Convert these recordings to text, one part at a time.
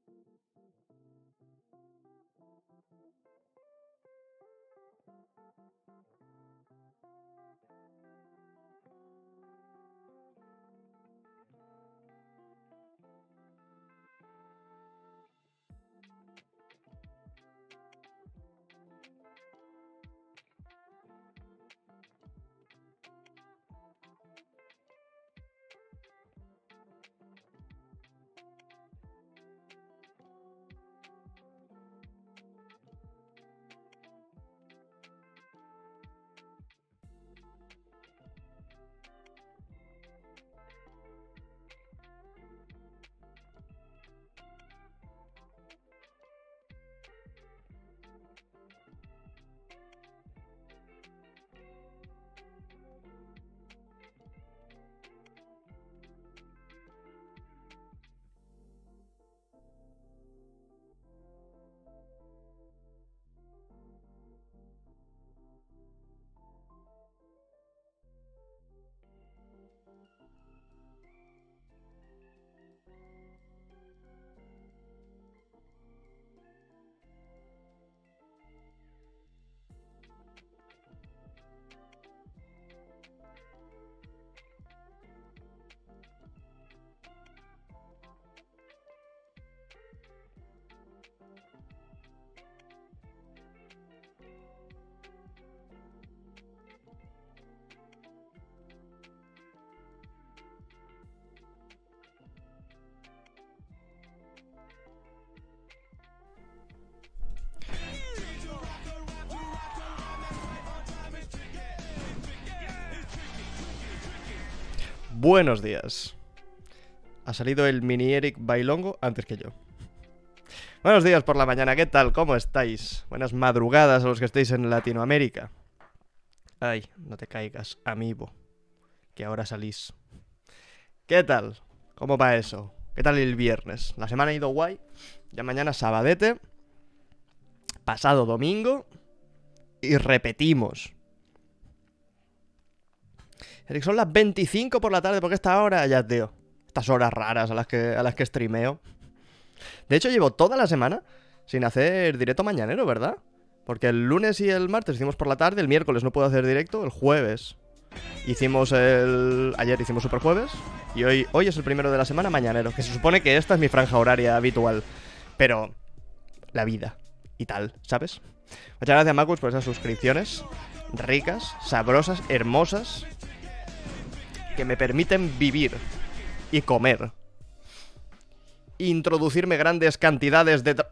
Buenos días. Ha salido el mini Eric Bailongo antes que yo. Buenos días por la mañana, ¿qué tal? ¿Cómo estáis? Buenas madrugadas a los que estéis en Latinoamérica. Ay, no te caigas, amiibo, que ahora salís. ¿Qué tal? ¿Cómo va eso? ¿Qué tal el viernes? La semana ha ido guay. Ya mañana sabadete. Pasado domingo. Y repetimos. Eric, son las 25 por la tarde, porque esta hora ya, tío. Estas horas raras a las que streameo. De hecho, llevo toda la semana sin hacer directo mañanero, ¿verdad? Porque el lunes y el martes hicimos por la tarde, el miércoles no puedo hacer directo, el jueves ayer hicimos superjueves, y hoy es el primero de la semana mañanero, que se supone que esta es mi franja horaria habitual. Pero la vida y tal, ¿sabes? Muchas gracias, Macus, por esas suscripciones ricas, sabrosas, hermosas, que me permiten vivir y comer. Introducirme grandes cantidades de...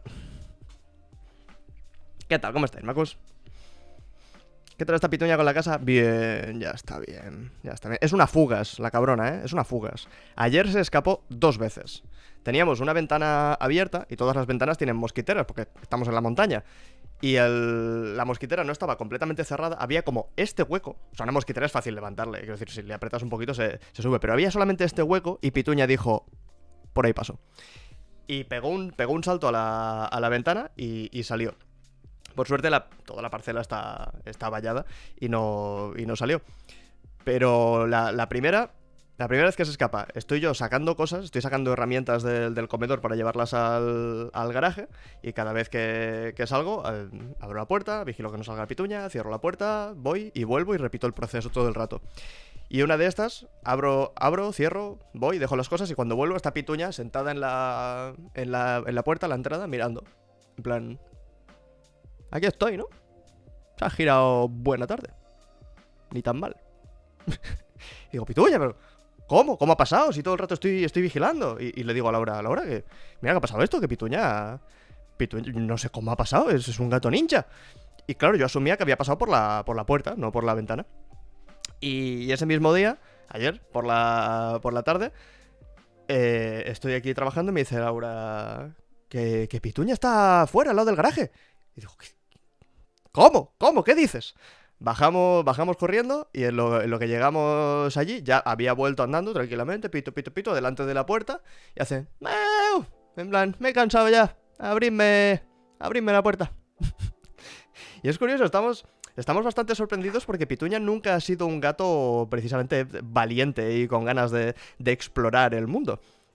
¿Qué tal? ¿Cómo estáis, Macus? ¿Qué tal esta pituña con la casa? Bien, ya está bien. Ya está bien. Es una fugas, la cabrona, ¿eh? Es una fugas. Ayer se escapó 2 veces. Teníamos una ventana abierta y todas las ventanas tienen mosquiteras porque estamos en la montaña. Y la mosquitera no estaba completamente cerrada. Había como este hueco. O sea, una mosquitera es fácil levantarle. Quiero decir, si le apretas un poquito se sube. Pero había solamente este hueco y Pituña dijo... Por ahí pasó. Y pegó un salto a la ventana y salió. Por suerte toda la parcela está vallada y no salió. Pero la primera vez que se escapa, estoy yo sacando cosas, estoy sacando herramientas del comedor para llevarlas al garaje, y cada vez que salgo, abro la puerta, vigilo que no salga Pituña, cierro la puerta, voy y vuelvo y repito el proceso todo el rato. Y una de estas, abro, cierro, voy, dejo las cosas, y cuando vuelvo está Pituña sentada en la puerta, a la entrada, mirando. En plan... Aquí estoy, ¿no? Se ha girado buena tarde. Ni tan mal. Digo, Pituña, pero... ¿Cómo? ¿Cómo ha pasado? Si todo el rato estoy vigilando. Y le digo a Laura que... Mira que ha pasado esto, que Pituña... no sé cómo ha pasado, es un gato ninja. Y claro, yo asumía que había pasado por la puerta, no por la ventana. Y ese mismo día, ayer, por la tarde, estoy aquí trabajando y me dice Laura que Pituña está fuera, al lado del garaje. Y digo, ¿cómo? ¿Cómo? ¿Qué dices? Bajamos corriendo, y en lo que llegamos allí ya había vuelto andando tranquilamente, pito, delante de la puerta, y hace... ¡Meu! En plan, me he cansado ya, abridme la puerta. Y es curioso, estamos bastante sorprendidos porque Pituña nunca ha sido un gato precisamente valiente y con ganas de explorar el mundo.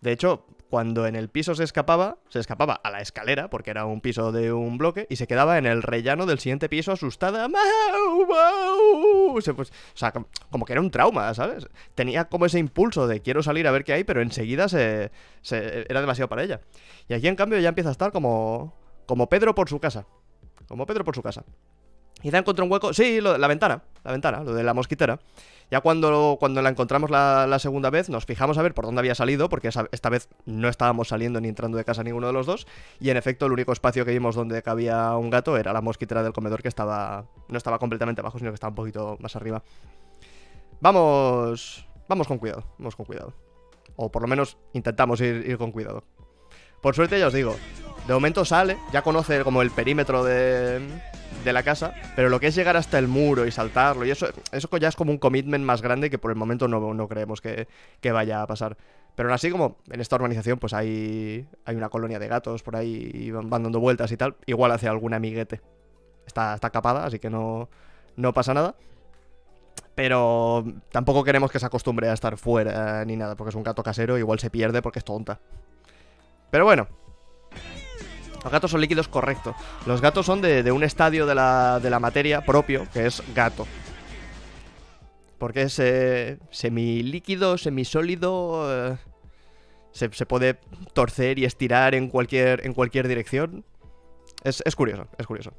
De hecho, cuando en el piso se escapaba a la escalera, porque era un piso de un bloque, y se quedaba en el rellano del siguiente piso asustada. ¡Mau, mau! Pues, o sea, como que era un trauma, ¿sabes? Tenía como ese impulso de quiero salir a ver qué hay, pero enseguida era demasiado para ella. Y aquí, en cambio, ya empieza a estar como Pedro por su casa. Como Pedro por su casa. Y ya encontró un hueco. Sí, la ventana, lo de la mosquitera. Ya cuando la encontramos la segunda vez, nos fijamos a ver por dónde había salido, porque esta vez no estábamos saliendo ni entrando de casa ninguno de los dos. Y en efecto, el único espacio que vimos donde cabía un gato era la mosquitera del comedor, que no estaba completamente abajo, sino que estaba un poquito más arriba. Vamos con cuidado, vamos con cuidado. O por lo menos intentamos ir con cuidado. Por suerte, ya os digo, de momento sale, ya conoce como el perímetro de la casa, pero lo que es llegar hasta el muro y saltarlo, y eso ya es como un commitment más grande que por el momento no creemos que vaya a pasar. Pero aún así, como en esta urbanización pues hay una colonia de gatos por ahí y van dando vueltas y tal, igual hace algún amiguete. Está capada, así que no pasa nada. Pero tampoco queremos que se acostumbre a estar fuera ni nada, porque es un gato casero, igual se pierde porque es tonta. Pero bueno, los gatos son líquidos, correcto. Los gatos son de un estadio de la materia propio, que es gato. Porque es semilíquido, semisólido. Se puede torcer y estirar en cualquier dirección. Es curioso, es curioso.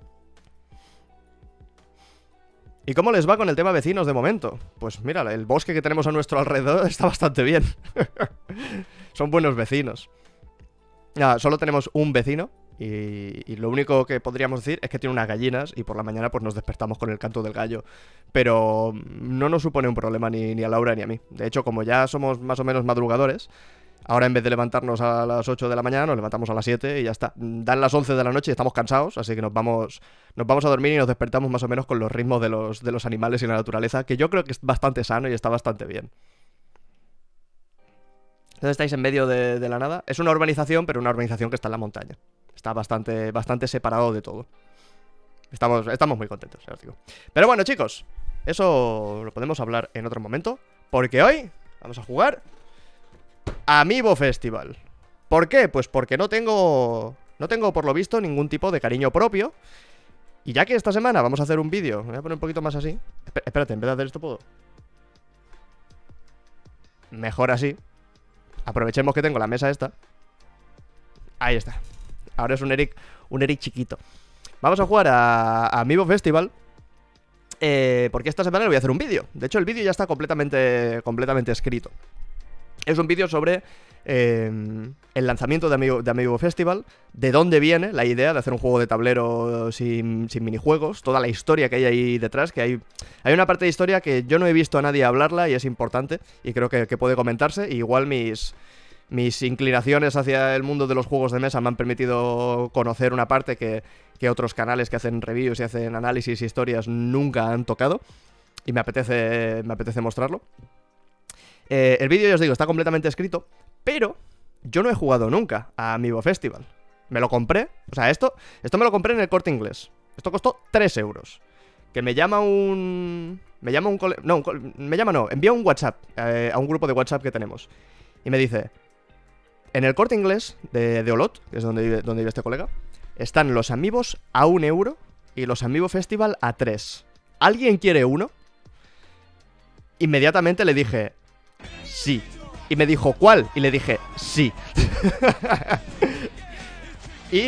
¿Y cómo les va con el tema vecinos de momento? Pues mira, el bosque que tenemos a nuestro alrededor está bastante bien. Son buenos vecinos. Solo tenemos un vecino. Y lo único que podríamos decir es que tiene unas gallinas y por la mañana pues nos despertamos con el canto del gallo. Pero no nos supone un problema ni a Laura ni a mí. De hecho, como ya somos más o menos madrugadores, ahora en vez de levantarnos a las 8 de la mañana, nos levantamos a las 7 y ya está. Dan las 11 de la noche y estamos cansados, así que nos vamos a dormir y nos despertamos más o menos con los ritmos de los animales y la naturaleza, que yo creo que es bastante sano y está bastante bien. Entonces estáis en medio de la nada. Es una urbanización, pero una urbanización que está en la montaña. Está bastante separado de todo. Estamos muy contentos, ya os digo. Pero bueno, chicos, eso lo podemos hablar en otro momento, porque hoy vamos a jugar Amiibo Festival. ¿Por qué? Pues porque no tengo por lo visto ningún tipo de cariño propio. Y ya que esta semana vamos a hacer un vídeo, me voy a poner un poquito más así. Espérate, en vez de hacer esto puedo. Mejor así. Aprovechemos que tengo la mesa esta. Ahí está. Ahora es un Eric chiquito. Vamos a jugar a Amiibo Festival. Porque esta semana le voy a hacer un vídeo. De hecho, el vídeo ya está completamente escrito. Es un vídeo sobre el lanzamiento de Amiibo Festival, de dónde viene la idea de hacer un juego de tablero sin minijuegos, toda la historia que hay ahí detrás, que hay una parte de historia que yo no he visto a nadie hablarla y es importante, y creo que puede comentarse. Y igual mis inclinaciones hacia el mundo de los juegos de mesa me han permitido conocer una parte que otros canales que hacen reviews y hacen análisis y historias nunca han tocado, y me apetece mostrarlo. El vídeo, ya os digo, está completamente escrito, pero yo no he jugado nunca a Amiibo Festival. Me lo compré, o sea, esto me lo compré en el Corte Inglés. Esto costó 3 euros. Que envía un WhatsApp a un grupo de WhatsApp que tenemos. Y me dice: en el Corte Inglés de Olot, que es donde vive este colega, están los Amiibos a 1 euro y los Amiibo Festival a 3. ¿Alguien quiere uno? Inmediatamente le dije: sí. Y me dijo: ¿cuál? Y le dije: sí. Y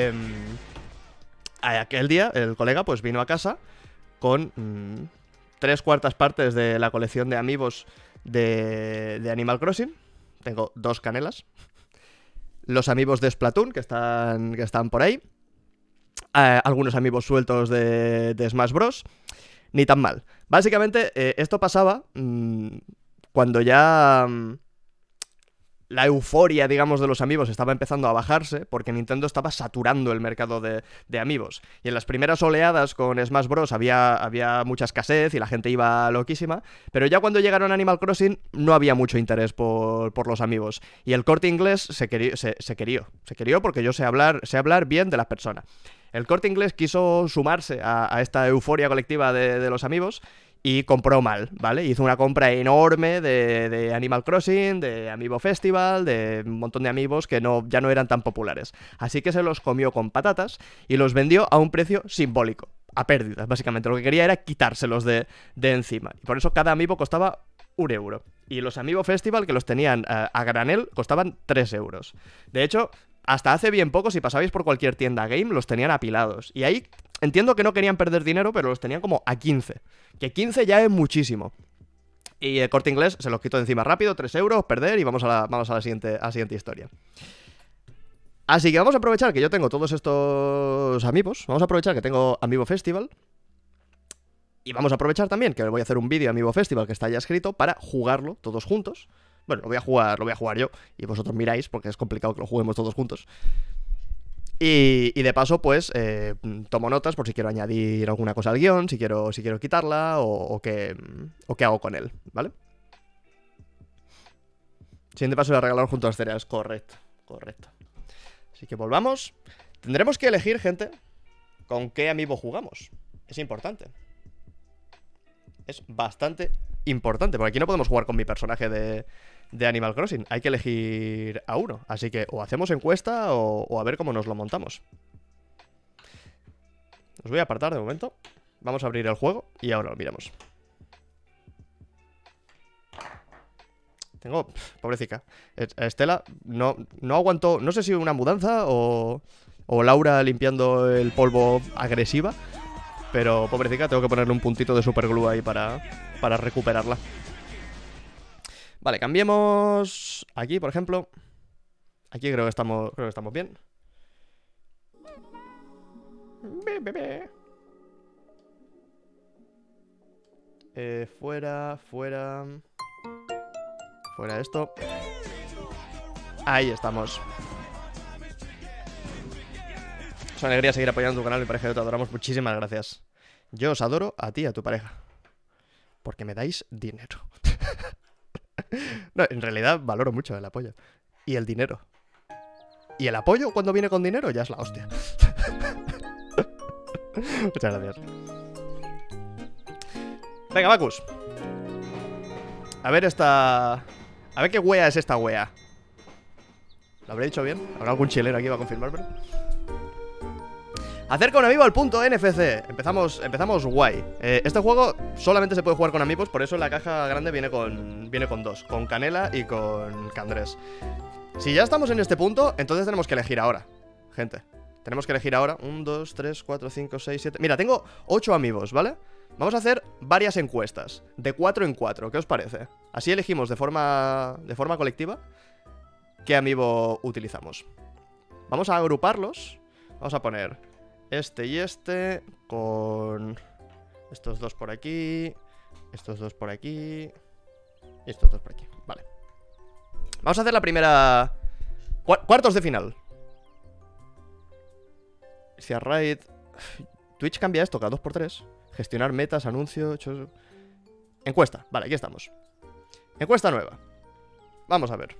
aquel día el colega pues vino a casa con 3/4 partes de la colección de Amiibos de Animal Crossing. Tengo 2 canelas. Los Amiibos de Splatoon, que están por ahí. Algunos Amiibos sueltos de Smash Bros. Ni tan mal. Básicamente, esto pasaba cuando ya la euforia, digamos, de los Amiibos estaba empezando a bajarse, porque Nintendo estaba saturando el mercado de Amiibos. Y en las primeras oleadas con Smash Bros. había mucha escasez y la gente iba loquísima, pero ya cuando llegaron a Animal Crossing no había mucho interés por los Amiibos. Y el Corte Inglés se querió porque yo sé hablar bien de las personas. El Corte Inglés quiso sumarse a esta euforia colectiva de los Amiibos y compró mal, ¿vale? Hizo una compra enorme de Animal Crossing, de Amiibo Festival, de un montón de Amiibos que ya no eran tan populares. Así que se los comió con patatas y los vendió a un precio simbólico, a pérdidas, básicamente. Lo que quería era quitárselos de encima. Y por eso cada Amiibo costaba 1 euro. Y los Amiibo Festival, que los tenían a granel, costaban 3 euros. De hecho, hasta hace bien poco, si pasabais por cualquier tienda game, los tenían apilados. Y ahí entiendo que no querían perder dinero, pero los tenían como a 15. Que 15 ya es muchísimo. Y el Corte Inglés se los quitó de encima rápido, 3 euros, perder, y vamos a la siguiente historia. Así que vamos a aprovechar que yo tengo todos estos Amiibos. Vamos a aprovechar que tengo Amiibo Festival. Y vamos a aprovechar también que voy a hacer un vídeo Amiibo Festival que está ya escrito para jugarlo todos juntos. Bueno, lo voy a jugar yo y vosotros miráis porque es complicado que lo juguemos todos juntos. Y de paso, pues, tomo notas por si quiero añadir alguna cosa al guión, si quiero quitarla o qué hago con él, ¿vale? Siguiente paso de regalar junto a las cereales, correcto. Así que volvamos. Tendremos que elegir, gente, con qué Amiibo jugamos. Es importante. Es bastante importante, porque aquí no podemos jugar con mi personaje de Animal Crossing. Hay que elegir a uno. Así que o hacemos encuesta o a ver cómo nos lo montamos. Os voy a apartar de momento. Vamos a abrir el juego y ahora lo miramos. Tengo... pobrecita. Estela no aguantó... No sé si una mudanza o Laura limpiando el polvo agresiva. Pero pobrecita, tengo que ponerle un puntito de superglue ahí para recuperarla. Vale, cambiemos aquí, por ejemplo. Aquí creo que estamos bien. Fuera esto. Ahí estamos. Es una alegría seguir apoyando tu canal, mi pareja y yo te adoramos. Muchísimas gracias. Yo os adoro a ti y a tu pareja. Porque me dais dinero. No, en realidad valoro mucho el apoyo. Y el dinero. Y el apoyo cuando viene con dinero ya es la hostia. Muchas gracias. Venga, Bacus. A ver esta... A ver qué wea es esta wea. ¿Lo habré dicho bien? ¿Habrá algún chileno aquí para confirmármelo? Acerca un amiibo al punto NFC. Empezamos guay. Este juego solamente se puede jugar con amigos, por eso en la caja grande viene con dos, con Canela y con Candrés. Si ya estamos en este punto, entonces tenemos que elegir ahora, gente. Tenemos que elegir ahora. 1, 2, 3, 4, 5, 6, 7. Mira, tengo 8 amigos, ¿vale? Vamos a hacer varias encuestas, de 4 en 4. ¿Qué os parece? Así elegimos de forma colectiva qué amiibo utilizamos. Vamos a agruparlos. Vamos a poner este y este con estos dos por aquí, estos dos por aquí y estos dos por aquí. Vale. Vamos a hacer la primera... cuartos de final. Si a raid... Twitch cambia esto cada 2x3. Gestionar metas, anuncios... Encuesta. Vale, aquí estamos. Encuesta nueva. Vamos a ver.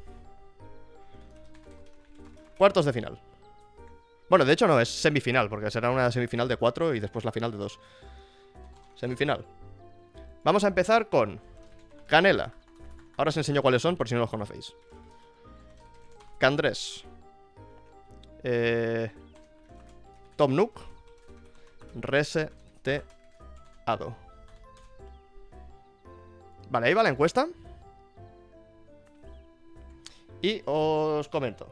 Cuartos de final. Bueno, de hecho no, es semifinal, porque será una semifinal de 4 y después la final de 2. Semifinal. Vamos a empezar con Canela. Ahora os enseño cuáles son, por si no los conocéis. Candrés. Tom Nook. Reseteado. Vale, ahí va la encuesta. Y os comento.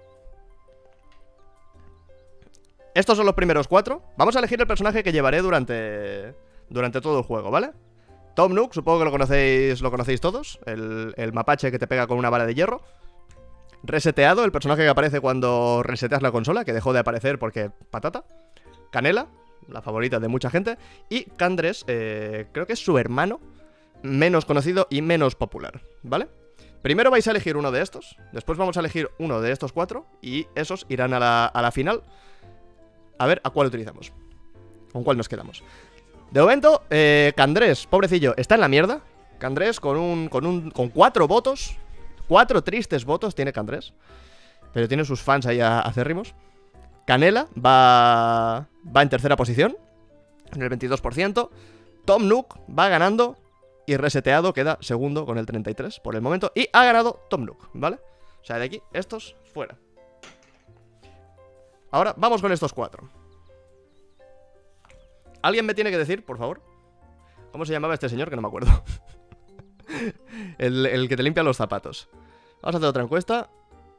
Estos son los primeros 4. Vamos a elegir el personaje que llevaré durante todo el juego, ¿vale? Tom Nook, supongo que lo conocéis todos. El mapache que te pega con una bala de hierro. Reseteado, el personaje que aparece cuando reseteas la consola, que dejó de aparecer porque patata. Canela, la favorita de mucha gente. Y Candrés, creo que es su hermano, menos conocido y menos popular, ¿vale? Primero vais a elegir uno de estos. Después vamos a elegir uno de estos 4. Y esos irán a la final. A ver a cuál utilizamos. ¿Con cuál nos quedamos? De momento, Candrés, pobrecillo, está en la mierda. Candrés con 4 votos. 4 tristes votos tiene Candrés. Pero tiene sus fans ahí acérrimos. Canela va en tercera posición, en el 22%. Tom Nook va ganando Y reseteado queda segundo con el 33 por el momento. Y ha ganado Tom Nook, ¿vale? O sea, de aquí, estos fuera. Ahora vamos con estos 4. ¿Alguien me tiene que decir, por favor? ¿Cómo se llamaba este señor? Que no me acuerdo. el que te limpia los zapatos. Vamos a hacer otra encuesta.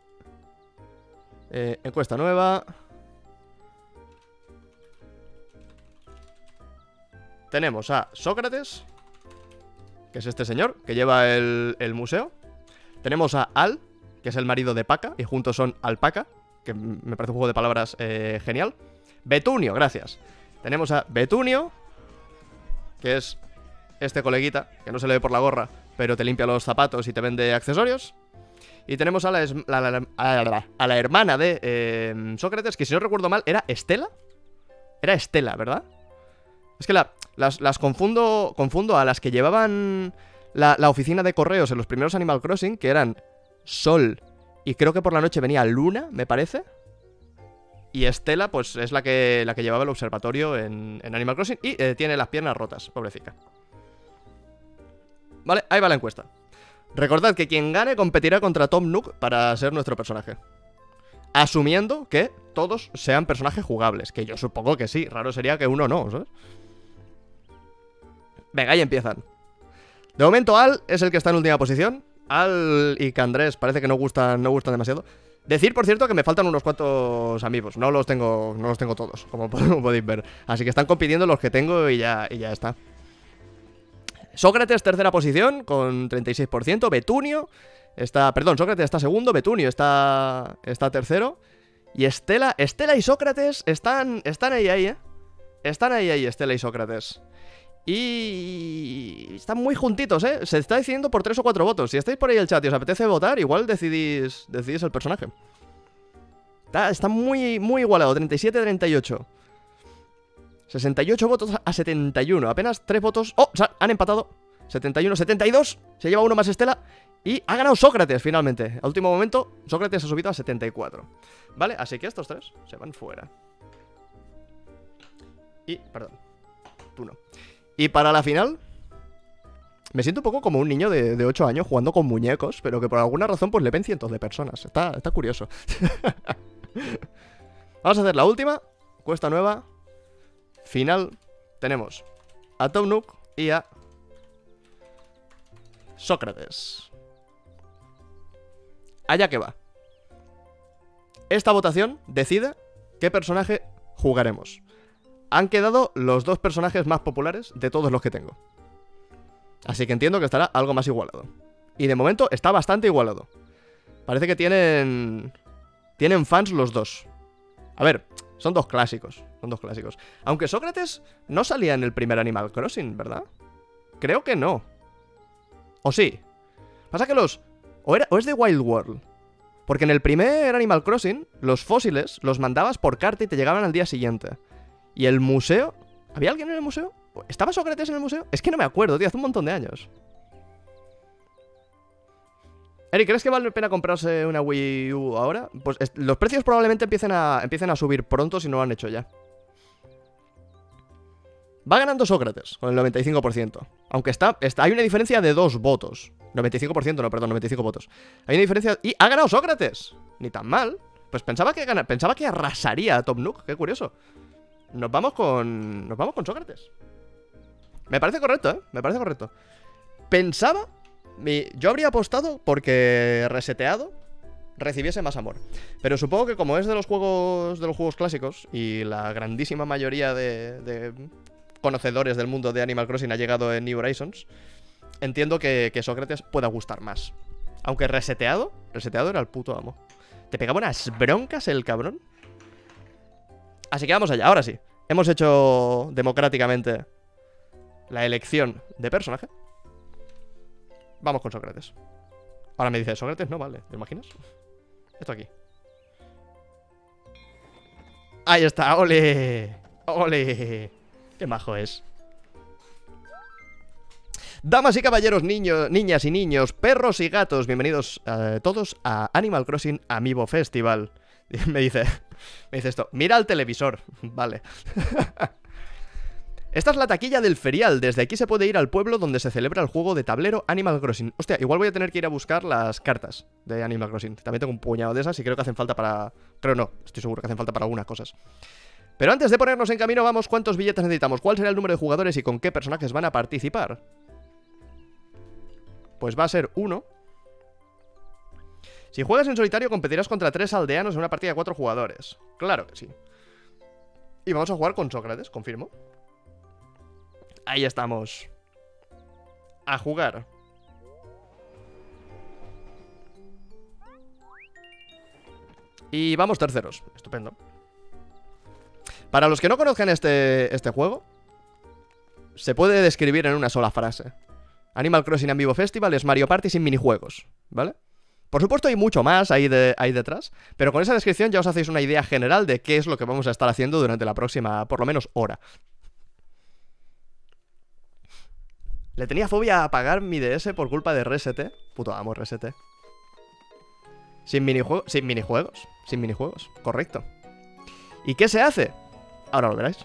Encuesta nueva. Tenemos a Sócrates, que es este señor, que lleva el museo. Tenemos a Al, que es el marido de Paca, y juntos son Alpaca, que me parece un juego de palabras genial. Betunio, gracias. Tenemos a Betunio, que es este coleguita, que no se le ve por la gorra, pero te limpia los zapatos y te vende accesorios. Y tenemos a la hermana de Sócrates, que si no recuerdo mal, ¿era Estela? Era Estela, ¿verdad? Es que las confundo a las que llevaban la oficina de correos en los primeros Animal Crossing, que eran Sol, y creo que por la noche venía Luna, me parece. Y Estela, pues es la que llevaba el observatorio en Animal Crossing. Y tiene las piernas rotas, pobrecita. Vale, ahí va la encuesta. Recordad que quien gane competirá contra Tom Nook para ser nuestro personaje. Asumiendo que todos sean personajes jugables. Que yo supongo que sí, raro sería que uno no, ¿sabes? Venga, ahí empiezan. De momento Al es el que está en última posición. Al y Candrés parece que no gustan demasiado. Decir, por cierto, que me faltan unos cuantos amigos. No los tengo todos, como podéis ver. Así que están compitiendo los que tengo y ya está. Sócrates, tercera posición, con 36%. Betunio está... Perdón, Sócrates está segundo. Betunio está tercero. Y Estela y Sócrates están ahí, ¿eh? Están ahí, Estela y Sócrates. Y están muy juntitos, ¿eh? Se está decidiendo por 3 o 4 votos. Si estáis por ahí en el chat y os apetece votar, igual decidís el personaje. Está muy igualado, 37-38. 68 votos a 71. Apenas 3 votos. ¡Oh! O sea, han empatado. 71-72. Se lleva uno más Estela. Y ha ganado Sócrates, finalmente. Al último momento, Sócrates ha subido a 74. ¿Vale? Así que estos 3 se van fuera. Y... Perdón. Tú no. Y para la final, me siento un poco como un niño de 8 años jugando con muñecos, pero que por alguna razón pues le ven cientos de personas. Está curioso. Vamos a hacer la última. Cuesta nueva. Final. Tenemos a Tom Nook y a Sócrates. Allá que va. Esta votación decide qué personaje jugaremos. Han quedado los 2 personajes más populares de todos los que tengo. Así que entiendo que estará algo más igualado. Y de momento está bastante igualado. Parece que tienen fans los 2. A ver, son 2 clásicos. Aunque Sócrates no salía en el primer Animal Crossing, ¿verdad? Creo que no. ¿O sí? Pasa que o es de Wild World. Porque en el primer Animal Crossing, los fósiles los mandabas por carta y te llegaban al día siguiente. ¿Y el museo? ¿Había alguien en el museo? ¿Estaba Sócrates en el museo? Es que no me acuerdo, tío, hace un montón de años. Eric, ¿crees que vale la pena comprarse una Wii U ahora? Pues los precios probablemente empiecen a subir pronto si no lo han hecho ya. Va ganando Sócrates con el 95%. Aunque hay una diferencia de 2 votos. 95% no, perdón, 95 votos. Hay una diferencia... ¡Y ha ganado Sócrates! Ni tan mal. Pues pensaba que arrasaría a Tom Nook. Qué curioso. Nos vamos con Sócrates. Me parece correcto, ¿eh? Me parece correcto. Pensaba... Yo habría apostado porque reseteado recibiese más amor. Pero supongo que como es de los juegos clásicos y la grandísima mayoría de conocedores del mundo de Animal Crossing ha llegado en New Horizons, entiendo que Sócrates pueda gustar más. Aunque reseteado era el puto amo. Te pegaba unas broncas el cabrón. Así que vamos allá, ahora sí. Hemos hecho democráticamente la elección de personaje. Vamos con Sócrates. Ahora me dice, Sócrates no vale, ¿te imaginas? Esto aquí. Ahí está, ole. Ole. Qué majo es. Damas y caballeros, niñas y niños, perros y gatos, bienvenidos todos a Animal Crossing Amiibo Festival. Me dice esto, mira el televisor. Vale. Esta es la taquilla del ferial. Desde aquí se puede ir al pueblo donde se celebra el juego de tablero Animal Crossing. Hostia, igual voy a tener que ir a buscar las cartas de Animal Crossing. También tengo un puñado de esas y creo que hacen falta para... Creo no, estoy seguro que hacen falta para algunas cosas. Pero antes de ponernos en camino, vamos, ¿cuántos billetes necesitamos? ¿Cuál será el número de jugadores y con qué personajes van a participar? Pues va a ser 1. Si juegas en solitario, competirás contra 3 aldeanos en una partida de 4 jugadores. Claro que sí. Y vamos a jugar con Sócrates, confirmo. Ahí estamos. A jugar. Y vamos terceros. Estupendo. Para los que no conozcan este juego, se puede describir en una sola frase. Animal Crossing Amiibo Festival es Mario Party sin minijuegos, ¿vale? Por supuesto hay mucho más ahí detrás, pero con esa descripción ya os hacéis una idea general de qué es lo que vamos a estar haciendo durante la próxima, por lo menos, hora. Le tenía fobia a apagar mi DS por culpa de Reset. Puto amo Reset. Sin minijuegos, correcto. ¿Y qué se hace? Ahora lo veréis.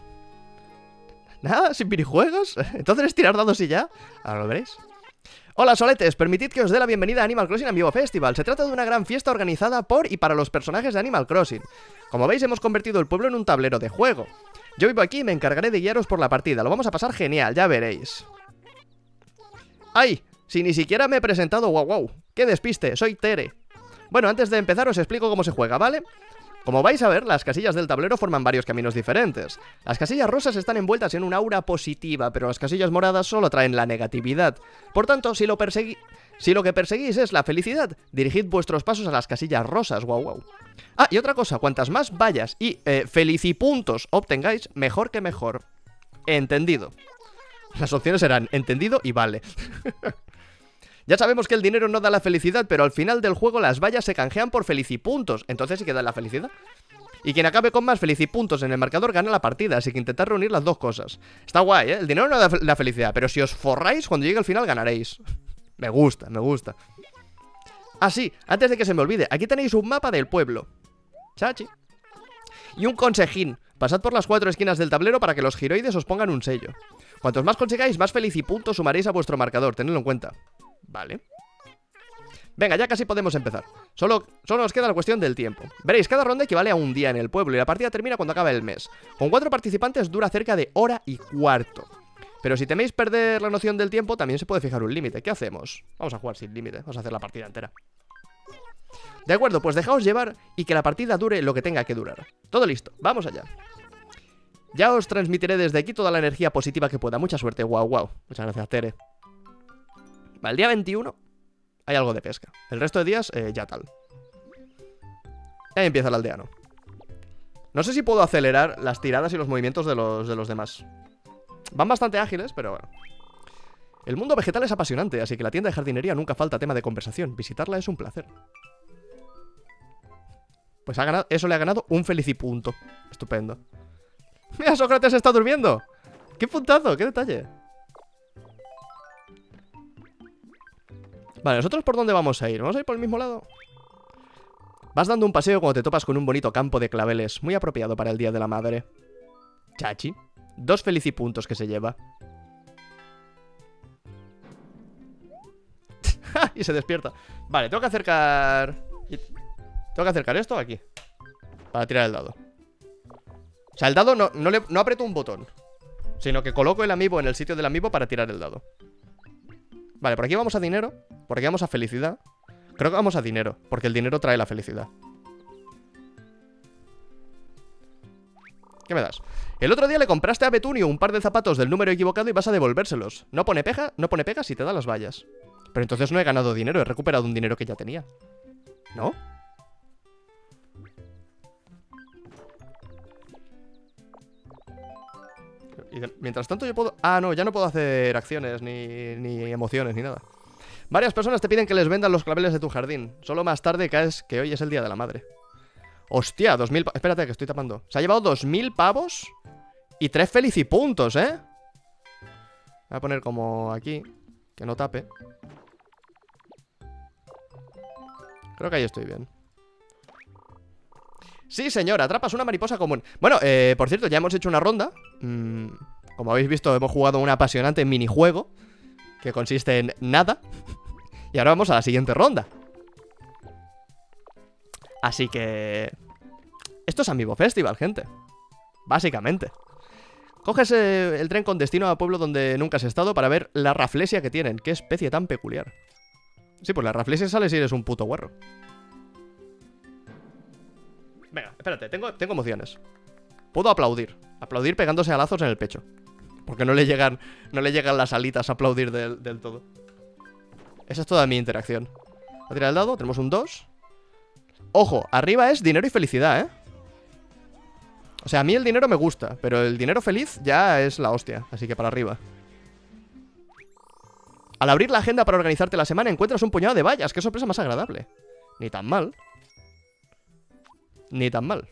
Nada, sin minijuegos. Entonces es tirar dados y ya. Ahora lo veréis. Hola soletes, permitid que os dé la bienvenida a Animal Crossing Amiibo Festival. Se trata de una gran fiesta organizada por y para los personajes de Animal Crossing. Como veis, hemos convertido el pueblo en un tablero de juego. Yo vivo aquí y me encargaré de guiaros por la partida. Lo vamos a pasar genial, ya veréis. ¡Ay! Si ni siquiera me he presentado, wow. ¡Qué despiste! Soy Tere. Bueno, antes de empezar os explico cómo se juega, ¿vale? Como vais a ver, las casillas del tablero forman varios caminos diferentes. Las casillas rosas están envueltas en un aura positiva, pero las casillas moradas solo traen la negatividad. Por tanto, si lo que perseguís es la felicidad, dirigid vuestros pasos a las casillas rosas, wow. Ah, y otra cosa, cuantas más vallas y felicipuntos obtengáis, mejor que mejor. Entendido. Las opciones serán entendido y vale. Ya sabemos que el dinero no da la felicidad, pero al final del juego las vallas se canjean por felicipuntos. Entonces sí que da la felicidad. Y quien acabe con más felicipuntos en el marcador gana la partida, así que intentad reunir las dos cosas. Está guay, ¿eh? El dinero no da la felicidad, pero si os forráis, cuando llegue al final ganaréis. Me gusta. Ah, sí, antes de que se me olvide, aquí tenéis un mapa del pueblo. Chachi. Y un consejín. Pasad por las 4 esquinas del tablero para que los giroides os pongan un sello. Cuantos más consigáis, más felicipuntos sumaréis a vuestro marcador, tenedlo en cuenta. Vale. Venga, ya casi podemos empezar. Solo nos queda la cuestión del tiempo. Veréis, cada ronda equivale a un día en el pueblo y la partida termina cuando acabe el mes. Con 4 participantes dura cerca de hora y cuarto. Pero si teméis perder la noción del tiempo, también se puede fijar un límite. ¿Qué hacemos? Vamos a jugar sin límite, vamos a hacer la partida entera. De acuerdo, pues dejaos llevar y que la partida dure lo que tenga que durar. Todo listo, vamos allá. Ya os transmitiré desde aquí toda la energía positiva que pueda. Mucha suerte, wow. Muchas gracias, Tere. Vale, el día 21 hay algo de pesca. El resto de días, ya tal. Ahí empieza el aldeano. No sé si puedo acelerar las tiradas y los movimientos de los demás. Van bastante ágiles, pero bueno. El mundo vegetal es apasionante, así que la tienda de jardinería nunca falta tema de conversación. Visitarla es un placer. Pues eso le ha ganado un felicipunto. Estupendo. ¡Mira, Sócrates está durmiendo! ¡Qué puntazo! ¡Qué detalle! Vale, ¿nosotros por dónde vamos a ir? ¿Vamos a ir por el mismo lado? Vas dando un paseo cuando te topas con un bonito campo de claveles. Muy apropiado para el Día de la Madre. Chachi. 2 felicipuntos que se lleva. Y se despierta. Vale, tengo que acercar... Tengo que acercar esto aquí para tirar el dado. O sea, el dado no aprieto un botón, sino que coloco el amiibo en el sitio del amiibo para tirar el dado. Vale, por aquí vamos a dinero. Por aquí vamos a felicidad. Creo que vamos a dinero, porque el dinero trae la felicidad. ¿Qué me das? El otro día le compraste a Betunio un par de zapatos del número equivocado y vas a devolvérselos. No pone pega si te da las vallas. Pero entonces no he ganado dinero, he recuperado un dinero que ya tenía. ¿No? Y mientras tanto yo puedo... Ah, no, ya no puedo hacer acciones, ni emociones, ni nada. Varias personas te piden que les vendan los claveles de tu jardín. Solo más tarde caes que hoy es el Día de la Madre. Hostia, 2000... Espérate, que estoy tapando. Se ha llevado 2000 pavos y 3 felicipuntos, ¿eh? Voy a poner como aquí, que no tape. Creo que ahí estoy bien. Sí, señor, atrapas una mariposa común. Bueno, por cierto, ya hemos hecho una ronda Como habéis visto, hemos jugado un apasionante minijuego que consiste en nada. Y ahora vamos a la siguiente ronda. Así que... esto es Amiibo Festival, gente. Básicamente. Coges el tren con destino a pueblo donde nunca has estado para ver la raflesia que tienen. Qué especie tan peculiar. Sí, pues la raflesia sale si eres un puto guarro. Venga, espérate, tengo emociones. Puedo aplaudir. Aplaudir pegándose a lazos en el pecho. Porque no le llegan las alitas a aplaudir del todo. Esa es toda mi interacción. Voy a tirar el dado, tenemos un 2. Ojo, arriba es dinero y felicidad, ¿eh? O sea, a mí el dinero me gusta, pero el dinero feliz ya es la hostia. Así que para arriba. Al abrir la agenda para organizarte la semana encuentras un puñado de vallas. Qué sorpresa más agradable. Ni tan mal. Ni tan mal.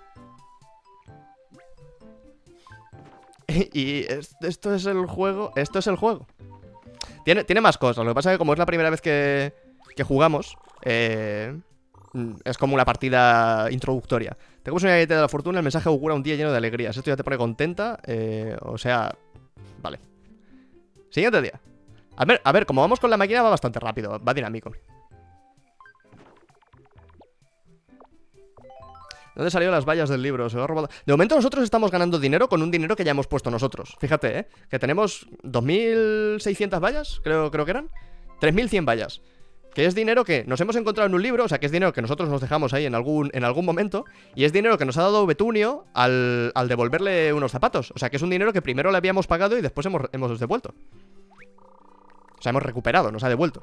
Y esto es el juego. Esto es el juego. Tiene más cosas. Lo que pasa es que como es la primera vez que jugamos, es como una partida introductoria. Tenemos una galleta de la fortuna. El mensaje augura un día lleno de alegrías. Esto ya te pone contenta. O sea, vale. Siguiente día. A ver, como vamos con la máquina va bastante rápido. Va dinámico. ¿Dónde salieron las vallas del libro? Se lo ha robado. De momento nosotros estamos ganando dinero con un dinero que ya hemos puesto nosotros. Fíjate, que tenemos 2.600 vallas, creo que eran 3.100 vallas. Que es dinero que nos hemos encontrado en un libro. O sea, que es dinero que nosotros nos dejamos ahí en algún momento. Y es dinero que nos ha dado Betunio al devolverle unos zapatos. O sea, que es un dinero que primero le habíamos pagado y después hemos devuelto. O sea, hemos recuperado, nos ha devuelto.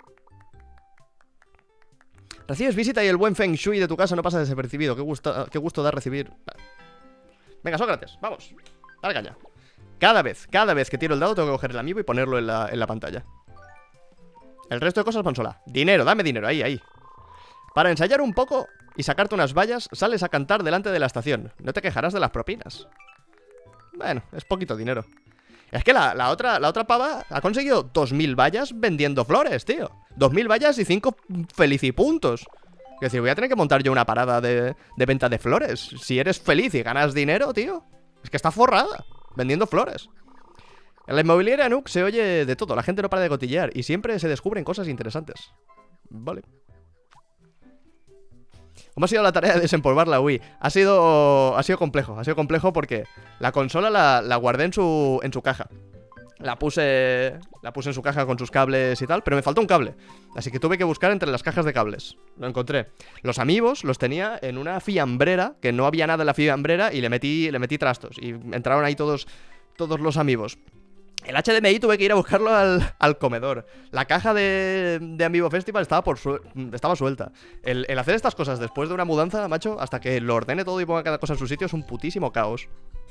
Recibes visita y el buen Feng Shui de tu casa no pasa desapercibido. Qué gusto da recibir. Venga, Sócrates, vamos. Dale caña. Cada vez que tiro el dado tengo que coger el amiibo y ponerlo en la pantalla. El resto de cosas van sola. Dinero, dame dinero, ahí. Para ensayar un poco y sacarte unas vallas, sales a cantar delante de la estación. No te quejarás de las propinas. Bueno, es poquito dinero. Es que la otra pava ha conseguido 2.000 vallas vendiendo flores, tío. 2.000 vallas y 5 felicipuntos. Es decir, voy a tener que montar yo una parada de venta de flores. Si eres feliz y ganas dinero, tío, es que está forrada vendiendo flores. En la inmobiliaria Nook se oye de todo. La gente no para de cotillear y siempre se descubren cosas interesantes. Vale. ¿Cómo ha sido la tarea de desempolvar la Wii? Ha sido complejo porque la consola la guardé en su caja. La puse en su caja con sus cables y tal, pero me faltó un cable. Así que tuve que buscar entre las cajas de cables. Lo encontré. Los amiibos los tenía en una fiambrera, que no había nada en la fiambrera, y le metí trastos. Y entraron ahí todos los amiibos. El HDMI tuve que ir a buscarlo al comedor. La caja de Amiibo Festival estaba suelta. El hacer estas cosas después de una mudanza, macho, hasta que lo ordene todo y ponga cada cosa en su sitio, es un putísimo caos.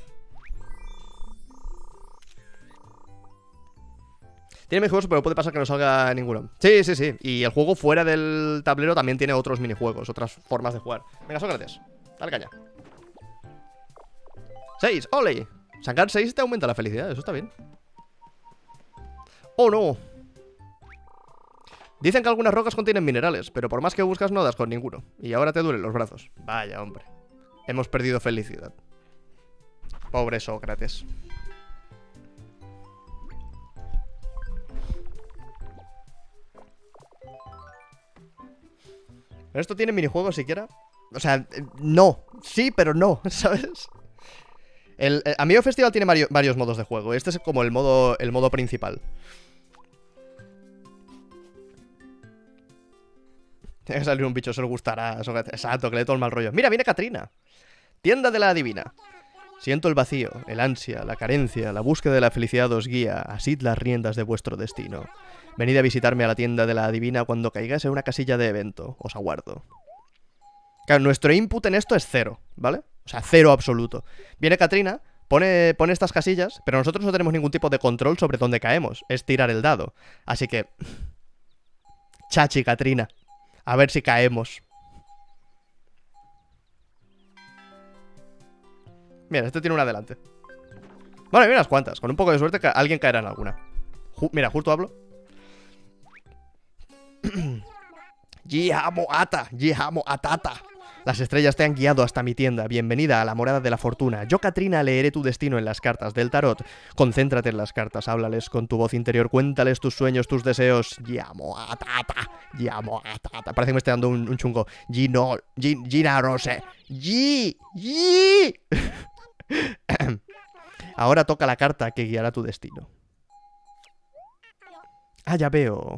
Tiene minijuegos, pero puede pasar que no salga ninguno. Sí. Y el juego fuera del tablero también tiene otros minijuegos, otras formas de jugar. Venga, Sócrates, dale caña. 6, ¡ole! Sacar 6 te aumenta la felicidad, eso está bien. ¡Oh, no! Dicen que algunas rocas contienen minerales, pero por más que buscas no das con ninguno. Y ahora te duelen los brazos. Vaya, hombre. Hemos perdido felicidad. Pobre Sócrates. ¿Esto tiene minijuegos siquiera? O sea, no. Sí, pero no, ¿sabes? El Amiibo Festival tiene varios modos de juego. Este es como el modo principal. Tiene que salir un bicho, se le gustará. Exacto, que le dé todo el mal rollo. Mira, viene Katrina. Tienda de la adivina. Siento el vacío, el ansia, la carencia, la búsqueda de la felicidad os guía. Asid las riendas de vuestro destino. Venid a visitarme a la tienda de la adivina cuando caigáis en una casilla de evento. Os aguardo. Claro, nuestro input en esto es 0, ¿vale? O sea, 0 absoluto. Viene Katrina, pone estas casillas, pero nosotros no tenemos ningún tipo de control sobre dónde caemos. Es tirar el dado. Así que... chachi, Katrina. A ver si caemos. Mira, este tiene una delante. Bueno, hay unas cuantas. Con un poco de suerte alguien caerá en alguna. Mira, justo hablo. Yihamo ata, yihamo atata. Las estrellas te han guiado hasta mi tienda. Bienvenida a la morada de la fortuna. Yo, Katrina, leeré tu destino en las cartas del tarot. Concéntrate en las cartas, háblales con tu voz interior, cuéntales tus sueños, tus deseos. Llamo a Tata, llamo a Tata. Parece que me estoy dando un chungo. Gina Rose. G. Ahora toca la carta que guiará tu destino. Ah, ya veo.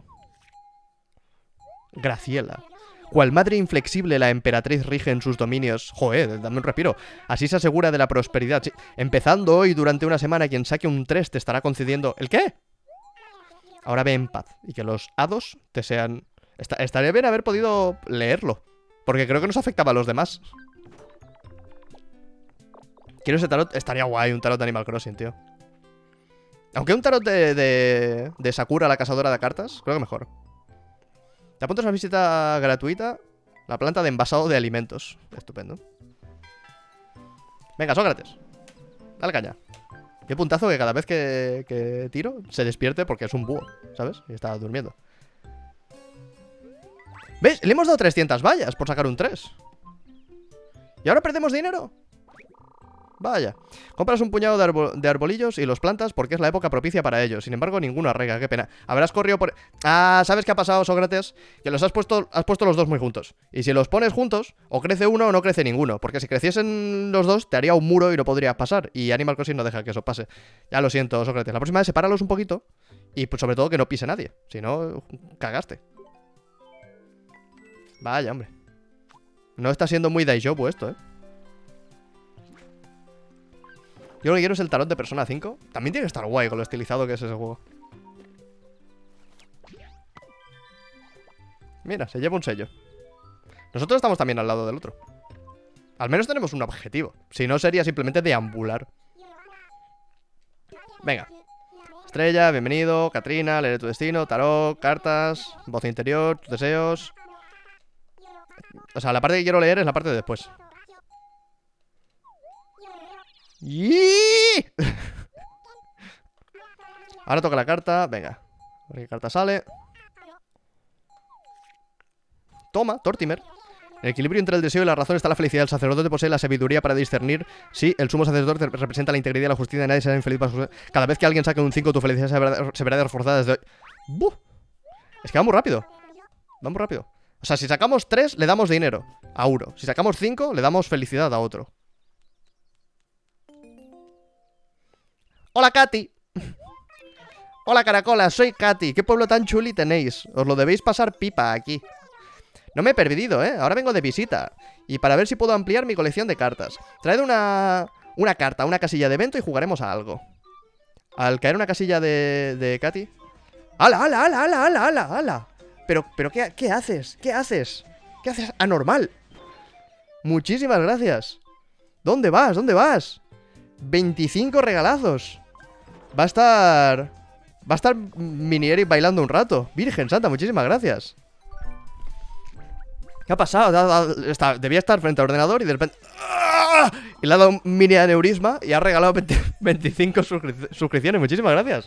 Graciela. Cual madre inflexible, la emperatriz rige en sus dominios. Joder, dame un respiro. Así se asegura de la prosperidad. Sí. Empezando hoy, durante una semana, quien saque un 3 te estará concediendo... ¿El qué? Ahora ve en paz. Y que los hados te sean... Estaría bien haber podido leerlo. Porque creo que nos afectaba a los demás. Quiero ese tarot. Estaría guay un tarot de Animal Crossing, tío. Aunque un tarot de Sakura, la cazadora de cartas, creo que mejor. Te apuntas a una visita gratuita. La planta de envasado de alimentos. Estupendo. Venga, Sócrates. Dale caña. Qué puntazo que cada vez que tiro se despierte porque es un búho, ¿sabes? Y está durmiendo. ¿Ves? Le hemos dado 300 vallas por sacar un 3. ¿Y ahora perdemos dinero? Vaya. Compras un puñado de arbolillos y los plantas porque es la época propicia para ellos. Sin embargo, ninguno arraiga, qué pena. Habrás corrido por... Ah, ¿sabes qué ha pasado, Sócrates? Que los has puesto los dos muy juntos. Y si los pones juntos, o crece uno o no crece ninguno. Porque si creciesen los dos, te haría un muro y no podrías pasar. Y Animal Crossing no deja que eso pase. Ya lo siento, Sócrates. La próxima vez sepáralos un poquito. Y pues, sobre todo que no pise nadie. Si no, cagaste. Vaya, hombre. No está siendo muy Daijoubu esto, ¿eh? Yo lo que quiero es el tarot de Persona 5. También tiene que estar guay con lo estilizado que es ese juego. Mira, se lleva un sello. Nosotros estamos también al lado del otro. Al menos tenemos un objetivo. Si no, sería simplemente deambular. Venga. Estrella, bienvenido. Katrina, leeré tu destino. Tarot, cartas, voz interior, tus deseos. O sea, la parte que quiero leer es la parte de después. ¡Yii! Ahora toca la carta. Venga. A ver qué carta sale. Toma, Tortimer. En el equilibrio entre el deseo y la razón está la felicidad. El sacerdote posee la sabiduría para discernir. Sí, el sumo sacerdote representa la integridad y la justicia. Nadie será infeliz para su... Cada vez que alguien saque un 5, tu felicidad se verá reforzada desde hoy. ¡Buh! Es que va muy rápido. Va muy rápido. O sea, si sacamos 3, le damos dinero a uno. Si sacamos 5, le damos felicidad a otro. Hola, Katy. Hola, Caracola, soy Katy. ¿Qué pueblo tan chuli tenéis? Os lo debéis pasar pipa aquí. No me he perdido, ¿eh? Ahora vengo de visita. Y para ver si puedo ampliar mi colección de cartas. Traed una carta, una casilla de evento y jugaremos a algo. Al caer una casilla de Katy. ¡Hala, hala, hala, hala, hala, hala, hala! Pero ¿qué haces? ¿Qué haces? ¿Qué haces? ¡Anormal! Muchísimas gracias. ¿Dónde vas? ¿Dónde vas? 25 regalazos. Va a estar Mini Eric bailando un rato. Virgen Santa, muchísimas gracias. ¿Qué ha pasado? Debía estar frente al ordenador y de repente... ¡ah! Y le ha dado un mini aneurisma y ha regalado 25 suscripciones. Muchísimas gracias.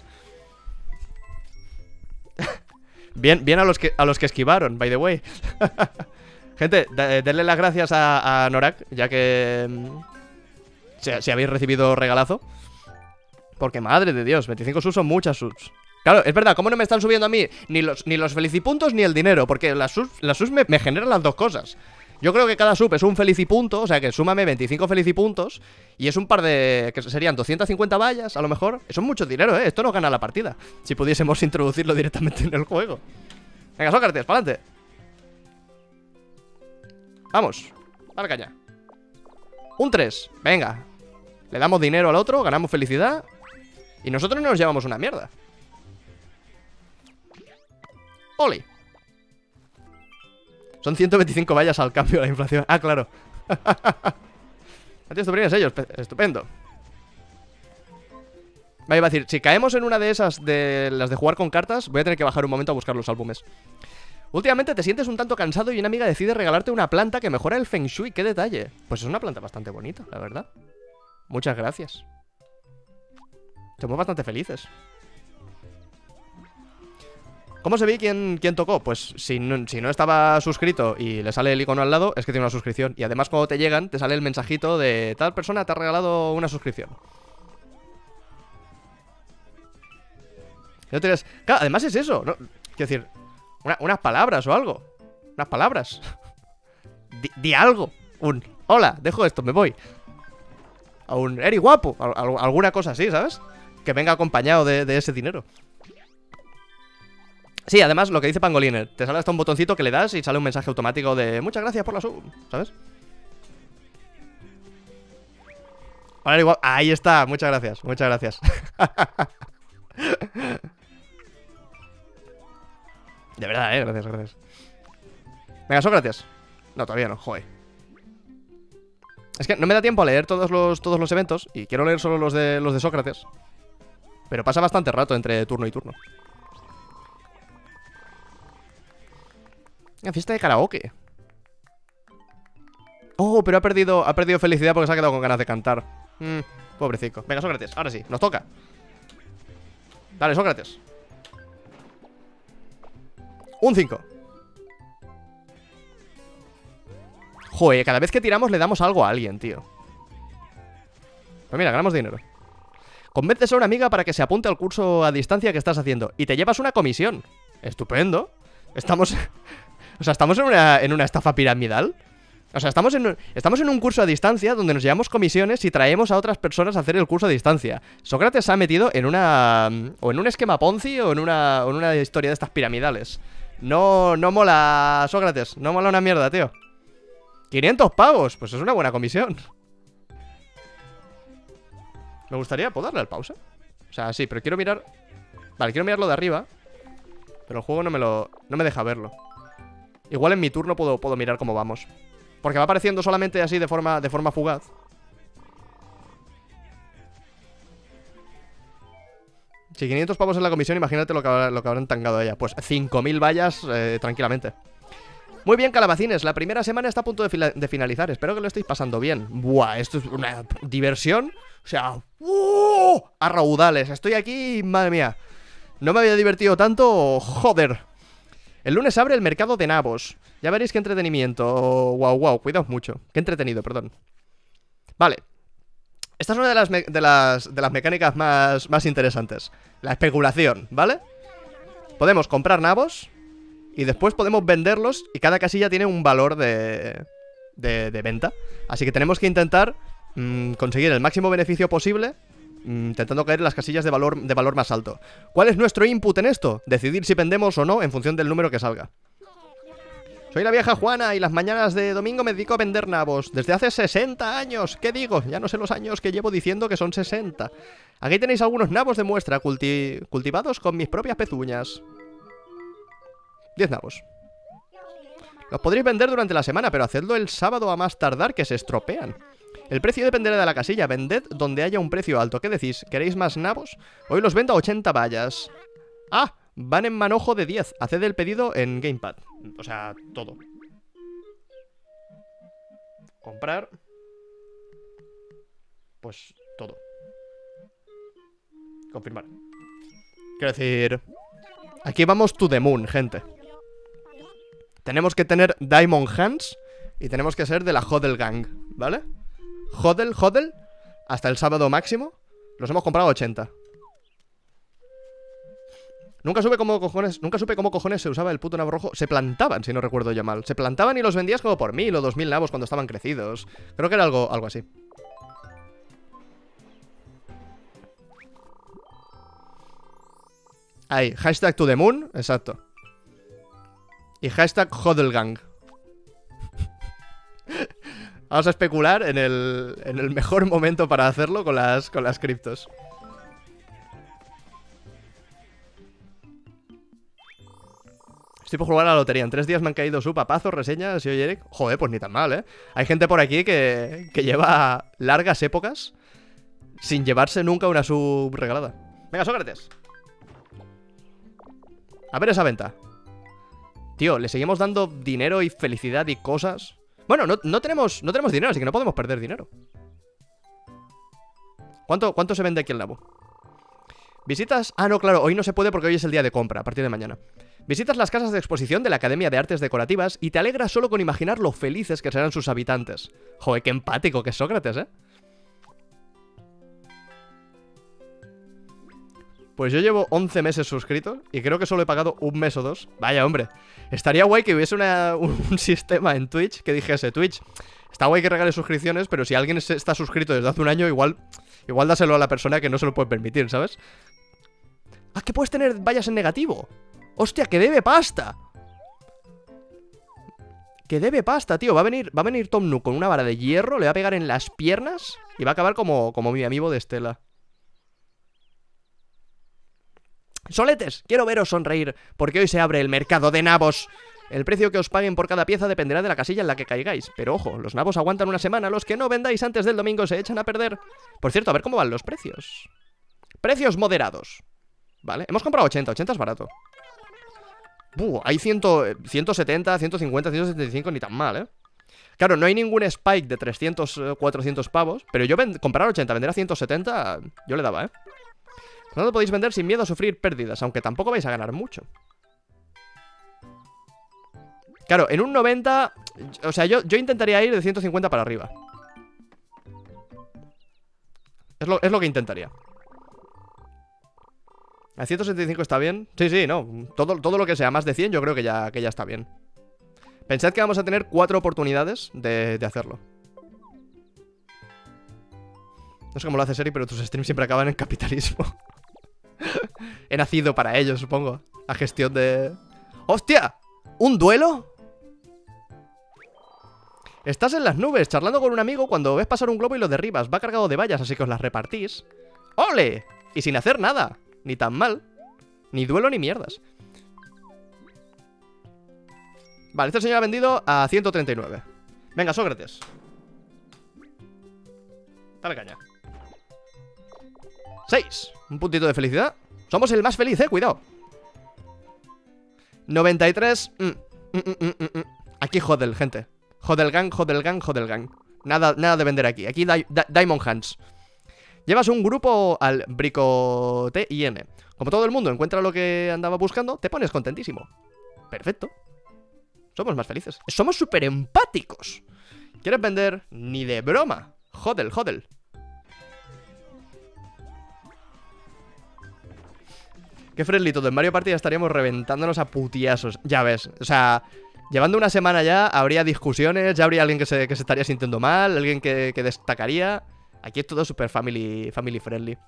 Bien a los que esquivaron, by the way. Gente, denle las gracias a Norak, ya que... si habéis recibido regalazo. Porque madre de Dios, 25 subs son muchas subs. Claro, es verdad, ¿cómo no me están subiendo a mí ni los felicipuntos ni el dinero? Porque las subs me generan las dos cosas. Yo creo que cada sub es un felicipunto, o sea que súmame 25 felicipuntos. Y es un par de... que serían 250 vallas, a lo mejor. Eso es mucho dinero, ¿eh? Esto no gana la partida. Si pudiésemos introducirlo directamente en el juego. Venga, Sócrates, para adelante. Vamos, dale caña. Un 3, venga. Le damos dinero al otro, ganamos felicidad. Y nosotros no nos llevamos una mierda. ¡Oli! Son 125 vallas al cambio de la inflación. Ah, claro. Antes te ellos, estupendo. Vale, iba a decir, si caemos en una de esas de las de jugar con cartas, voy a tener que bajar un momento a buscar los álbumes. Últimamente te sientes un tanto cansado y una amiga decide regalarte una planta que mejora el Feng Shui. ¡Qué detalle! Pues es una planta bastante bonita, la verdad. Muchas gracias. Somos bastante felices. ¿Cómo se ve quién tocó? Pues si no estaba suscrito y le sale el icono al lado, es que tiene una suscripción. Y además cuando te llegan, te sale el mensajito de tal persona te ha regalado una suscripción. No tienes... Claro, además es eso, ¿no? Quiero decir, unas palabras o algo. Unas palabras. Di algo. Hola, dejo esto, me voy. A un Eri guapo. Alguna cosa así, ¿sabes? Que venga acompañado de ese dinero. Sí, además lo que dice Pangoliner, te sale hasta un botoncito que le das y sale un mensaje automático de muchas gracias por la sub, ¿sabes? Hola, Eri guapo. Ahí está, muchas gracias, muchas gracias. De verdad, gracias, gracias. Venga, Sócrates. No, todavía no, joder. Es que no me da tiempo a leer todos los eventos y quiero leer solo los de Sócrates. Pero pasa bastante rato entre turno y turno. Una fiesta de karaoke. Oh, pero ha perdido felicidad porque se ha quedado con ganas de cantar. Pobrecito. Venga, Sócrates, ahora sí, nos toca. Dale, Sócrates. Un 5. Joder, cada vez que tiramos le damos algo a alguien, tío. Pues mira, ganamos dinero. Convences a una amiga para que se apunte al curso a distancia que estás haciendo y te llevas una comisión. Estupendo. Estamos... O sea, estamos en una estafa piramidal. O sea, estamos en un curso a distancia donde nos llevamos comisiones y traemos a otras personas a hacer el curso a distancia. Sócrates se ha metido en una... O en un esquema Ponzi o en una historia de estas piramidales. No mola, Sócrates. No mola una mierda, tío. 500 pavos. Pues es una buena comisión. Me gustaría... ¿Puedo darle al pausa? O sea, sí, pero quiero mirar... Vale, quiero mirarlo de arriba. Pero el juego no me deja verlo. Igual en mi turno puedo mirar cómo vamos. Porque va apareciendo solamente así de forma fugaz. Si 500 pavos en la comisión, imagínate lo que habrán tangado ella. Pues 5.000 vallas tranquilamente. Muy bien, calabacines, la primera semana está a punto de finalizar. Espero que lo estéis pasando bien. Buah, esto es una diversión. O sea, a raudales. Estoy aquí, madre mía. No me había divertido tanto, joder. El lunes abre el mercado de nabos. Ya veréis qué entretenimiento. Wow, cuidaos mucho. Qué entretenido, perdón. Vale. Esta es una de las mecánicas más interesantes. La especulación, ¿vale? Podemos comprar nabos y después podemos venderlos y cada casilla tiene un valor de venta. Así que tenemos que intentar conseguir el máximo beneficio posible, intentando caer en las casillas de valor más alto. ¿Cuál es nuestro input en esto? Decidir si vendemos o no en función del número que salga. Soy la vieja Juana y las mañanas de domingo me dedico a vender nabos. Desde hace 60 años. ¿Qué digo? Ya no sé los años que llevo diciendo que son 60. Aquí tenéis algunos nabos de muestra cultivados con mis propias pezuñas. 10 nabos. Los podréis vender durante la semana, pero hacedlo el sábado a más tardar, que se estropean. El precio dependerá de la casilla. Vended donde haya un precio alto. ¿Qué decís? ¿Queréis más nabos? Hoy los vendo a 80 vallas. ¡Ah! Van en manojo de 10. Haced el pedido en Gamepad. O sea, todo. Comprar. Pues todo. Confirmar. Quiero decir... Aquí vamos to the moon, gente. Tenemos que tener Diamond Hands y tenemos que ser de la Hodel Gang, ¿vale? Hodel, hasta el sábado máximo. Los hemos comprado a 80. Nunca supe cómo cojones se usaba el puto nabo rojo. Se plantaban, si no recuerdo yo mal. Se plantaban y los vendías como por 1000 o 2000 nabos cuando estaban crecidos. Creo que era algo así. Ahí, hashtag to the moon, exacto. Y hashtag Hodelgang. Vamos a especular en el mejor momento para hacerlo con las criptos. Estoy por jugar a la lotería. En 3 días me han caído su papazo, reseñas y oye, Eric. Joder, pues ni tan mal, ¿eh? Hay gente por aquí que lleva largas épocas sin llevarse nunca una sub regalada. Venga, Sócrates. A ver esa venta. Tío, le seguimos dando dinero y felicidad y cosas. Bueno, no tenemos dinero, así que no podemos perder dinero. ¿Cuánto se vende aquí el nabo? Visitas... Ah, no, claro, hoy no se puede porque hoy es el día de compra, a partir de mañana. Visitas las casas de exposición de la Academia de Artes Decorativas y te alegras solo con imaginar lo felices que serán sus habitantes. Joder, qué empático que es Sócrates, ¿eh? Pues yo llevo 11 meses suscrito y creo que solo he pagado un mes o dos. Vaya, hombre. Estaría guay que hubiese un sistema en Twitch que dijese, Twitch, está guay que regale suscripciones, pero si alguien está suscrito desde hace un año, igual dáselo a la persona que no se lo puede permitir, ¿sabes? Ah, que puedes tener vallas en negativo. Hostia, que debe pasta. Que debe pasta, tío. Va a venir Tom Nook con una vara de hierro, le va a pegar en las piernas y va a acabar como mi amigo de Estela. Soletes, quiero veros sonreír, porque hoy se abre el mercado de nabos. El precio que os paguen por cada pieza dependerá de la casilla en la que caigáis. Pero ojo, los nabos aguantan una semana, los que no vendáis antes del domingo se echan a perder. Por cierto, a ver cómo van los precios. Precios moderados. Vale, hemos comprado 80 es barato. Hay 170, 150, 175, ni tan mal, ¿eh? Claro, no hay ningún spike de 300, 400 pavos, pero yo comprar 80, vender a 170, yo le daba, ¿eh? Por lo tanto, podéis vender sin miedo a sufrir pérdidas, aunque tampoco vais a ganar mucho. Claro, en un 90... O sea, yo intentaría ir de 150 para arriba. Es lo que intentaría. ¿A 175 está bien? Sí, no. Todo lo que sea más de 100 yo creo que ya está bien. Pensad que vamos a tener 4 oportunidades de hacerlo. No sé cómo lo hace Seri, pero tus streams siempre acaban en capitalismo. He nacido para ello, supongo. La gestión de... ¡Hostia! ¿Un duelo? Estás en las nubes charlando con un amigo cuando ves pasar un globo y lo derribas. Va cargado de vallas, así que os las repartís. ¡Ole! Y sin hacer nada. Ni tan mal. Ni duelo ni mierdas. Vale, este señor ha vendido a 139. Venga, Sócrates. Dale caña. 6. Un puntito de felicidad. Somos el más feliz, cuidado. 93. Aquí jodel, gente. Jodelgang. Nada de vender aquí. Aquí Diamond Hands. Llevas un grupo al Bricote IM. Como todo el mundo encuentra lo que andaba buscando, te pones contentísimo. Perfecto. Somos más felices. Somos súper empáticos. ¿Quieres vender? Ni de broma. Jodel. Qué friendly todo. En Mario Party ya estaríamos reventándonos a putiazos. Ya ves, o sea, llevando una semana ya habría discusiones, ya habría alguien que se estaría sintiendo mal, alguien que destacaría. Aquí es todo súper family friendly.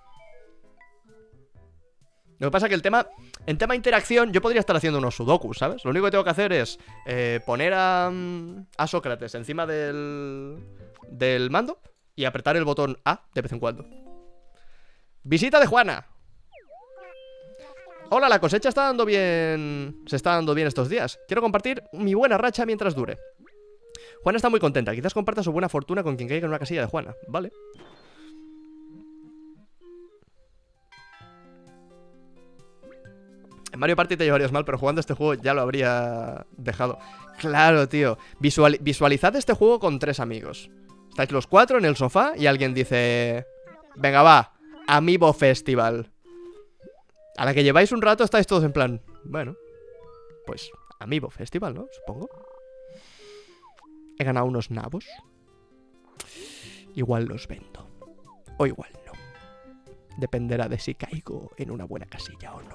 Lo que pasa es que en tema interacción, yo podría estar haciendo unos sudokus, ¿sabes? Lo único que tengo que hacer es poner a Sócrates encima del mando y apretar el botón A de vez en cuando. Visita de Juana. Hola, la cosecha está dando bien. Se está dando bien estos días. Quiero compartir mi buena racha mientras dure. Juana está muy contenta. Quizás comparta su buena fortuna con quien caiga en una casilla de Juana. Vale. En Mario Party te llevarías mal, pero jugando este juego ya lo habría dejado. Claro, tío. Visualizad este juego con 3 amigos. Estáis los 4 en el sofá y alguien dice... Venga, va. Amiibo Festival. A la que lleváis un rato estáis todos en plan... Bueno, pues Amiibo Festival, ¿no? Supongo. He ganado unos nabos. Igual los vendo. O igual no. Dependerá de si caigo en una buena casilla o no.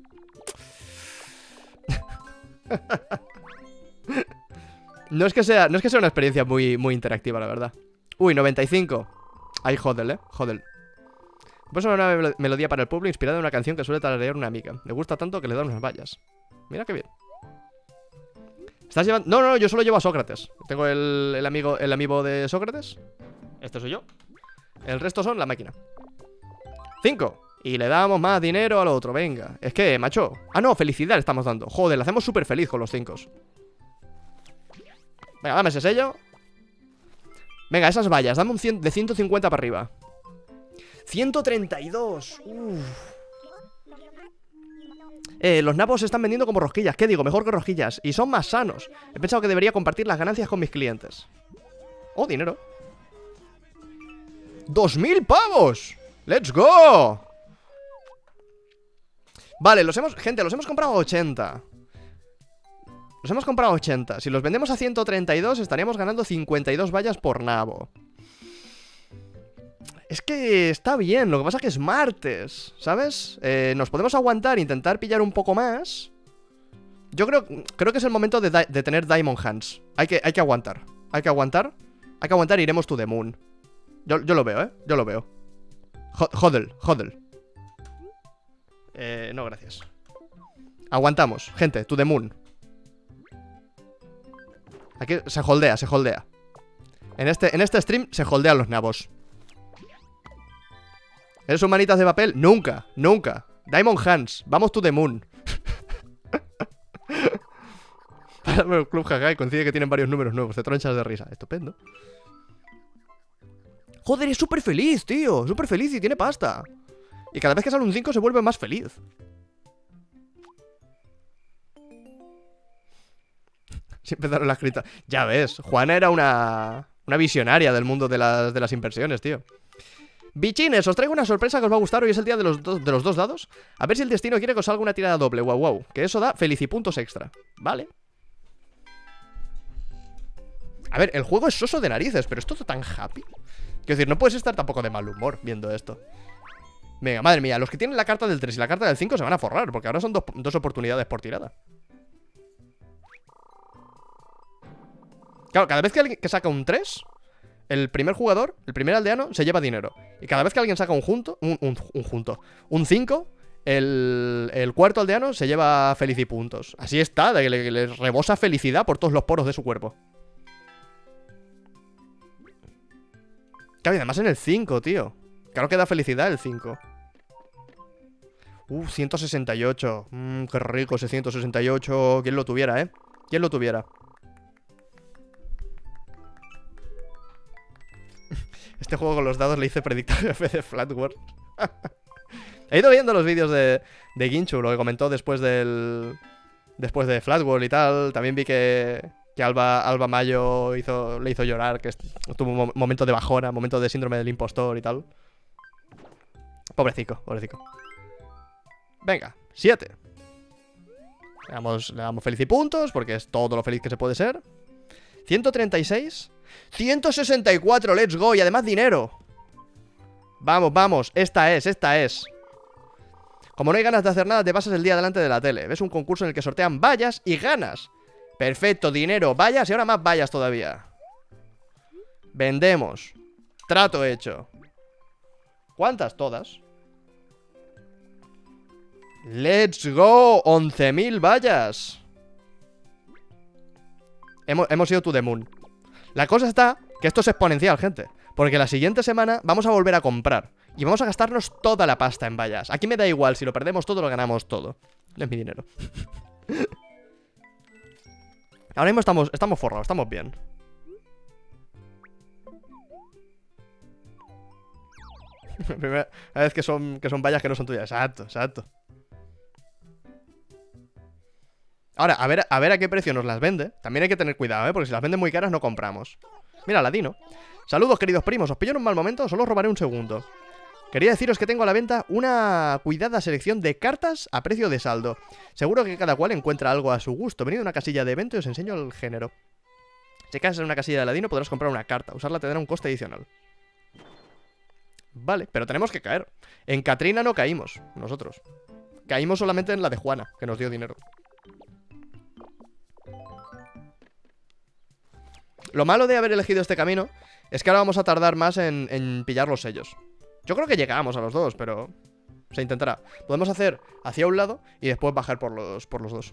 No es que sea una experiencia muy interactiva, la verdad. Uy, 95. Ay, jodel, jodel. Pues una melodía para el pueblo inspirada en una canción que suele tararear una amiga. Le gusta tanto que le da unas vallas. Mira qué bien. ¿Estás llevando...? No, yo solo llevo a Sócrates. Tengo el amigo de Sócrates. Este soy yo. El resto son la máquina. 5. Y le damos más dinero al otro, venga. Es que, macho. Ah, no, felicidad le estamos dando. Joder, le hacemos súper feliz con los 5. Venga, dame ese sello. Venga, esas vallas, dame un de 150 para arriba. 132. Los nabos se están vendiendo como rosquillas. ¿Qué digo? Mejor que rosquillas. Y son más sanos. He pensado que debería compartir las ganancias con mis clientes. Oh, dinero. 2000 pavos. ¡Let's go! Vale, gente, los hemos comprado a 80. Los hemos comprado a 80. Si los vendemos a 132, estaríamos ganando 52 vallas por nabo. Es que está bien, lo que pasa es que es martes, ¿sabes? Nos podemos aguantar, intentar pillar un poco más. Yo creo que es el momento de tener Diamond Hands. Hay que aguantar. Hay que aguantar y iremos to the moon. Yo lo veo, ¿eh? Yo lo veo. Hodl. No, gracias. Aguantamos, gente, to the moon. Aquí se holdea. En este stream se holdean los nabos. ¿Eres un manitas de papel? Nunca. Diamond Hands, vamos to the moon. El Club Hagai coincide que tienen varios números nuevos. Te tronchas de risa. Estupendo. Joder, es súper feliz, tío. Súper feliz y tiene pasta. Y cada vez que sale un 5 se vuelve más feliz. Si empezaron la escrita. Ya ves, Juana era una visionaria del mundo de las inversiones, tío. Bichines, os traigo una sorpresa que os va a gustar. Hoy es el día de los dos dados. A ver si el destino quiere que os salga una tirada doble. Wow. Que eso da felicipuntos extra. Vale. A ver, el juego es soso de narices, pero es todo tan happy. Quiero decir, no puedes estar tampoco de mal humor viendo esto. Venga, madre mía, los que tienen la carta del 3 y la carta del 5 se van a forrar, porque ahora son dos oportunidades por tirada. Claro, cada vez que alguien que saca un 3, el primer jugador, el primer aldeano, se lleva dinero. Y cada vez que alguien saca un 5, el cuarto aldeano se lleva felicipuntos. Así está, de que le rebosa felicidad por todos los poros de su cuerpo. Claro, y además en el 5, tío. Claro que da felicidad el 5. 168. Qué rico ese 168. ¿Quién lo tuviera, eh? ¿Quién lo tuviera? Este juego con los dados le hice predictar el jefe de Flatworld. He ido viendo los vídeos de Ginchu, lo que comentó después de Flatworld y tal. También vi que Alba Mayo le hizo llorar, que tuvo un momento de bajona, momento de síndrome del impostor y tal. Pobrecico. Venga, 7. Le damos felicipuntos, porque es todo lo feliz que se puede ser. 136. 164, let's go, y además dinero. Vamos, esta es. Como no hay ganas de hacer nada, te pasas el día delante de la tele. Ves un concurso en el que sortean vallas y ganas. Perfecto, dinero, vallas y ahora más vallas todavía. Vendemos. Trato hecho. ¿Cuántas? Todas. Let's go, 11.000 vallas. Hemos ido to the moon. La cosa está que esto es exponencial, gente. Porque la siguiente semana vamos a volver a comprar. Y vamos a gastarnos toda la pasta en vallas. Aquí me da igual, si lo perdemos todo, lo ganamos todo. No es mi dinero. Ahora mismo estamos forrados, estamos bien. Primera vez que son vallas que no son tuyas. Exacto. Ahora, a ver a qué precio nos las vende. También hay que tener cuidado, porque si las venden muy caras no compramos. Mira, Ladino. Saludos, queridos primos. ¿Os pillo en un mal momento? Solo os robaré un segundo. Quería deciros que tengo a la venta una cuidada selección de cartas a precio de saldo. Seguro que cada cual encuentra algo a su gusto. Venid a una casilla de evento y os enseño el género. Si caes en una casilla de Ladino podrás comprar una carta. Usarla te dará un coste adicional. Vale, pero tenemos que caer. En Katrina no caímos, nosotros. Caímos solamente en la de Juana, que nos dio dinero. Lo malo de haber elegido este camino es que ahora vamos a tardar más en pillar los sellos. Yo creo que llegamos a los dos, pero se intentará. Podemos hacer hacia un lado y después bajar por los dos.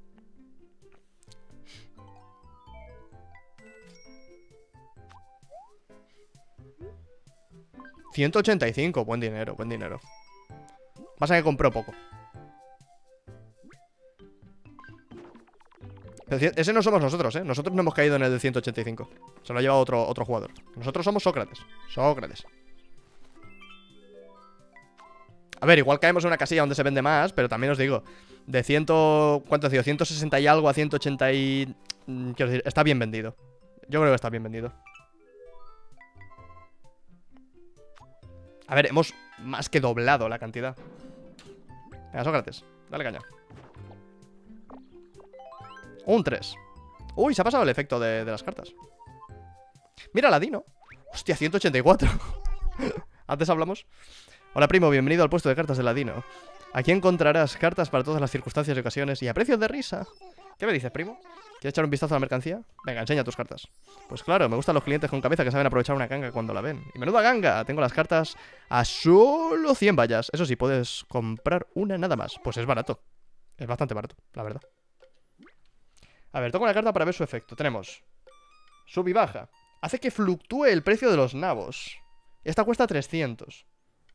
$185, buen dinero. Pasa que compró poco. Ese no somos nosotros, ¿eh? Nosotros no hemos caído en el del 185. Se lo ha llevado otro jugador. Nosotros somos Sócrates. A ver, igual caemos en una casilla donde se vende más, pero también os digo, de 100... ¿Cuánto has dicho? 160 y algo a 180 y... Quiero decir, está bien vendido. Yo creo que está bien vendido. A ver, hemos más que doblado la cantidad. Venga, Sócrates, dale caña. Un 3. Uy, se ha pasado el efecto de las cartas. Mira, Ladino. Hostia, 184. Antes hablamos. Hola, primo, bienvenido al puesto de cartas de Ladino. Aquí encontrarás cartas para todas las circunstancias y ocasiones y a precios de risa. ¿Qué me dices, primo? ¿Quieres echar un vistazo a la mercancía? Venga, enseña tus cartas. Pues claro, me gustan los clientes con cabeza que saben aprovechar una ganga cuando la ven. Y menuda ganga, tengo las cartas a solo 100 vallas. Eso sí, puedes comprar una nada más. Pues es barato. Es bastante barato, la verdad. A ver, toco una carta para ver su efecto. Tenemos sub y baja. Hace que fluctúe el precio de los nabos. Esta cuesta 300.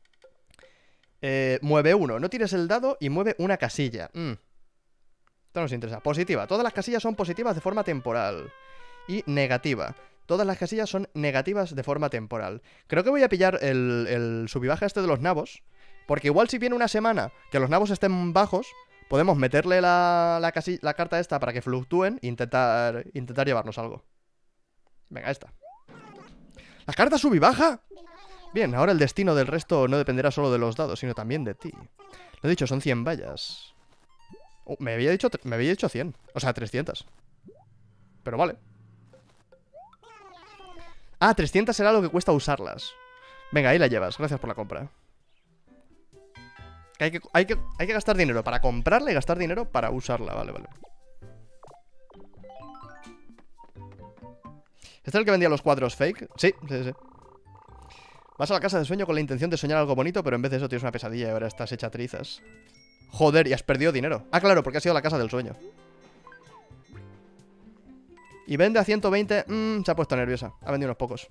Mueve uno. No tires el dado y mueve una casilla. Esto nos interesa. Positiva. Todas las casillas son positivas de forma temporal. Y negativa. Todas las casillas son negativas de forma temporal. Creo que voy a pillar el sub y baja este de los nabos. Porque igual si viene una semana que los nabos estén bajos, podemos meterle la carta esta para que fluctúen e intentar llevarnos algo. Venga, esta. ¿La carta sub y baja? Bien, ahora el destino del resto no dependerá solo de los dados, sino también de ti. Lo dicho, son 100 vallas. Me había dicho 100. O sea, 300. Pero vale. Ah, 300 será lo que cuesta usarlas. Venga, ahí la llevas. Gracias por la compra. Hay que gastar dinero para comprarla y gastar dinero para usarla. Vale, vale. ¿Este es el que vendía los cuadros fake? Sí, sí, sí. Vas a la casa de sueño con la intención de soñar algo bonito, pero en vez de eso tienes una pesadilla y ahora estás hecha trizas. Joder, y has perdido dinero. Ah, claro, porque has ido a la casa del sueño. Y vende a 120. Se ha puesto nerviosa. Ha vendido unos pocos.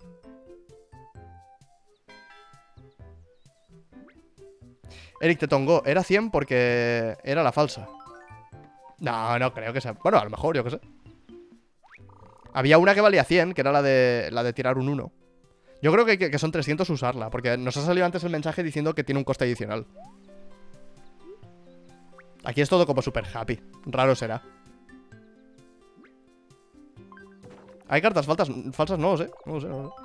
Eric te tongó. Era 100 porque era la falsa. No, no creo que sea. Bueno, a lo mejor, yo qué sé. Había una que valía 100, que era la de tirar un 1. Yo creo que son 300 usarla, porque nos ha salido antes el mensaje diciendo que tiene un coste adicional. Aquí es todo como super happy. Raro será. ¿Hay cartas falsas? No lo sé. No lo sé, no lo sé.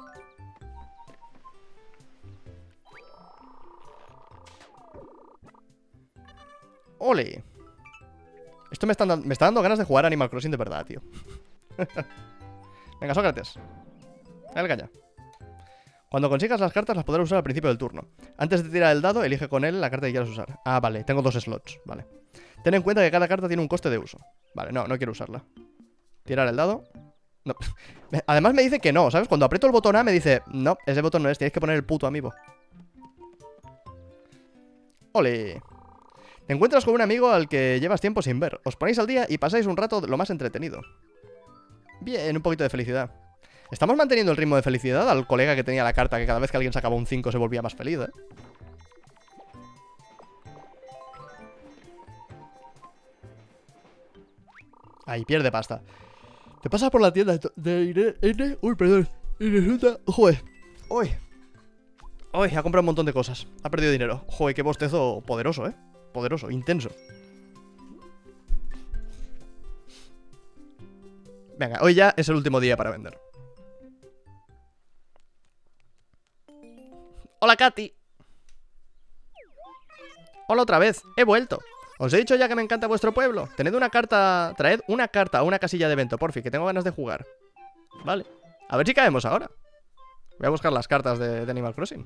¡Ole! Esto me está dando ganas de jugar Animal Crossing de verdad, tío. Venga, Sócrates. Dale caña. Cuando consigas las cartas las podrás usar al principio del turno. Antes de tirar el dado, elige con él la carta que quieras usar. Ah, vale, tengo 2 slots, vale. Ten en cuenta que cada carta tiene un coste de uso. Vale, no quiero usarla. Tirar el dado. No. Además me dice que no, ¿sabes? Cuando aprieto el botón A me dice, no, ese botón no es, tienes que poner el puto amiibo. ¡Ole! Te encuentras con un amigo al que llevas tiempo sin ver. Os ponéis al día y pasáis un rato lo más entretenido. Bien, un poquito de felicidad. Estamos manteniendo el ritmo de felicidad al colega que tenía la carta que cada vez que alguien sacaba un 5 se volvía más feliz, ¿eh? Ahí, pierde pasta. Te pasas por la tienda de Irene... Uy, perdón. Y resulta... Joder. Uy, ha comprado un montón de cosas. Ha perdido dinero. Joder, qué bostezo poderoso, ¿eh? Poderoso, intenso. Venga, hoy ya es el último día para vender. Hola, Katy. Hola otra vez, he vuelto. Os he dicho ya que me encanta vuestro pueblo. Traed una carta a una casilla de evento, porfi, que tengo ganas de jugar. Vale, a ver si caemos ahora. Voy a buscar las cartas de Animal Crossing.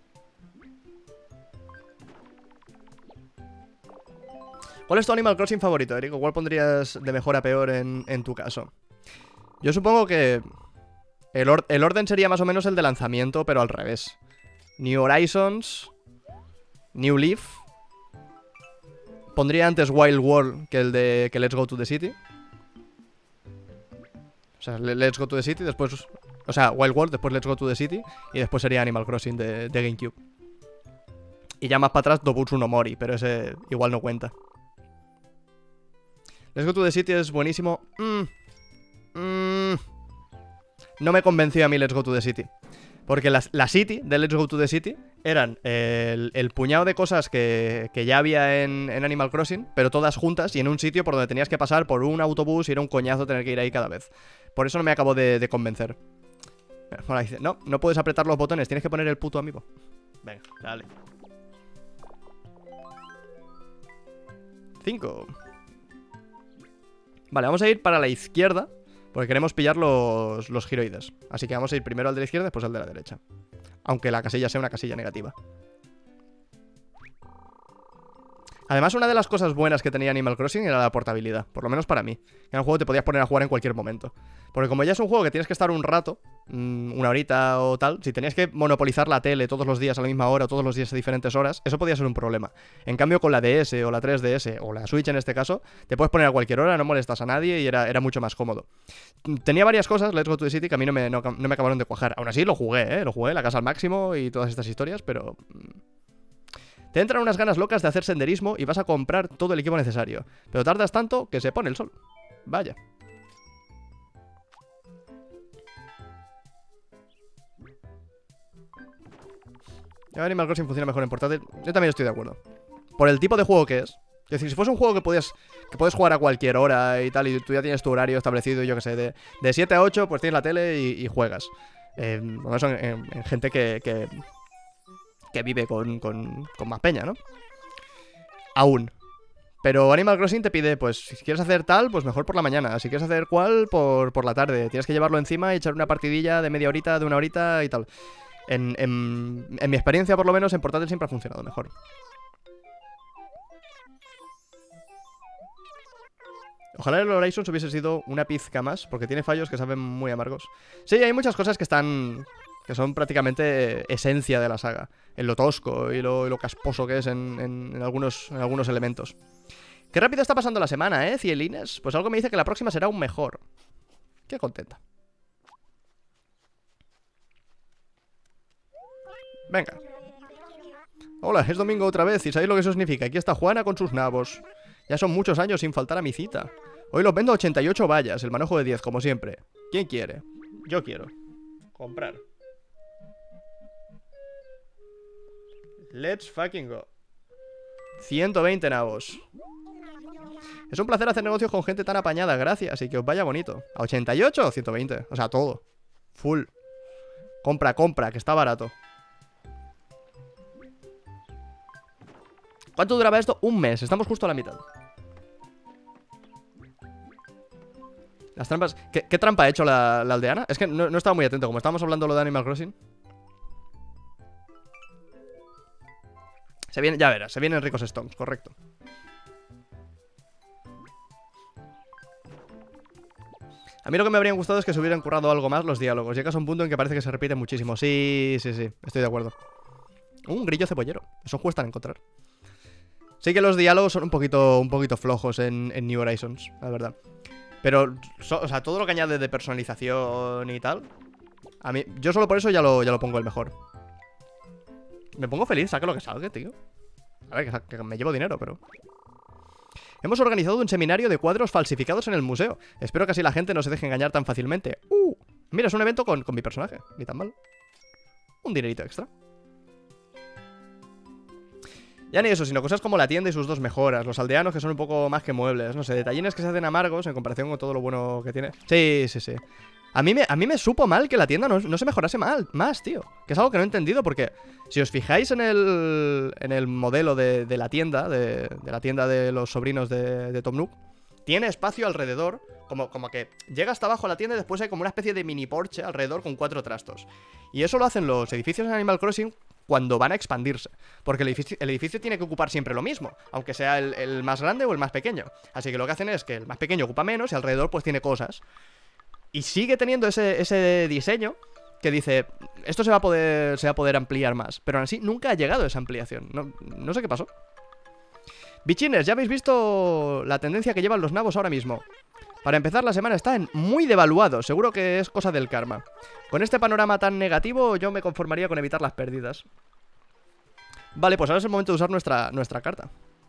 ¿Cuál es tu Animal Crossing favorito, Eric? ¿Cuál pondrías de mejor a peor en tu caso? Yo supongo que el orden sería más o menos el de lanzamiento, pero al revés. New Horizons, New Leaf. Pondría antes Wild World que el de Let's Go to the City. O sea, Let's Go to the City, después... O sea, Wild World, después Let's Go to the City. Y después sería Animal Crossing de GameCube. Y ya más para atrás Dobutsu no Mori, pero ese igual no cuenta. Let's Go to the City es buenísimo. No me convenció a mí Let's Go to the City. Porque la City de Let's Go to the City eran el puñado de cosas que ya había en Animal Crossing, pero todas juntas y en un sitio por donde tenías que pasar por un autobús y era un coñazo tener que ir ahí cada vez. Por eso no me acabó de convencer. Bueno, dice, no puedes apretar los botones, tienes que poner el puto amiibo. Venga, dale. 5. Vale, vamos a ir para la izquierda, porque queremos pillar los giroides. Así que vamos a ir primero al de la izquierda, después al de la derecha. Aunque la casilla sea una casilla negativa. Además, una de las cosas buenas que tenía Animal Crossing era la portabilidad. Por lo menos para mí. Era un juego que te podías poner a jugar en cualquier momento. Porque como ya es un juego que tienes que estar un rato, una horita o tal, si tenías que monopolizar la tele todos los días a la misma hora o todos los días a diferentes horas, eso podía ser un problema. En cambio, con la DS o la 3DS o la Switch en este caso, te puedes poner a cualquier hora, no molestas a nadie y era mucho más cómodo. Tenía varias cosas, Let's Go to the City, que a mí no me acabaron de cuajar. Aún así lo jugué, lo jugué, la casa al máximo y todas estas historias, pero... Te entran unas ganas locas de hacer senderismo y vas a comprar todo el equipo necesario. Pero tardas tanto que se pone el sol. Vaya. Animal Crossing funciona mejor en portátil. Yo también estoy de acuerdo. Por el tipo de juego que es. Es decir, si fuese un juego que puedes jugar a cualquier hora y tal, y tú ya tienes tu horario establecido, yo que sé, de 7 a 8, pues tienes la tele y juegas. Bueno, eso en gente que vive con más peña, ¿no? Aún. Pero Animal Crossing te pide, pues, si quieres hacer tal, pues mejor por la mañana. Si quieres hacer cual, por la tarde. Tienes que llevarlo encima y echar una partidilla de media horita, de una horita y tal. En mi experiencia, por lo menos, en portátil siempre ha funcionado mejor. Ojalá el Horizons hubiese sido una pizca más, porque tiene fallos que saben muy amargos. Sí, hay muchas cosas que son prácticamente esencia de la saga. En lo tosco y lo casposo que es en algunos elementos. Qué rápido está pasando la semana, ¿eh, Cielines? Pues algo me dice que la próxima será aún mejor. Qué contenta. Venga. Hola, es domingo otra vez y ¿sabéis lo que eso significa? Aquí está Juana con sus nabos. Ya son muchos años sin faltar a mi cita. Hoy los vendo a 88 vallas, el manojo de 10, como siempre. ¿Quién quiere? Yo quiero. Comprar. Let's fucking go. 120 nabos. Es un placer hacer negocios con gente tan apañada, gracias, y que os vaya bonito. ¿A 88 o 120? O sea, todo. Full. Compra, que está barato. ¿Cuánto duraba esto? Un mes, estamos justo a la mitad. Las trampas... ¿Qué trampa ha hecho la aldeana? Es que no estaba muy atento, como estábamos hablando lo de Animal Crossing. Ya verás, se vienen ricos stones, correcto. A mí lo que me habrían gustado es que se hubieran currado algo más los diálogos. Llegas a un punto en que parece que se repite muchísimo. Sí, estoy de acuerdo. Un grillo cebollero, eso cuesta encontrar. Sí que los diálogos son un poquito flojos en New Horizons, la verdad. Pero, o sea, todo lo que añade de personalización y tal, a mí, yo solo por eso ya lo pongo el mejor. Me pongo feliz, saque lo que salga, tío. A ver, que me llevo dinero, pero... Hemos organizado un seminario de cuadros falsificados en el museo. Espero que así la gente no se deje engañar tan fácilmente. Mira, es un evento con mi personaje, ni tan mal. Un dinerito extra. Ya ni eso, sino cosas como la tienda y sus dos mejoras. Los aldeanos que son un poco más que muebles. No sé, detallines que se hacen amargos en comparación con todo lo bueno que tiene. Sí. A mí me supo mal que la tienda no se mejorase más, tío. Que es algo que no he entendido porque si os fijáis en el modelo de la tienda, de la tienda de los sobrinos de Tom Nook, tiene espacio alrededor, como que llega hasta abajo a la tienda y después hay como una especie de mini porche alrededor con 4 trastos. Y eso lo hacen los edificios en Animal Crossing cuando van a expandirse, porque el edificio tiene que ocupar siempre lo mismo, aunque sea el más grande o el más pequeño. Así que lo que hacen es que el más pequeño ocupa menos y alrededor pues tiene cosas. Y sigue teniendo ese diseño que dice, esto se va a poder ampliar más, pero aún así nunca ha llegado esa ampliación. No sé qué pasó. Bichines, ya habéis visto la tendencia que llevan los nabos ahora mismo. Para empezar, la semana está en muy devaluado. Seguro que es cosa del karma. Con este panorama tan negativo, yo me conformaría con evitar las pérdidas. Vale, pues ahora es el momento de usar nuestra carta.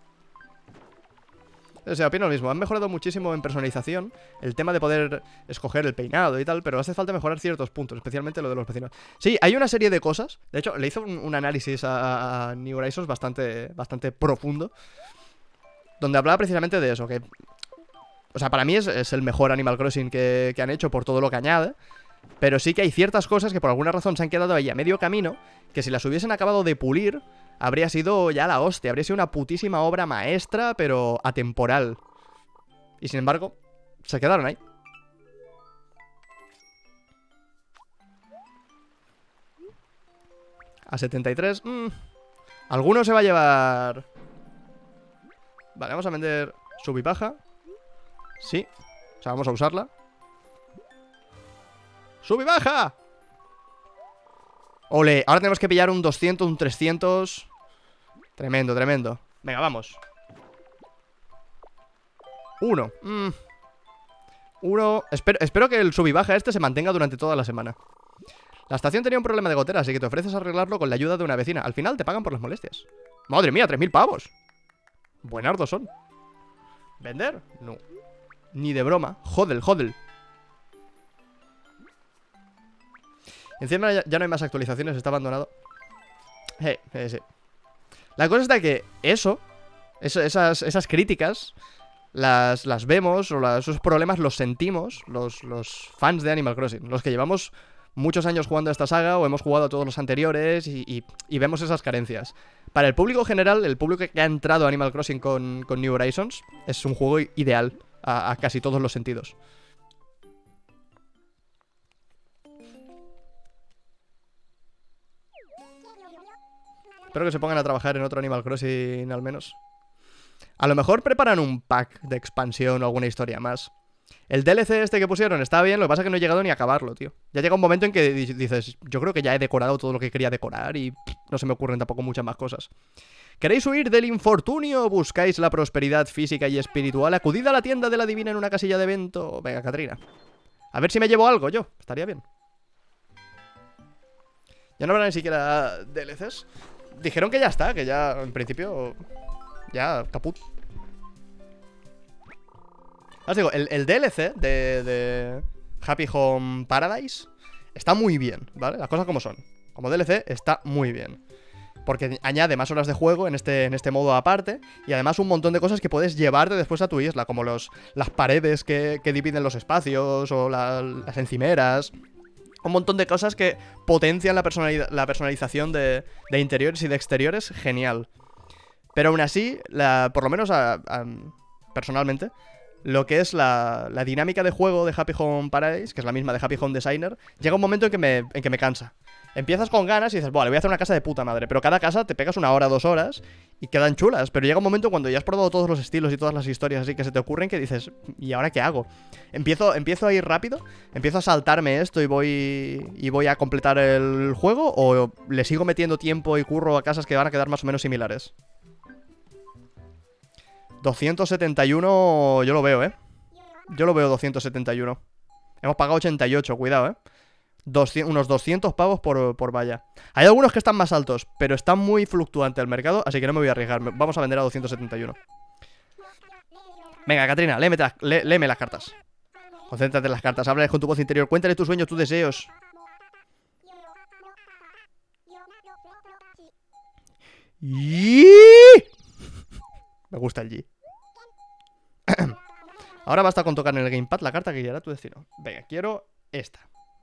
O sea, opino lo mismo. Han mejorado muchísimo en personalización el tema de poder escoger el peinado y tal, pero hace falta mejorar ciertos puntos, especialmente lo de los vecinos. Sí, hay una serie de cosas. De hecho, le hizo un análisis a New Horizons bastante profundo, donde hablaba precisamente de eso, que... O sea, para mí es el mejor Animal Crossing que han hecho por todo lo que añade. Pero sí que hay ciertas cosas que por alguna razón se han quedado ahí a medio camino, que si las hubiesen acabado de pulir, habría sido ya la hostia. Habría sido una putísima obra maestra, pero atemporal. Y sin embargo, se quedaron ahí. A 73. Alguno se va a llevar... Vale, vamos a vender sub y baja. Sí. O sea, vamos a usarla. ¡Sub y baja! Ole, ahora tenemos que pillar un 200, un 300. Tremendo, tremendo. Venga, vamos. Uno. Uno. Espero que el sub y baja este se mantenga durante toda la semana. La estación tenía un problema de gotera, así que te ofreces a arreglarlo con la ayuda de una vecina. Al final te pagan por las molestias. Madre mía, 3000 pavos. Buenardos son. ¿Vender? No. Ni de broma. Hodel, hodel. Encima ya no hay más actualizaciones, está abandonado. Sí. La cosa está que esas críticas las vemos, o esos problemas los sentimos los fans de Animal Crossing, los que llevamos muchos años jugando a esta saga o hemos jugado a todos los anteriores y vemos esas carencias. Para el público general, el público que ha entrado a Animal Crossing con New Horizons, es un juego ideal a casi todos los sentidos. Espero que se pongan a trabajar en otro Animal Crossing al menos. A lo mejor preparan un pack de expansión o alguna historia más. El DLC este que pusieron está bien, lo que pasa es que no he llegado ni a acabarlo, tío. Ya llega un momento en que dices, yo creo que ya he decorado todo lo que quería decorar y no se me ocurren tampoco muchas más cosas. ¿Queréis huir del infortunio o buscáis la prosperidad física y espiritual? Acudid a la tienda de la divina en una casilla de evento. Venga, Catrina. A ver si me llevo algo yo, estaría bien. Ya no habrá ni siquiera DLCs. Dijeron que ya está, que ya, en principio, ya, caput. Os digo, el DLC de Happy Home Paradise está muy bien, ¿vale? Las cosas como son. Como DLC está muy bien. Porque añade más horas de juego en este modo aparte. Y además un montón de cosas que puedes llevarte después a tu isla. Como las paredes que dividen los espacios. O las encimeras. Un montón de cosas que potencian la personalización de interiores y de exteriores. Genial. Pero aún así, por lo menos personalmente, lo que es la dinámica de juego de Happy Home Paradise, que es la misma de Happy Home Designer, llega un momento en que me cansa. Empiezas con ganas y dices, bueno, le voy a hacer una casa de puta madre. Pero cada casa te pegas 1 hora, 2 horas y quedan chulas. Pero llega un momento cuando ya has probado todos los estilos y todas las historias así que se te ocurren que dices, ¿y ahora qué hago? Empiezo a ir rápido, empiezo a saltarme esto y voy a completar el juego, o le sigo metiendo tiempo y curro a casas que van a quedar más o menos similares. 271 yo lo veo, Yo lo veo 271. Hemos pagado 88, cuidado, unos 200 pavos por valla. Hay algunos que están más altos, pero está muy fluctuante el mercado, así que no me voy a arriesgar. Vamos a vender a 271. Venga, Catrina, léeme las cartas. Concéntrate en las cartas, háblale con tu voz interior. Cuéntale tus sueños, tus deseos. Me gusta el G. Ahora basta con tocar en el gamepad la carta que guiará tu destino. Venga, quiero esta.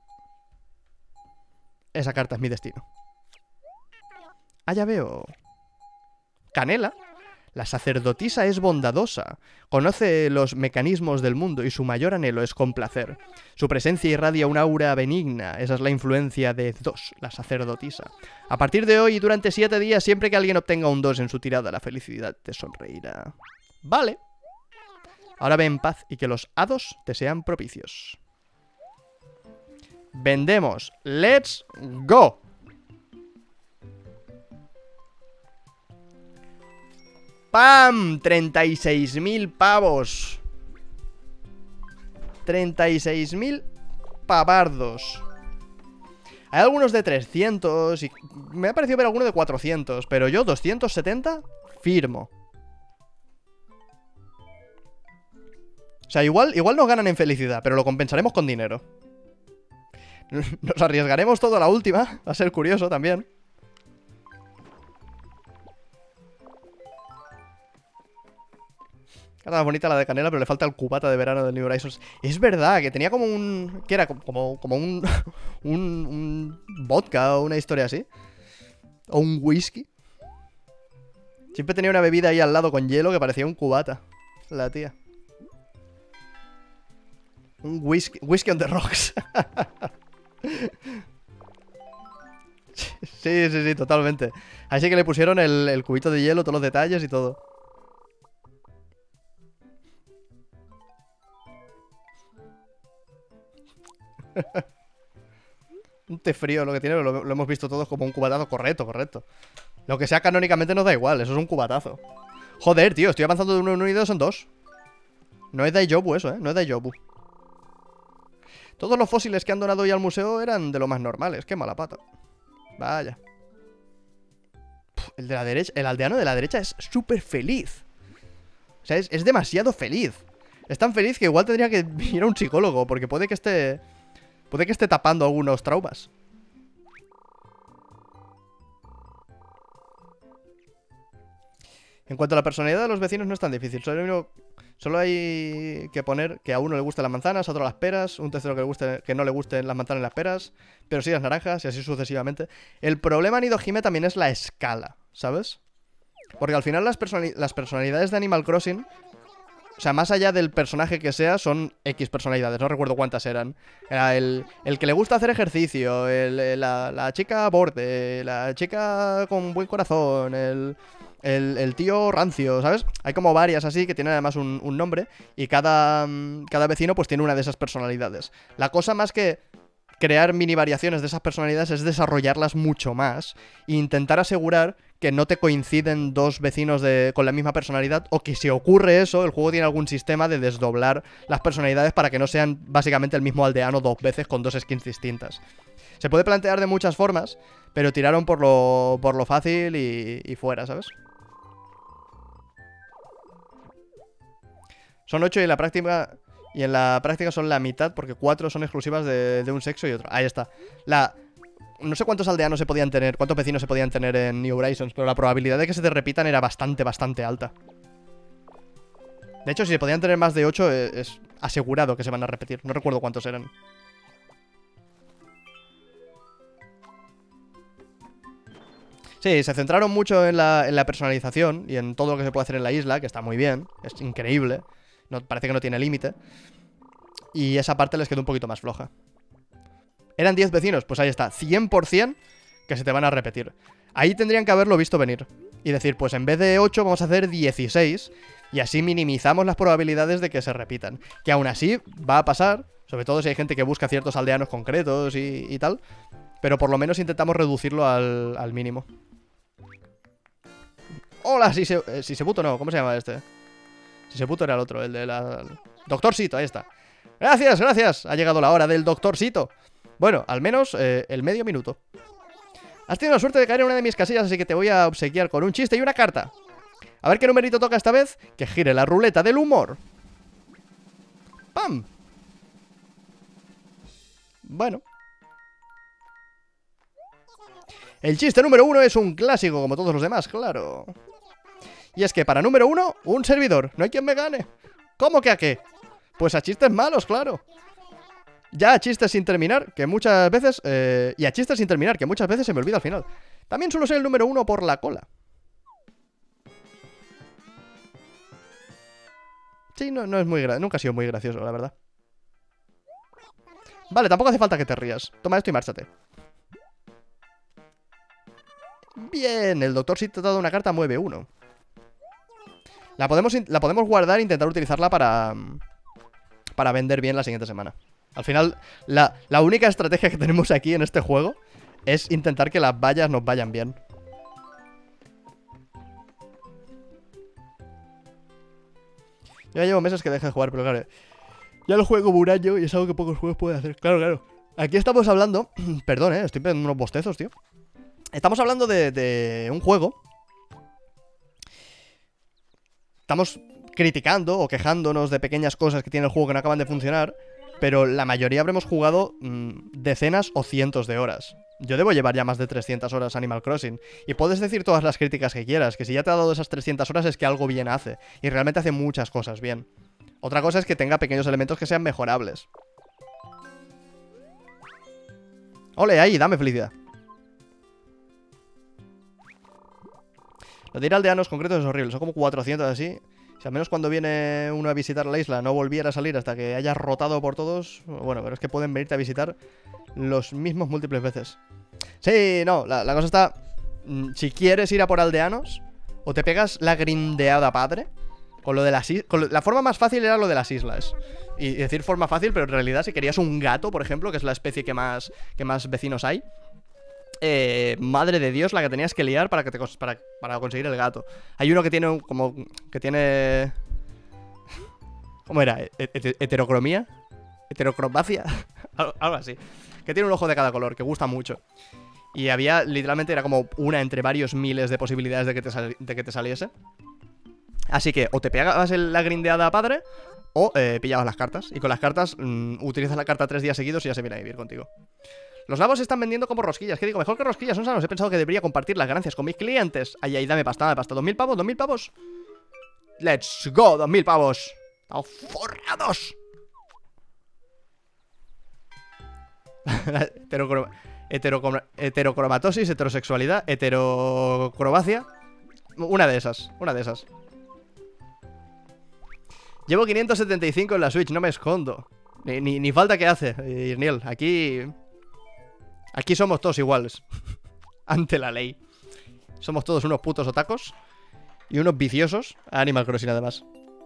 Esa carta es mi destino. Ah, ya veo. Canela. La sacerdotisa es bondadosa. Conoce los mecanismos del mundo y su mayor anhelo es complacer. Su presencia irradia un aura benigna. Esa es la influencia de 2, la sacerdotisa. A partir de hoy y durante 7 días, siempre que alguien obtenga un 2 en su tirada, la felicidad te sonreirá. Vale. Ahora ve en paz y que los hados te sean propicios. Vendemos. ¡Let's go! ¡Pam! 36.000 pavos. 36.000 pavardos. Hay algunos de 300 y me ha parecido ver alguno de 400, pero yo 270 firmo. O sea, igual nos ganan en felicidad, pero lo compensaremos con dinero. Nos arriesgaremos todo a la última. Va a ser curioso también. Era bonita la de canela, pero le falta el cubata de verano del New Horizons. Es verdad, que tenía como un... ¿Qué era? Como un... un vodka o una historia así. O un whisky. Siempre tenía una bebida ahí al lado con hielo que parecía un cubata. La tía. Un whisky on the rocks. Sí, totalmente. Así que le pusieron el cubito de hielo, todos los detalles y todo. Un té frío, lo que tiene, lo hemos visto todos como un cubatazo. Correcto, correcto. Lo que sea canónicamente nos da igual, eso es un cubatazo. Joder, tío, estoy avanzando de 1 en 1 y 2 en 2. No es Daijobu eso, no es Daijobu. Todos los fósiles que han donado hoy al museo eran de lo más normales. Qué mala pata. Vaya. El de la derecha, el aldeano de la derecha es súper feliz. O sea, es demasiado feliz. Es tan feliz que igual tendría que ir a un psicólogo, porque puede que esté tapando algunos traumas. En cuanto a la personalidad de los vecinos no es tan difícil. Solo hay que poner que a uno le gusten las manzanas, a otro las peras, un tercero que no le gusten las manzanas y las peras, pero sí las naranjas y así sucesivamente. El problema en Nidohime también es la escala, ¿sabes? Porque al final las personalidades de Animal Crossing, o sea, más allá del personaje que sea, son X personalidades, no recuerdo cuántas eran. Era el que le gusta hacer ejercicio, la chica borde, la chica con buen corazón, el tío rancio, ¿sabes? Hay como varias así que tienen además un nombre y cada vecino pues tiene una de esas personalidades. La cosa más que crear mini variaciones de esas personalidades es desarrollarlas mucho más e intentar asegurar que no te coinciden dos vecinos con la misma personalidad, o que si ocurre eso, el juego tiene algún sistema de desdoblar las personalidades para que no sean básicamente el mismo aldeano dos veces con dos skins distintas. Se puede plantear de muchas formas, pero tiraron por lo fácil y fuera, ¿sabes? Son 8 y en la práctica son la mitad, porque 4 son exclusivas de un sexo y otro. Ahí está. No sé cuántos aldeanos se podían tener, cuántos vecinos se podían tener en New Horizons, pero la probabilidad de que se te repitan era bastante, bastante alta. De hecho, si se podían tener más de 8, es asegurado que se van a repetir. No recuerdo cuántos eran. Sí, se centraron mucho en la personalización y en todo lo que se puede hacer en la isla, que está muy bien, es increíble. No, parece que no tiene límite. Y esa parte les quedó un poquito más floja. Eran 10 vecinos, pues ahí está, 100% que se te van a repetir. Ahí tendrían que haberlo visto venir y decir, pues en vez de 8 vamos a hacer 16, y así minimizamos las probabilidades de que se repitan. Que aún así va a pasar, sobre todo si hay gente que busca ciertos aldeanos concretos y tal, pero por lo menos intentamos reducirlo al mínimo. Hola, Sisebuto no, ¿cómo se llama este? Sisebuto era el otro, el de la... Doctor Sito, ahí está. Gracias, gracias, ha llegado la hora del Doctor Sito. Bueno, al menos el medio minuto. Has tenido la suerte de caer en una de mis casillas, así que te voy a obsequiar con un chiste y una carta. A ver qué numerito toca esta vez. Que gire la ruleta del humor. ¡Pam! Bueno. El chiste número 1 es un clásico, como todos los demás, claro. Y es que para número 1, un servidor. No hay quien me gane. ¿Cómo que a qué? Pues a chistes malos, claro. Ya a chistes sin terminar, que muchas veces... y a chistes sin terminar, que muchas veces se me olvida al final. También suelo ser el número 1 por la cola. Sí, no es muy nunca ha sido muy gracioso, la verdad. Vale, tampoco hace falta que te rías. Toma esto y márchate. Bien, el doctor sí te ha dado una carta mueve 1. La podemos guardar e intentar utilizarla para vender bien la siguiente semana. Al final, la única estrategia que tenemos aquí en este juego es intentar que las vallas nos vayan bien. Ya llevo meses que dejé de jugar, pero claro, ya lo juego un año y es algo que pocos juegos pueden hacer. Claro, claro. Aquí estamos hablando... Perdón, estoy pegando unos bostezos, tío. Estamos hablando de un juego. Estamos criticando o quejándonos de pequeñas cosas que tiene el juego que no acaban de funcionar, pero la mayoría habremos jugado decenas o cientos de horas. Yo debo llevar ya más de 300 horas Animal Crossing. Y puedes decir todas las críticas que quieras, que si ya te ha dado esas 300 horas es que algo bien hace. Y realmente hace muchas cosas bien. Otra cosa es que tenga pequeños elementos que sean mejorables. ¡Ole, ahí! Dame felicidad. Lo de ir a aldeanos concretos es horrible, son como 400 así. Si al menos cuando viene uno a visitar la isla no volviera a salir hasta que haya rotado por todos. Bueno, pero es que pueden venirte a visitar los mismos múltiples veces. Sí, no, la cosa está... Si quieres ir a por aldeanos, o te pegas la grindeada padre. Con lo de las la forma más fácil era lo de las islas. Y decir forma fácil, pero en realidad si querías un gato, por ejemplo, que es la especie que más vecinos hay, madre de Dios, la que tenías que liar para conseguir el gato. Hay uno que tiene como... que tiene... ¿Cómo era? ¿Heterocromía? ¿Heterocromacia? Algo así. Que tiene un ojo de cada color, que gusta mucho. Y había, literalmente, era como una entre varios miles de posibilidades de que te saliese. Así que o te pegabas la grindeada padre o pillabas las cartas. Y con las cartas utilizas la carta 3 días seguidos y ya se viene a vivir contigo. Los nabos se están vendiendo como rosquillas. ¿Qué digo? Mejor que rosquillas, son sanos. He pensado que debería compartir las ganancias con mis clientes. Ay, dame pasta, dame pasta. ¿2000 pavos? ¿2000 pavos? ¡Let's go! ¡2000 pavos! ¡Estamos forrados! Heterocromatosis, heterosexualidad, heterocromacia. Una de esas. Llevo 575 en la Switch, no me escondo. Ni falta que hace, Irniel. Aquí somos todos iguales. Ante la ley. Somos todos unos putos otacos. Y unos viciosos a Animal Crossing, además.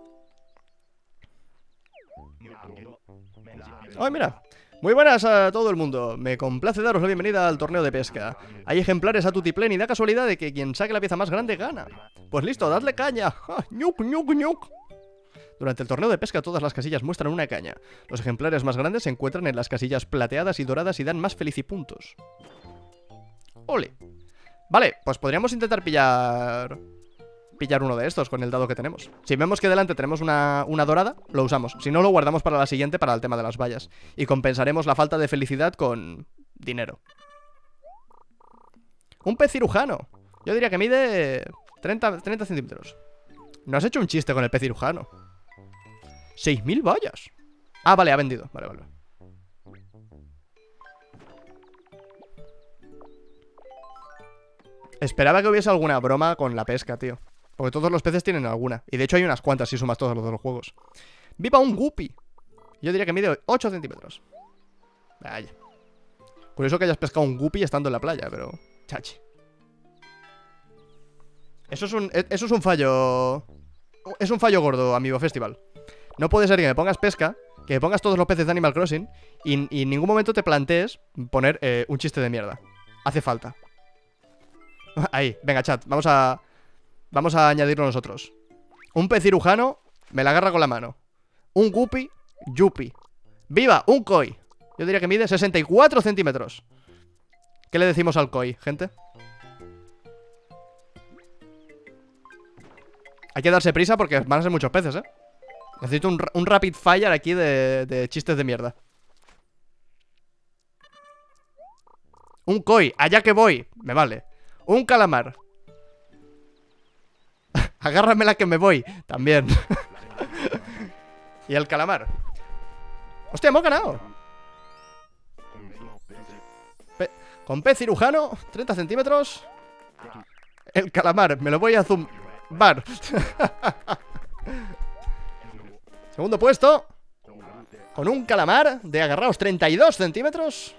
¡Ay, mira! Muy buenas a todo el mundo. Me complace daros la bienvenida al torneo de pesca. Hay ejemplares a tutiplén y da casualidad de que quien saque la pieza más grande gana. Pues listo, dadle caña. ¡Ja! ¡Ñuc, ñuc, ñuc! Durante el torneo de pesca todas las casillas muestran una caña. Los ejemplares más grandes se encuentran en las casillas plateadas y doradas y dan más felicipuntos. ¡Ole! Vale, pues podríamos intentar pillar uno de estos con el dado que tenemos. Si vemos que delante tenemos una dorada, lo usamos. Si no, lo guardamos para la siguiente, para el tema de las vallas. Y compensaremos la falta de felicidad con dinero. Un pez cirujano. Yo diría que mide 30 centímetros. ¿No has hecho un chiste con el pez cirujano? 6000 vallas. Ah, vale, ha vendido. Vale. Esperaba que hubiese alguna broma con la pesca, tío. Porque todos los peces tienen alguna. Y de hecho hay unas cuantas si sumas todos los de los juegos. ¡Viva un guppy! Yo diría que mide 8 centímetros. Vaya. Curioso que hayas pescado un guppy estando en la playa, pero... chachi. Eso es un fallo... Es un fallo gordo, amigo Festival. No puede ser que me pongas pesca, que me pongas todos los peces de Animal Crossing y en ningún momento te plantees poner un chiste de mierda. Hace falta. Ahí, venga, chat, vamos a añadirlo nosotros. Un pez cirujano me la agarra con la mano. Un guppy, yuppie. ¡Viva! Un koi. Yo diría que mide 64 centímetros. ¿Qué le decimos al koi, gente? Hay que darse prisa porque van a ser muchos peces, ¿eh? Necesito un rapid fire aquí de chistes de mierda. Un koi, allá que voy. Me vale. Un calamar. Agárramela que me voy. También. Y el calamar. Hostia, hemos ganado. Con pez cirujano, 30 centímetros. El calamar, me lo voy a zumbar. Segundo puesto. Con un calamar de agarraos 32 centímetros.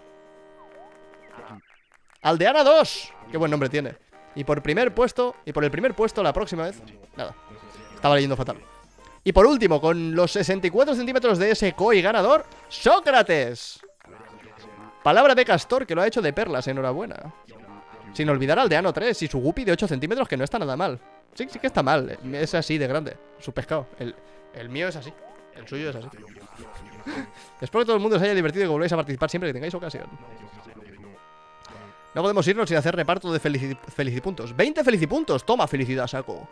Aldeana 2. Qué buen nombre tiene. Y por el primer puesto la próxima vez. Nada, estaba leyendo fatal. Y por último, con los 64 centímetros de ese koi ganador, Sócrates. Palabra de castor que lo ha hecho de perlas, enhorabuena. Sin olvidar Aldeano 3 y su guppy de 8 centímetros, que no está nada mal. Sí que está mal, es así de grande su pescado. El mío es así, el suyo es así. Espero que todo el mundo se haya divertido y que volváis a participar siempre que tengáis ocasión. No podemos irnos sin hacer reparto de felicipuntos. 20 felicipuntos, toma felicidad, saco.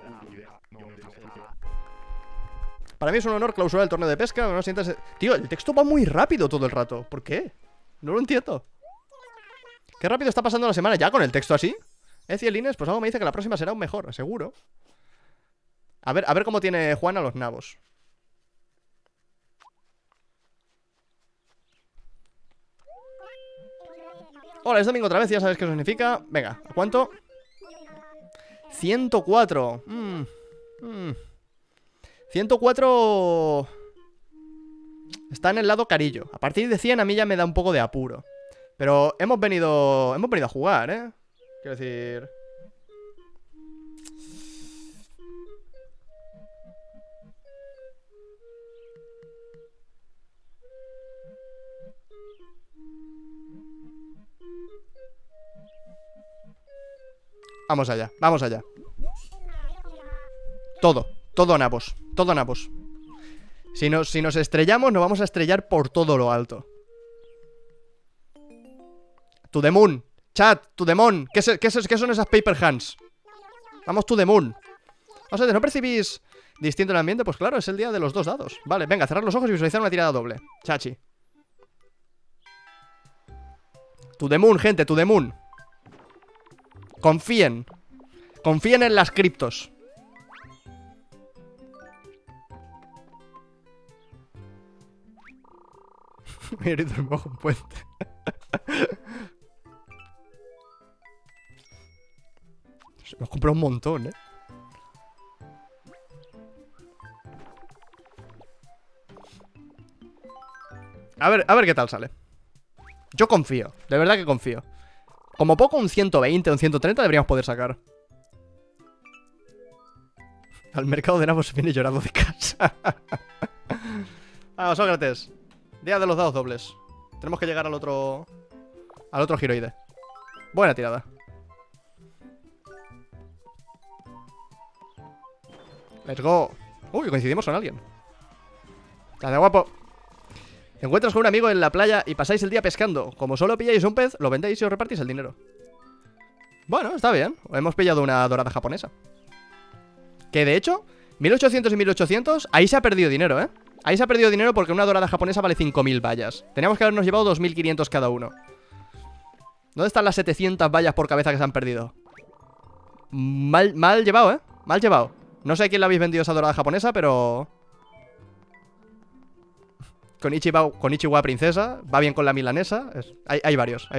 Para mí es un honor clausurar el torneo de pesca. No sientas... Tío, el texto va muy rápido todo el rato. ¿Por qué? No lo entiendo. Qué rápido está pasando la semana ya con el texto así. Cielines, pues algo me dice que la próxima será aún mejor, seguro. A ver cómo tiene Juan a los nabos. Hola, es domingo otra vez, ya sabes qué significa. Venga, ¿a cuánto? 104. 104 está en el lado carillo. A partir de 100 a mí ya me da un poco de apuro. Pero hemos venido a jugar, ¿eh? Quiero decir... Vamos allá, vamos allá. Todo nabos, todo nabos. Si nos estrellamos, nos vamos a estrellar por todo lo alto. To the moon, chat, to the moon. ¿Qué son esas paper hands? Vamos to the moon. O sea, ¿no percibís distinto el ambiente? Pues claro, es el día de los 2 dados. Vale, venga, cerrar los ojos y visualizar una tirada doble. Chachi. To the moon, gente, to the moon. Confíen. Confíen en las criptos. Me he herido el bajo un puente. Se me ha comprado un montón, A ver qué tal sale. Yo confío, de verdad que confío. Como poco un 120 o un 130 deberíamos poder sacar. Al mercado de nabos se viene llorando de casa. Vamos, Sócrates. Día de los dados dobles. Tenemos que llegar al otro giroide. Buena tirada. Let's go. Uy, coincidimos con alguien. Está de guapo. Te encuentras con un amigo en la playa y pasáis el día pescando. Como solo pilláis un pez, lo vendéis y os repartís el dinero. Bueno, está bien. Hemos pillado una dorada japonesa. Que de hecho, 1800 y 1800, ahí se ha perdido dinero, ¿eh? Ahí se ha perdido dinero porque una dorada japonesa vale 5000 vallas. Teníamos que habernos llevado 2500 cada uno. ¿Dónde están las 700 vallas por cabeza que se han perdido? Mal llevado, ¿eh? Mal llevado. No sé a quién le habéis vendido esa dorada japonesa, pero... Konichiwa princesa. Va bien con la milanesa. Hay varios.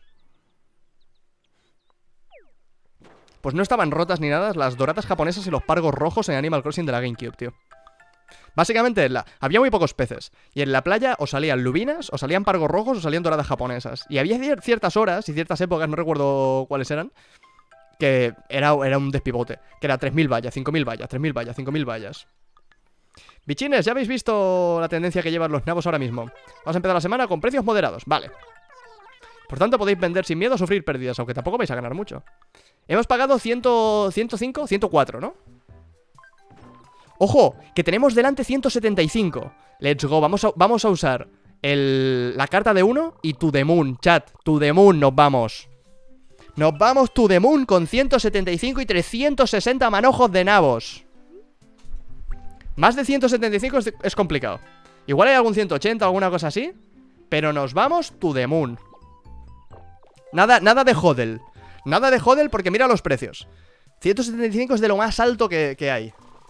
Pues no estaban rotas ni nada las doradas japonesas y los pargos rojos en Animal Crossing de la GameCube, tío. Básicamente había muy pocos peces. Y en la playa o salían lubinas, o salían pargos rojos, o salían doradas japonesas. Y había ciertas horas y ciertas épocas, no recuerdo cuáles eran, que era un despivote. Que era 3000 vallas, 5000 vallas, 3000 vallas, 5000 vallas. Bichines, ya habéis visto la tendencia que llevan los nabos ahora mismo. Vamos a empezar la semana con precios moderados, vale. Por tanto podéis vender sin miedo o sufrir pérdidas, aunque tampoco vais a ganar mucho. Hemos pagado 105, 104, ¿no? ¡Ojo! Que tenemos delante 175. Let's go, vamos a usar la carta de 1 y to the moon, chat. To the moon nos vamos. Nos vamos to the moon con 175 y 360 manojos de nabos. Más de 175 es complicado. Igual hay algún 180 o alguna cosa así, pero nos vamos to the moon. Nada de hodl. Nada de hodl porque mira los precios. 175 es de lo más alto que hay.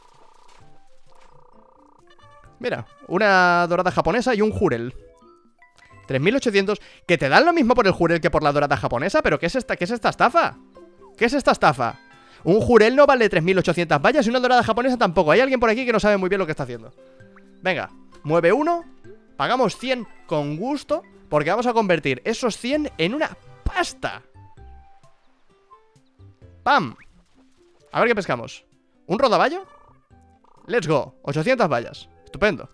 Mira, una dorada japonesa y un jurel. 3800, que te dan lo mismo por el jurel que por la dorada japonesa. ¿Pero qué es esta estafa? ¿Qué es esta estafa? Un jurel no vale 3800 vallas y una dorada japonesa tampoco. Hay alguien por aquí que no sabe muy bien lo que está haciendo. Venga, mueve uno. Pagamos 100 con gusto, porque vamos a convertir esos 100 en una pasta. ¡Pam! A ver qué pescamos. ¿Un rodaballo? Let's go, 800 vallas. Estupendo.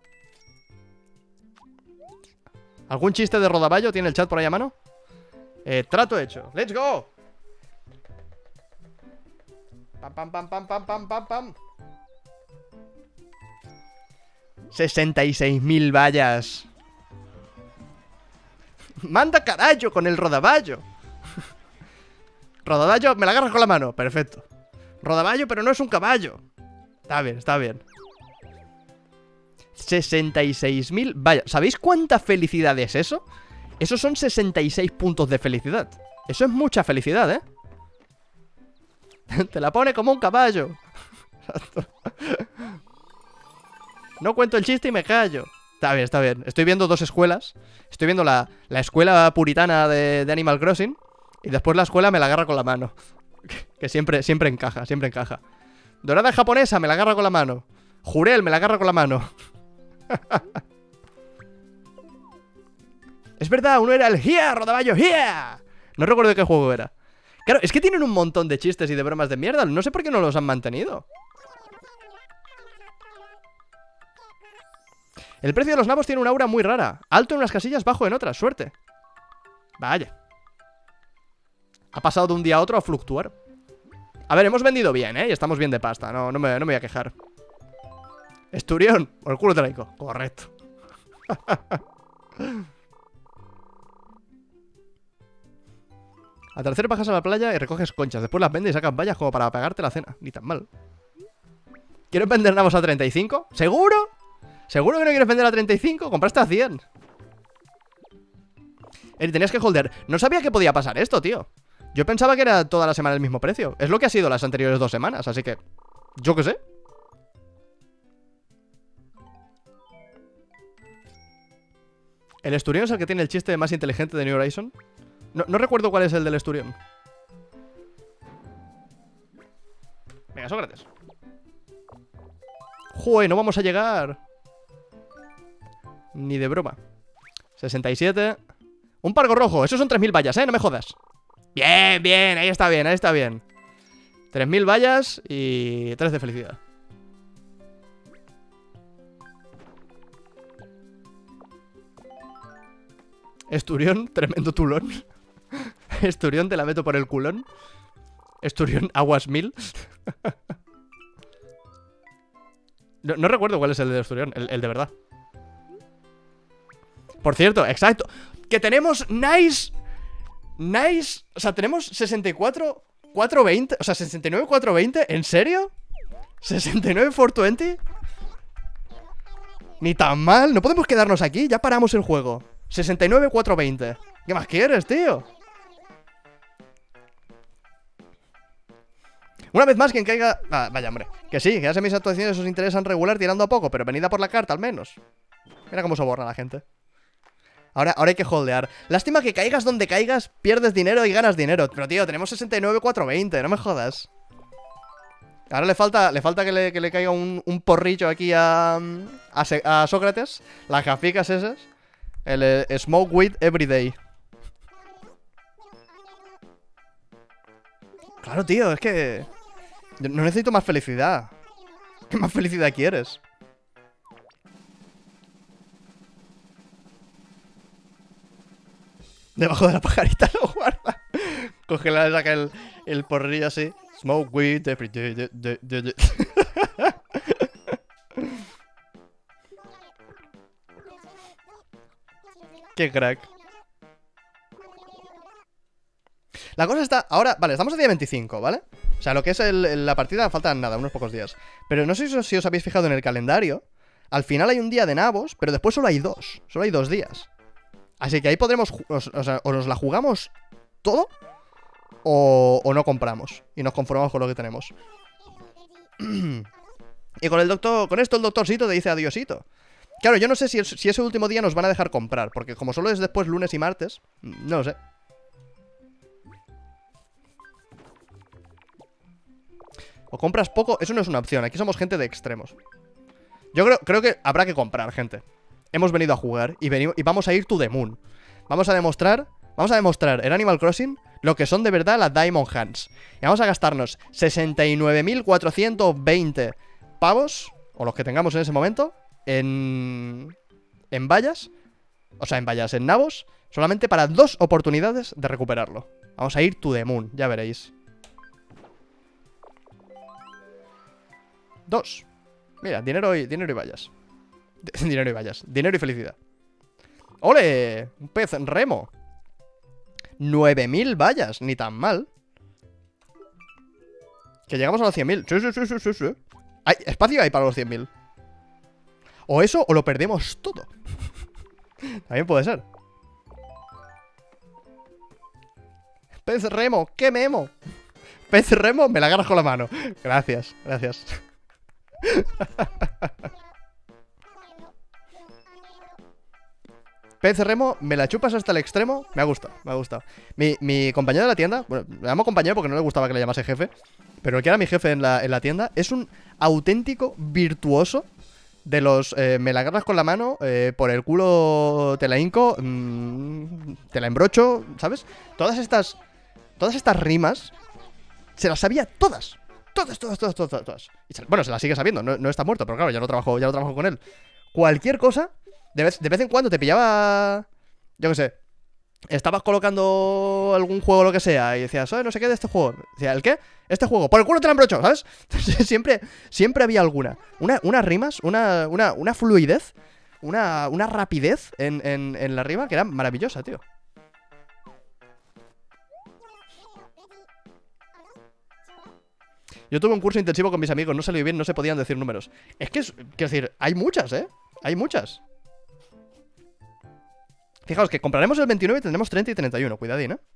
¿Algún chiste de rodaballo tiene el chat por ahí a mano? Trato hecho. ¡Let's go! Pam, pam, pam, pam, pam, pam, pam. 66.000 vallas. Manda carajo con el rodaballo. Rodaballo, me la agarras con la mano. Perfecto. Rodaballo, pero no es un caballo. Está bien, está bien. 66.000 vallas. ¿Sabéis cuánta felicidad es eso? Esos son 66 puntos de felicidad. Eso es mucha felicidad, ¿eh? Te la pone como un caballo. No cuento el chiste y me callo. Está bien, está bien. Estoy viendo dos escuelas. Estoy viendo la escuela puritana de Animal Crossing. Y después la escuela me la agarra con la mano. Que siempre encaja, siempre encaja. Dorada japonesa, me la agarra con la mano. Jurel, me la agarra con la mano. Es verdad, uno era el Here, Rodaballo, Here. No recuerdo de qué juego era. Claro, es que tienen un montón de chistes y de bromas de mierda. No sé por qué no los han mantenido. El precio de los nabos tiene una aura muy rara. Alto en unas casillas, bajo en otras. Suerte. Vaya. Ha pasado de un día a otro a fluctuar. A ver, hemos vendido bien, ¿eh? Y estamos bien de pasta. No me voy a quejar. Esturión. Por el culo traico. Correcto. Al tercer bajas a la playa y recoges conchas. Después las vendes y sacas vallas como para pagarte la cena. Ni tan mal. ¿Quieres vender nabos a 35? ¿Seguro? ¿Seguro que no quieres vender a 35? Compraste a 100. Tenías que holder. No sabía que podía pasar esto, tío. Yo pensaba que era toda la semana el mismo precio. Es lo que ha sido las anteriores 2 semanas, así que... yo qué sé. ¿El Esturión es el que tiene el chiste más inteligente de New Horizon? No recuerdo cuál es el del Esturión. Venga, Sócrates. ¡Joder, no vamos a llegar! Ni de broma. 67. Un pargo rojo, esos son 3000 vallas, no me jodas. Bien, bien, ahí está bien, ahí está bien. 3000 vallas y 3 de felicidad. Esturión, tremendo tulón. Esturión, te la meto por el culón. Esturión, aguas 1000. No recuerdo cuál es el de Esturión, el de verdad. Por cierto, exacto. Que tenemos nice. O sea, tenemos 64 420. O sea, 69 420. ¿En serio? 69 420. Ni tan mal. No podemos quedarnos aquí. Ya paramos el juego. 69 420. ¿Qué más quieres, tío? Una vez más, quien caiga... Ah, vaya, hombre. Que sí, que ya sé mis actuaciones os interesan regular tirando a poco, pero venida por la carta al menos. Mira cómo soborna la gente. Ahora hay que holdear. Lástima que caigas donde caigas, pierdes dinero y ganas dinero. Pero tío, tenemos 69 420, no me jodas. Ahora le falta que le caiga un porrillo aquí a Sócrates. Las gaficas esas. El smoke weed everyday. Claro, tío, es que... no necesito más felicidad. ¿Qué más felicidad quieres? Debajo de la pajarita lo guarda. Cógela, saca el porrillo así. Smoke weed every day. Qué crack. La cosa está... ahora, vale, estamos a día 25, ¿vale? O sea, lo que es la partida faltan nada, unos pocos días. Pero no sé si os habéis fijado en el calendario. Al final hay un día de nabos, pero después solo hay 2. Solo hay 2 días. Así que ahí podremos... o sea, o nos la jugamos todo o no compramos. Y nos conformamos con lo que tenemos. Y con esto el doctorcito te dice adiosito. Claro, yo no sé si ese último día nos van a dejar comprar. Porque como solo es después lunes y martes, no lo sé. O compras poco, eso no es una opción. Aquí somos gente de extremos. Yo creo que habrá que comprar, gente. Hemos venido a jugar y vamos a ir to the moon. Vamos a demostrar en Animal Crossing lo que son de verdad las Diamond Hands. Y vamos a gastarnos 69.420 pavos, o los que tengamos en ese momento, en vallas. O sea, en vallas, en nabos, solamente para 2 oportunidades de recuperarlo. Vamos a ir to the moon, ya veréis. 2. Mira, dinero y vallas. Dinero y vallas. Dinero y felicidad. ¡Ole! Un pez remo. 9000 vallas. Ni tan mal. Que llegamos a los 100.000. Sí. Hay espacio ahí para los 100.000. O eso o lo perdemos todo. También puede ser. Pez remo. ¡Qué memo! Pez remo, me la agarras con la mano. Gracias. pez remo, me la chupas hasta el extremo. Me ha gustado, me ha gustado. Mi compañero de la tienda, bueno, le llamo compañero porque no le gustaba que le llamase jefe, pero el que era mi jefe en la tienda es un auténtico virtuoso de los me la agarras con la mano, por el culo te la hinco, te la embrocho, ¿sabes? Todas estas rimas se las sabía todas. Todas. Bueno, se las sigue sabiendo, no está muerto, pero claro, ya no trabajo con él. Cualquier cosa, de vez en cuando te pillaba, yo qué sé, estabas colocando algún juego o lo que sea y decías, no sé qué de este juego. Decía, ¿el qué? Este juego, por el culo te la embrocho, ¿sabes? siempre había alguna. Unas rimas, una fluidez, una rapidez en la rima que era maravillosa, tío. Yo tuve un curso intensivo con mis amigos, no salió bien, no se podían decir números. Es que, quiero decir, hay muchas, ¿eh? Hay muchas. Fijaos que compraremos el 29 y tendremos 30 y 31, cuidadín, ¿eh?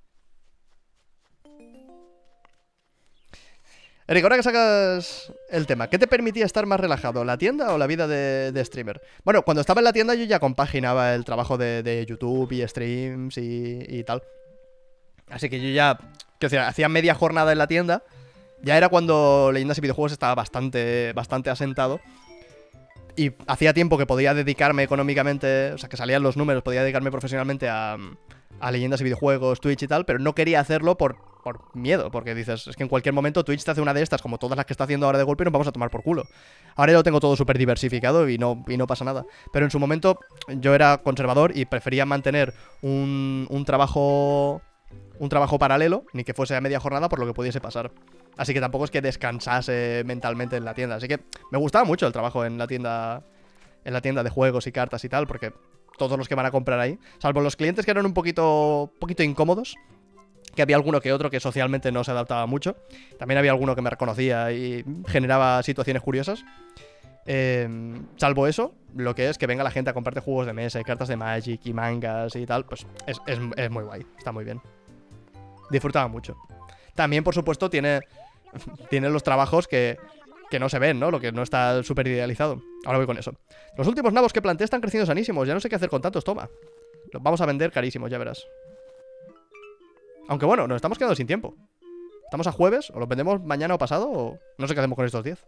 Eric, ahora que sacas el tema, ¿qué te permitía estar más relajado, la tienda o la vida de streamer? Bueno, cuando estaba en la tienda yo ya compaginaba el trabajo de YouTube y streams y tal. Así que yo ya, quiero decir, hacía media jornada en la tienda. Ya era cuando Leyendas y Videojuegos estaba bastante asentado. Y hacía tiempo que podía dedicarme económicamente, o sea, que salían los números, podía dedicarme profesionalmente a Leyendas y Videojuegos, Twitch y tal, pero no quería hacerlo por miedo, porque dices, es que en cualquier momento Twitch te hace una de estas, como todas las que está haciendo ahora de golpe, y nos vamos a tomar por culo. Ahora ya lo tengo todo súper diversificado y no pasa nada. Pero en su momento yo era conservador y prefería mantener un trabajo paralelo, ni que fuese a media jornada por lo que pudiese pasar. Así que tampoco es que descansase mentalmente en la tienda. Así que me gustaba mucho el trabajo en la tienda de juegos y cartas y tal, porque todos los que van a comprar ahí, salvo los clientes que eran un poquito incómodos, que había alguno que otro que socialmente no se adaptaba mucho. También había alguno que me reconocía y generaba situaciones curiosas. Salvo eso, lo que es que venga la gente a comprarte juegos de mesa y cartas de Magic y mangas y tal, pues es muy guay, está muy bien. Disfrutaba mucho. También, por supuesto, tiene los trabajos que no se ven, ¿no? Lo que no está súper idealizado. Ahora voy con eso. Los últimos nabos que planté están creciendo sanísimos. Ya no sé qué hacer con tantos, toma. Los vamos a vender carísimos, ya verás. Aunque bueno, nos estamos quedando sin tiempo. Estamos a jueves, o los vendemos mañana o pasado, o no sé qué hacemos con estos 10.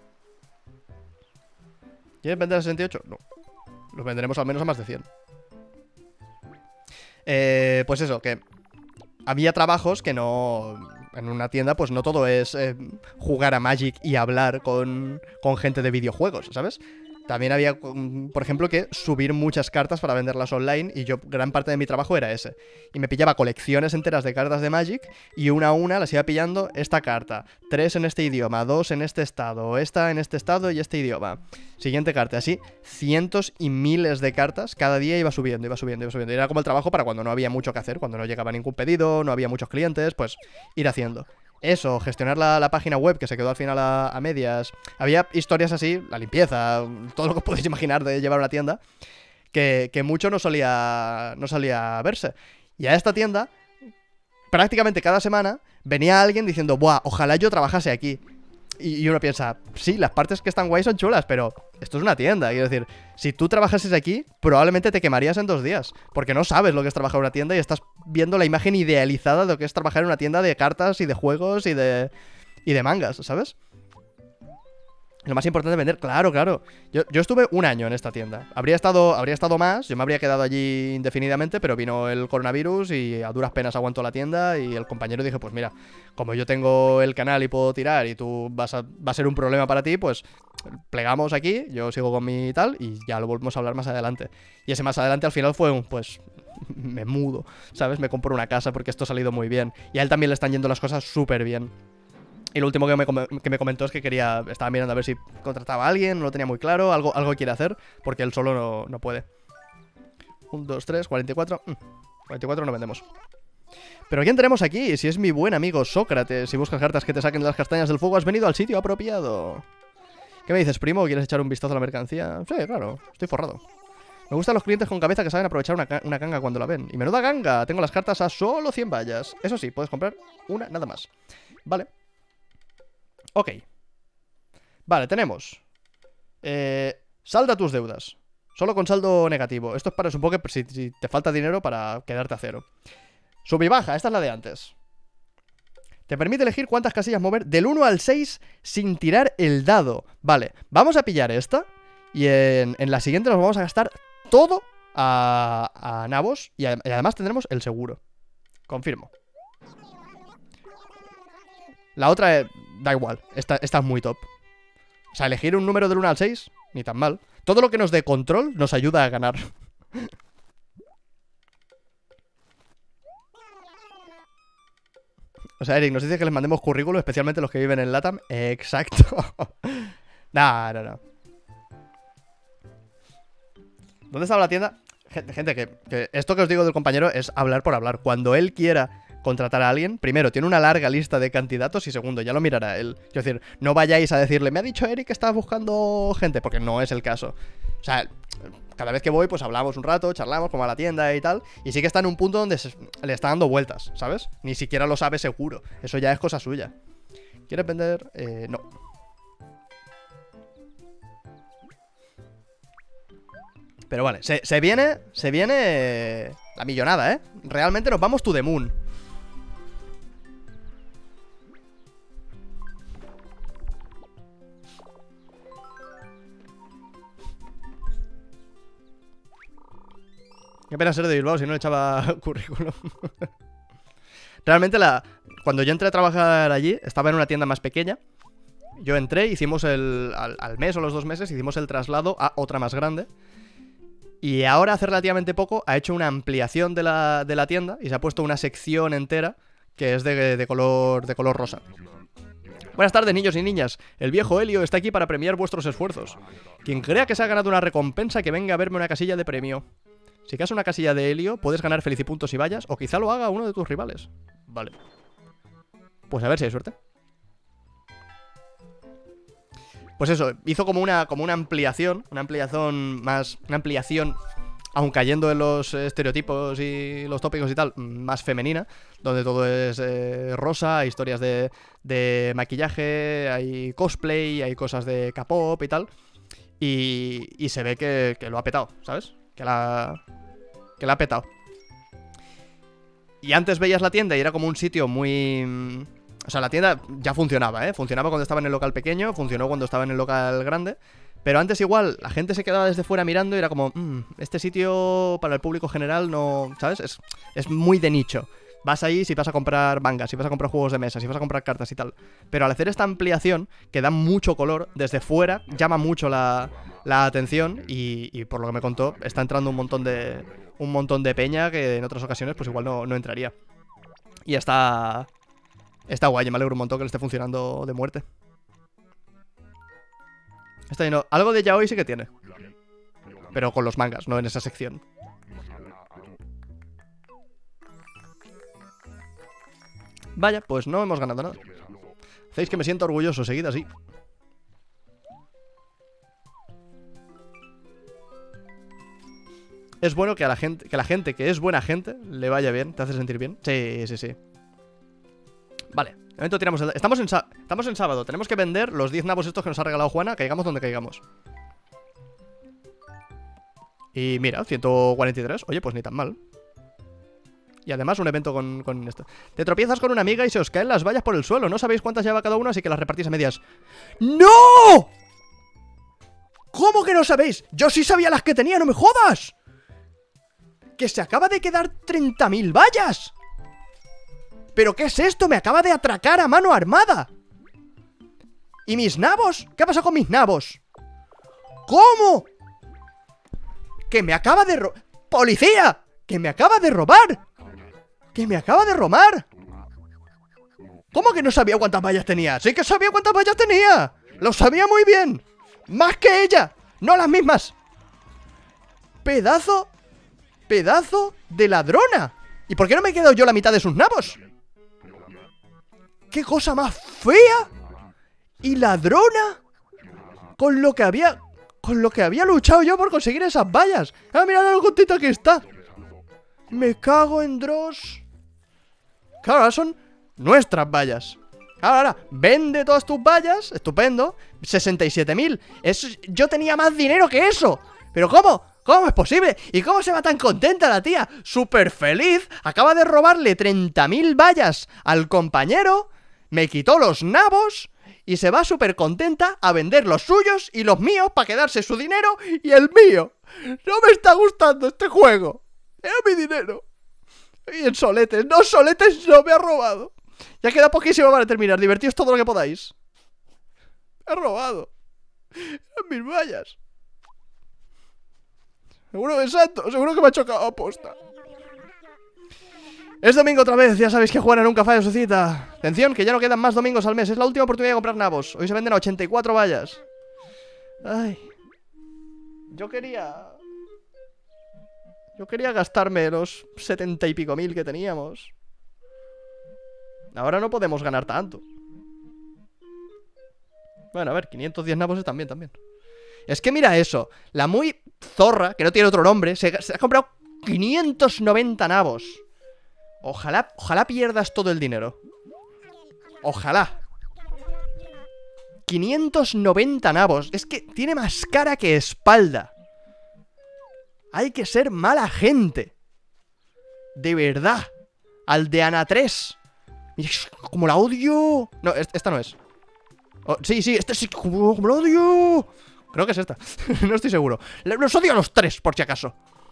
¿Quieres vender a 68? No. Los venderemos al menos a más de 100. Pues eso, que había trabajos que no... En una tienda, pues no todo es jugar a Magic y hablar con gente de videojuegos, ¿sabes? También había, por ejemplo, que subir muchas cartas para venderlas online, y yo, gran parte de mi trabajo era ese. Y me pillaba colecciones enteras de cartas de Magic, y una a una las iba pillando esta carta. 3 en este idioma, 2 en este estado, esta en este estado y este idioma. Siguiente carta, así, cientos y miles de cartas, cada día iba subiendo. Y era como el trabajo para cuando no había mucho que hacer, cuando no llegaba ningún pedido, no había muchos clientes, pues ir haciendo. Eso, gestionar la página web, que se quedó al final a medias. Había historias así, la limpieza, todo lo que podéis imaginar de llevar una tienda, que mucho no solía verse. Y a esta tienda, prácticamente cada semana, venía alguien diciendo, buah, ojalá yo trabajase aquí. Y uno piensa, sí, las partes que están guays son chulas, pero esto es una tienda. Quiero decir, si tú trabajases aquí, probablemente te quemarías en 2 días, porque no sabes lo que es trabajar en una tienda y estás viendo la imagen idealizada de lo que es trabajar en una tienda de cartas y de juegos y de mangas, ¿sabes? Lo más importante es vender, claro. Yo estuve 1 año en esta tienda. Habría estado más, yo me habría quedado allí indefinidamente, pero vino el coronavirus y a duras penas aguantó la tienda. Y el compañero dije, pues mira, como yo tengo el canal y puedo tirar y tú va a ser un problema para ti, pues plegamos aquí, yo sigo con mi tal y ya lo volvemos a hablar más adelante. Y ese más adelante al final fue pues me mudo, ¿sabes? Me compro una casa porque esto ha salido muy bien. Y a él también le están yendo las cosas súper bien. Y lo último que me comentó es que estaba mirando a ver si contrataba a alguien, no lo tenía muy claro, algo quiere hacer, porque él solo no puede. 1, 2, 3, 44. 44 no vendemos. Pero ¿quién tenemos aquí? Si es mi buen amigo Sócrates. Si buscas cartas que te saquen de las castañas del fuego, has venido al sitio apropiado. ¿Qué me dices, primo? ¿Quieres echar un vistazo a la mercancía? Sí, claro, estoy forrado. Me gustan los clientes con cabeza que saben aprovechar una ganga cuando la ven. Y menuda ganga, tengo las cartas a solo 100 vallas. Eso sí, puedes comprar una nada más. Vale. Ok. Vale, tenemos salda tus deudas. Solo con saldo negativo. Esto es para, supongo que si te falta dinero para quedarte a cero. Sub y baja, esta es la de antes. Te permite elegir cuántas casillas mover del 1 al 6 sin tirar el dado. Vale, vamos a pillar esta. Y en la siguiente nos vamos a gastar todo a nabos. Y además tendremos el seguro. Confirmo. La otra da igual. Esta es muy top. O sea, elegir un número del 1 al 6, ni tan mal. Todo lo que nos dé control nos ayuda a ganar. O sea, Eric, nos dice que les mandemos currículo, especialmente los que viven en LATAM. Exacto. No. ¿Dónde estaba la tienda? Gente, que esto que os digo del compañero es hablar por hablar. Cuando él quiera contratar a alguien, primero, tiene una larga lista de candidatos y segundo, ya lo mirará él. Quiero decir, no vayáis a decirle, me ha dicho Eric que estás buscando gente, porque no es el caso. O sea, cada vez que voy, pues hablamos un rato, charlamos como a la tienda y tal, y sí que está en un punto donde le está dando vueltas, ¿sabes? Ni siquiera lo sabe seguro. Eso ya es cosa suya. ¿Quieres vender? No. Pero vale, se viene la millonada, ¿eh? Realmente nos vamos to the moon. Qué pena ser de Bilbao si no le echaba currículum. Realmente cuando yo entré a trabajar allí, estaba en una tienda más pequeña. Yo entré, hicimos al mes o los 2 meses, hicimos el traslado a otra más grande. Y ahora, hace relativamente poco, ha hecho una ampliación de la tienda y se ha puesto una sección entera que es de color rosa. Buenas tardes, niños y niñas. El viejo Helio está aquí para premiar vuestros esfuerzos. Quien crea que se ha ganado una recompensa, que venga a verme una casilla de premio. Si caes una casilla de Helio, puedes ganar felicipuntos y vallas, o quizá lo haga uno de tus rivales. Vale. Pues a ver si hay suerte. Pues eso, hizo como una ampliación, aun cayendo en los estereotipos y los tópicos y tal, más femenina, donde todo es rosa, hay historias de maquillaje, hay cosplay, hay cosas de K-pop y tal, y se ve que lo ha petado, ¿sabes? Que la ha petado. Y antes veías la tienda y era como un sitio muy... O sea, la tienda ya funcionaba, ¿eh? Funcionaba cuando estaba en el local pequeño, funcionó cuando estaba en el local grande. Pero antes igual, la gente se quedaba desde fuera mirando y era como... este sitio para el público general no... ¿Sabes? Es muy de nicho. Vas ahí si vas a comprar mangas, si vas a comprar juegos de mesa, si vas a comprar cartas y tal. Pero al hacer esta ampliación, que da mucho color, desde fuera llama mucho la atención y por lo que me contó, está entrando un montón de peña que en otras ocasiones pues igual no entraría. Y está guay, me alegro un montón que le esté funcionando de muerte. Está lleno. Algo de yaoi sí que tiene. Pero con los mangas, no en esa sección. Vaya, pues no hemos ganado nada. Hacéis que me sienta orgulloso, seguid así. Es bueno que la gente que es buena gente le vaya bien, te hace sentir bien. Sí. Vale, de momento tiramos el... Estamos en sábado, tenemos que vender los 10 nabos estos que nos ha regalado Juana, caigamos donde caigamos. Y mira, 143, oye, pues ni tan mal. Y además un evento con esto. Te tropiezas con una amiga y se os caen las vallas por el suelo. No sabéis cuántas lleva cada uno, así que las repartís a medias. ¡No! ¿Cómo que no sabéis? Yo sí sabía las que tenía, no me jodas. Que se acaba de quedar 30.000 vallas. ¿Pero qué es esto? Me acaba de atracar a mano armada. ¿Y mis nabos? ¿Qué ha pasado con mis nabos? ¿Cómo? Que me acaba de ¡Policía! ¡Que me acaba de robar! ¡Que me acaba de robar! ¿Cómo que no sabía cuántas vallas tenía? ¡Sí que sabía cuántas vallas tenía! ¡Lo sabía muy bien! ¡Más que ella! ¡No las mismas! ¡Pedazo de ladrona! ¿Y por qué no me he quedado yo la mitad de sus nabos? ¡Qué cosa más fea! Y ladrona. Con lo que había luchado yo por conseguir esas vallas. ¡Ah, mirad lo contenta que está! Me cago en Dross. Claro, ahora son nuestras vallas. Ahora, vende todas tus vallas. Estupendo. 67.000. Yo tenía más dinero que eso. ¿Pero cómo? ¿Cómo es posible? ¿Y cómo se va tan contenta la tía? Súper feliz. Acaba de robarle 30.000 vallas al compañero. Me quitó los nabos. Y se va súper contenta a vender los suyos y los míos para quedarse su dinero y el mío. No me está gustando este juego. Era mi dinero. Y en soletes. No, soletes no me ha robado. Ya queda poquísimo para terminar. Divertíos todo lo que podáis. Me ha robado. Eran mis vallas. Seguro, exacto. Seguro que me ha chocado a posta. Es domingo otra vez, ya sabéis que Juana nunca falla su cita. Atención, que ya no quedan más domingos al mes. Es la última oportunidad de comprar nabos. Hoy se venden a 84 vallas. Ay. Yo quería gastarme los 70 y pico mil que teníamos. Ahora no podemos ganar tanto. Bueno, a ver, 510 nabos están bien también. Es que mira eso. La muy zorra, que no tiene otro nombre, se ha comprado 590 nabos. Ojalá pierdas todo el dinero. Ojalá. 590 nabos. Es que tiene más cara que espalda. Hay que ser mala gente. De verdad. Aldeana 3. Mira, como la odio. No, esta no es. Oh, sí, esta sí. Como la odio. Creo que es esta. No estoy seguro. Los odio a los tres, por si acaso.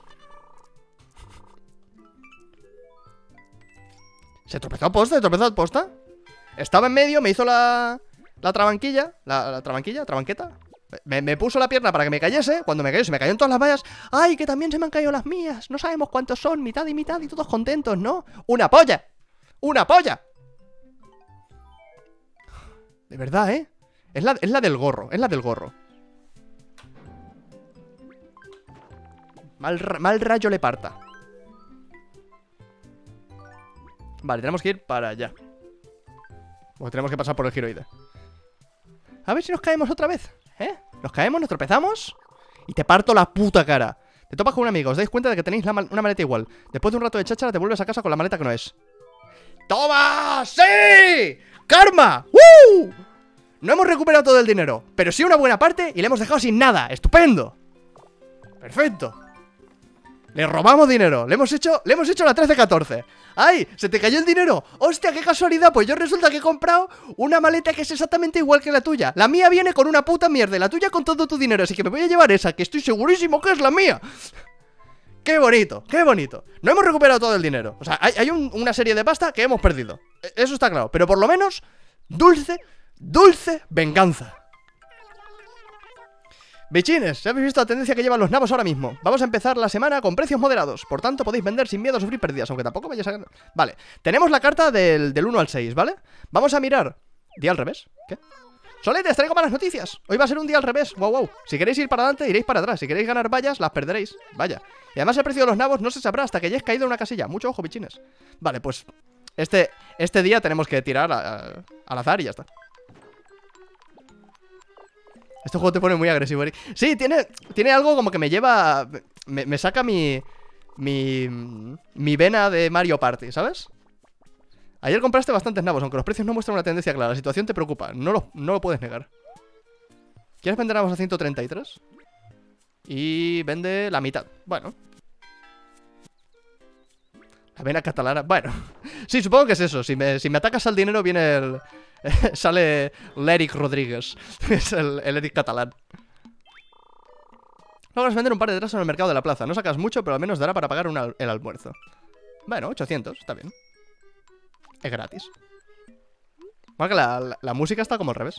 ¿Se tropezó a posta? Estaba en medio, me hizo la trabanquilla. La trabanqueta. Me puso la pierna para que me cayese. Cuando me cayó, se me cayeron todas las vallas. ¡Ay, que también se me han caído las mías! No sabemos cuántos son, mitad y mitad y todos contentos, ¿no? ¡Una polla! ¡Una polla! De verdad, ¿eh? Es la del gorro, Mal rayo le parta. Vale, tenemos que ir para allá. Pues tenemos que pasar por el giroide. A ver si nos caemos otra vez, ¿eh? Nos caemos, nos tropezamos y te parto la puta cara. Te topas con un amigo, os dais cuenta de que tenéis una maleta igual. Después de un rato de cháchara te vuelves a casa con la maleta que no es. ¡Toma! ¡Sí! ¡Karma! ¡Uh! No hemos recuperado todo el dinero, pero sí una buena parte y le hemos dejado sin nada. ¡Estupendo! Perfecto. Le robamos dinero, le hemos hecho la 13-14. ¡Ay! ¿Se te cayó el dinero? ¡Hostia, qué casualidad! Pues yo resulta que he comprado una maleta que es exactamente igual que la tuya. La mía viene con una puta mierda y la tuya con todo tu dinero. Así que me voy a llevar esa, que estoy segurísimo que es la mía. ¡Qué bonito! ¡Qué bonito! No hemos recuperado todo el dinero. O sea, hay una serie de pasta que hemos perdido. Eso está claro. Pero por lo menos, dulce venganza. Bichines, ya habéis visto la tendencia que llevan los nabos ahora mismo. Vamos a empezar la semana con precios moderados. Por tanto, podéis vender sin miedo a sufrir pérdidas, aunque tampoco vayáis a ganar. Vale, tenemos la carta del 1 al 6, ¿vale? Vamos a mirar. ¿Día al revés? ¿Qué? Soletes, traigo malas noticias. Hoy va a ser un día al revés. Wow. Si queréis ir para adelante, iréis para atrás. Si queréis ganar vallas, las perderéis. Vaya. Y además el precio de los nabos no se sabrá hasta que hayáis caído en una casilla. Mucho ojo, bichines. Vale, pues este día tenemos que tirar al azar y ya está. Este juego te pone muy agresivo, Eric. Sí, tiene algo como que me lleva... Me saca mi vena de Mario Party, ¿sabes? Ayer compraste bastantes nabos, aunque los precios no muestran una tendencia clara. La situación te preocupa, no lo puedes negar. ¿Quieres vender nabos a 133? Y vende la mitad. Bueno. La vena catalana, bueno. Sí, supongo que es eso. Si me atacas al dinero viene el... sale L'Eric Rodríguez. Es el Eric catalán. Logras vender un par de trazos en el mercado de la plaza. No sacas mucho, pero al menos dará para pagar el almuerzo. Bueno, 800, está bien. Es gratis. Bueno, que la música está como al revés.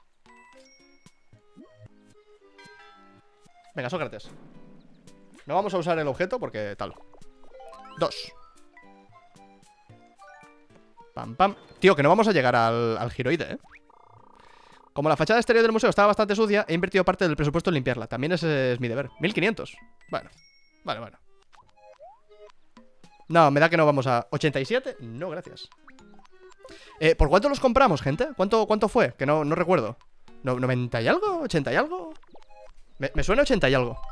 Venga, Sócrates. No vamos a usar el objeto porque tal. 2. Pam, pam. Tío, que no vamos a llegar al giroide, ¿eh? Como la fachada exterior del museo estaba bastante sucia, he invertido parte del presupuesto en limpiarla. También ese es mi deber. 1500. Bueno. Vale. No, me da que no vamos a... ¿87? No, gracias. ¿Por cuánto los compramos, gente? ¿Cuánto fue? Que no recuerdo. ¿90 y algo? ¿80 y algo? Me suena 80 y algo.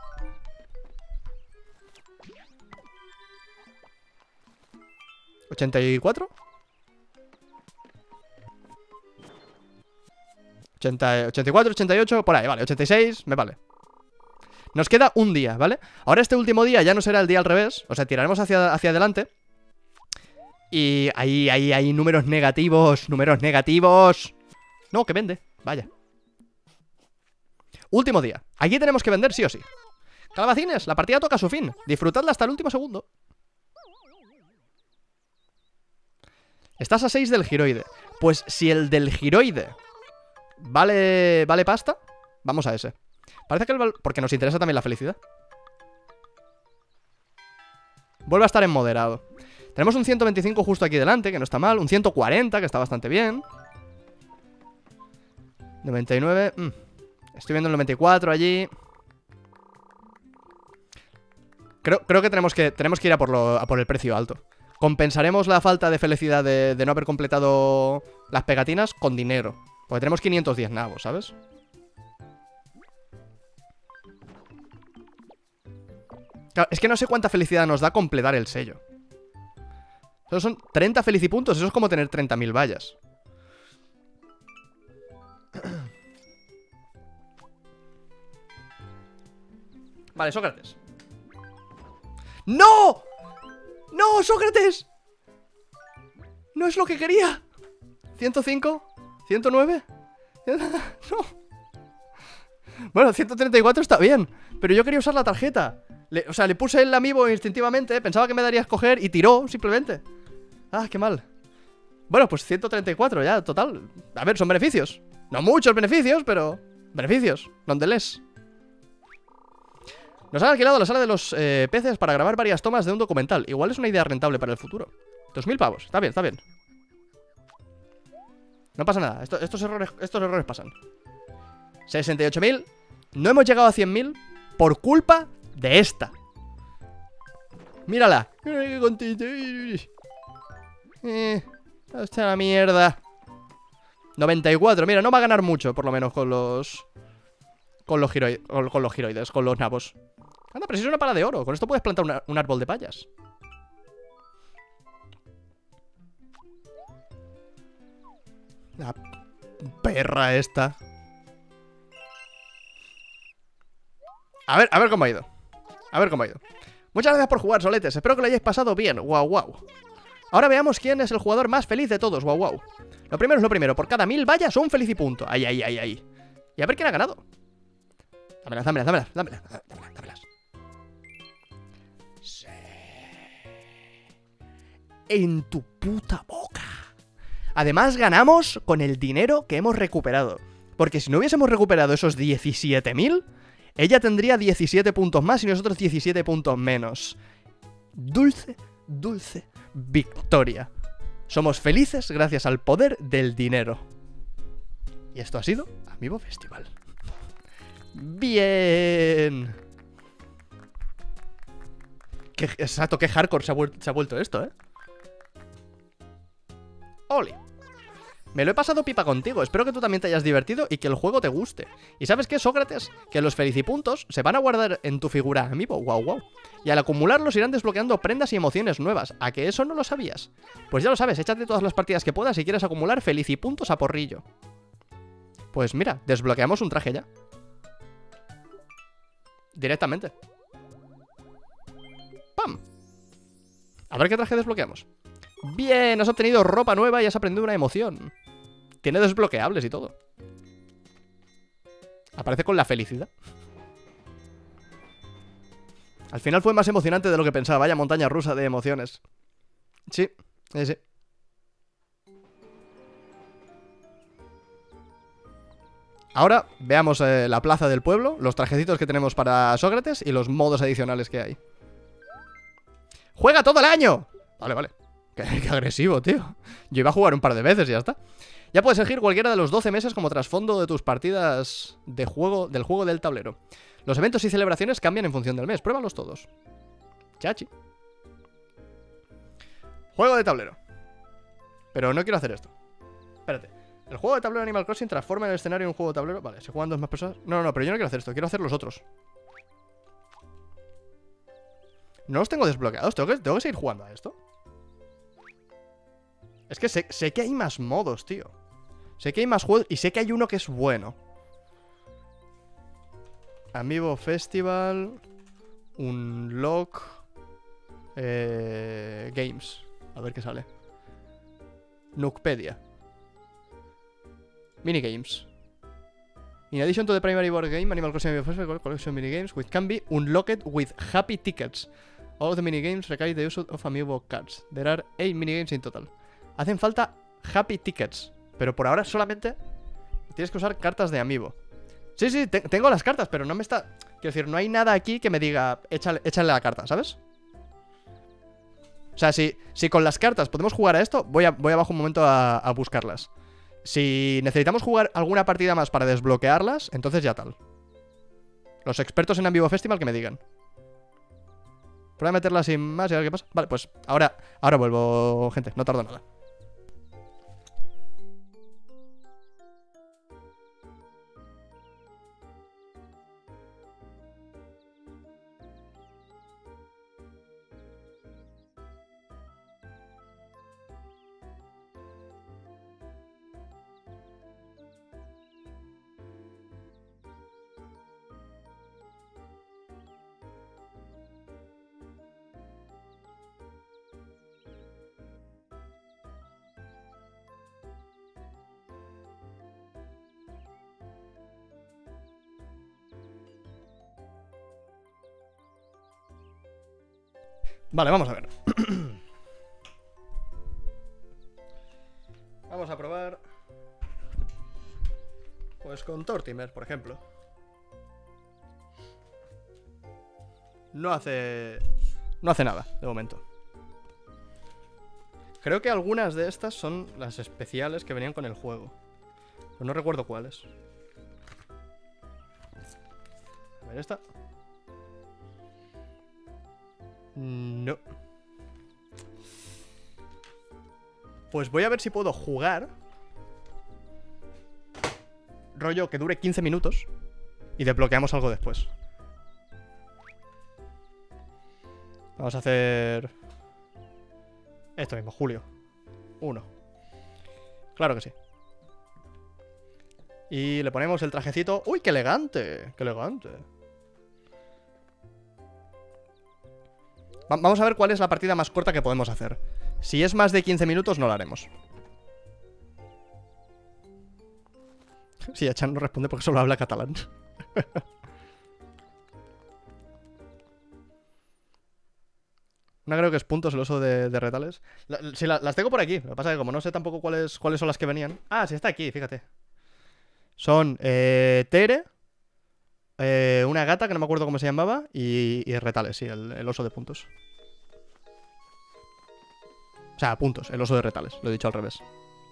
¿84? 84, 88, por ahí, vale, 86, me vale. Nos queda un día, ¿vale? Ahora este último día ya no será el día al revés. O sea, tiraremos hacia adelante. Y ahí hay números negativos. Números negativos. No, que vende, vaya. Último día. Aquí tenemos que vender sí o sí. Calabacines, la partida toca su fin. Disfrutadla hasta el último segundo. Estás a 6 del giroide. Pues si el del giroide vale pasta, vamos a ese. Parece que porque nos interesa también la felicidad. Vuelve a estar en moderado. Tenemos un 125 justo aquí delante, que no está mal. Un 140, que está bastante bien. 99. Estoy viendo el 94 allí. Creo que tenemos que ir a por el precio alto. Compensaremos la falta de felicidad de no haber completado las pegatinas con dinero. Porque tenemos 510 nabos, ¿sabes? Claro, es que no sé cuánta felicidad nos da completar el sello. Esos son 30 felicipuntos. Eso es como tener 30.000 vallas. Vale, Sócrates. ¡No! ¡No, Sócrates! No es lo que quería. 105, 109. No. Bueno, 134 está bien, pero yo quería usar la tarjeta. O sea, le puse el amiibo instintivamente. Pensaba que me daría a escoger y tiró, simplemente. Ah, qué mal. Bueno, pues 134 ya, total. A ver, son beneficios. No muchos beneficios, pero beneficios, nonetheless. Nos han alquilado la sala de los peces para grabar varias tomas de un documental. Igual es una idea rentable para el futuro. 2.000 pavos, está bien, está bien. No pasa nada, estos errores pasan. 68.000. No hemos llegado a 100.000 por culpa de esta. Mírala. Qué contento. Hasta la mierda. 94, mira, no va a ganar mucho, por lo menos con los giroides, con los nabos. Anda, pero si es una pala de oro. Con esto puedes plantar un árbol de payas. La perra esta. A ver cómo ha ido. A ver cómo ha ido. Muchas gracias por jugar, soletes. Espero que lo hayáis pasado bien. Guau, guau. Ahora veamos quién es el jugador más feliz de todos. Guau, guau. Lo primero es lo primero. Por cada 1000 vallas, un feliz-y-punto. Ahí. Y a ver quién ha ganado. Dámelas. Sí. En tu puta boca. Además ganamos con el dinero que hemos recuperado. Porque si no hubiésemos recuperado esos 17.000, ella tendría 17 puntos más y nosotros 17 puntos menos. Dulce victoria. Somos felices gracias al poder del dinero. Y esto ha sido Amiibo Festival. Bien. Exacto, qué hardcore se ha vuelto esto, ¿eh? Oli. Me lo he pasado pipa contigo, espero que tú también te hayas divertido y que el juego te guste. ¿Y sabes qué, Sócrates? Que los felicipuntos se van a guardar en tu figura amiibo, guau. Y al acumularlos irán desbloqueando prendas y emociones nuevas. ¿A que eso no lo sabías? Pues ya lo sabes, échate todas las partidas que puedas si quieres acumular felicipuntos a porrillo. Pues mira, desbloqueamos un traje ya. Directamente. ¡Pam! A ver qué traje desbloqueamos. Bien, has obtenido ropa nueva y has aprendido una emoción. Tiene desbloqueables y todo. Aparece con la felicidad. Al final fue más emocionante de lo que pensaba. Vaya montaña rusa de emociones. Sí. Ahora veamos la plaza del pueblo, los trajecitos que tenemos para Sócrates y los modos adicionales que hay. ¡Juega todo el año! Vale. Qué agresivo, tío. Yo iba a jugar un par de veces y ya está. Ya puedes elegir cualquiera de los 12 meses como trasfondo de tus partidas del juego del tablero. Los eventos y celebraciones cambian en función del mes. Pruébalos todos. Chachi. Juego de tablero. Pero no quiero hacer esto. Espérate. El juego de tablero Animal Crossing transforma el escenario en un juego de tablero. Vale, ¿se juegan dos más personas? No, pero yo no quiero hacer esto. Quiero hacer los otros. No los tengo desbloqueados. ¿Tengo que seguir jugando a esto? Es que sé que hay más modos, tío. Sé que hay más juegos y sé que hay uno que es bueno. Amiibo Festival. Unlock. Games. A ver qué sale. Nookpedia. Minigames. In addition to the primary board game, Animal Crossing Amiibo Festival collection minigames, which can be unlocked with happy tickets. All of the minigames require the use of Amiibo cards. There are 8 minigames in total. Hacen falta happy tickets, pero por ahora solamente tienes que usar cartas de Amiibo. Sí, sí, tengo las cartas, pero no me está... Quiero decir, no hay nada aquí que me diga échale la carta, ¿sabes? O sea, si con las cartas podemos jugar a esto, voy abajo un momento a buscarlas. Si necesitamos jugar alguna partida más para desbloquearlas, entonces ya tal. Los expertos en Amiibo Festival que me digan. Voy a meterla sin más y a ver qué pasa. Vale, pues ahora vuelvo, gente, no tardo nada. Vale, vamos a ver. Vamos a probar. Pues con Tortimer, por ejemplo. No hace nada, de momento. Creo que algunas de estas son las especiales que venían con el juego. Pero no recuerdo cuáles. A ver, esta. No. Pues voy a ver si puedo jugar. Rollo que dure 15 minutos. Y desbloqueamos algo después. Vamos a hacer... esto mismo, Julio 1. Claro que sí. Y le ponemos el trajecito. ¡Uy, qué elegante! ¡Qué elegante! Vamos a ver cuál es la partida más corta que podemos hacer. Si es más de 15 minutos, no la haremos. Sí, Achan no responde porque solo habla catalán. Una creo que es puntos el oso de retales. Si las tengo por aquí. Lo que pasa es que como no sé tampoco cuáles son las que venían. Ah, sí, está aquí, fíjate. Son Tere, una gata que no me acuerdo cómo se llamaba, y retales, sí, el oso de puntos. O sea, puntos, el oso de retales, lo he dicho al revés.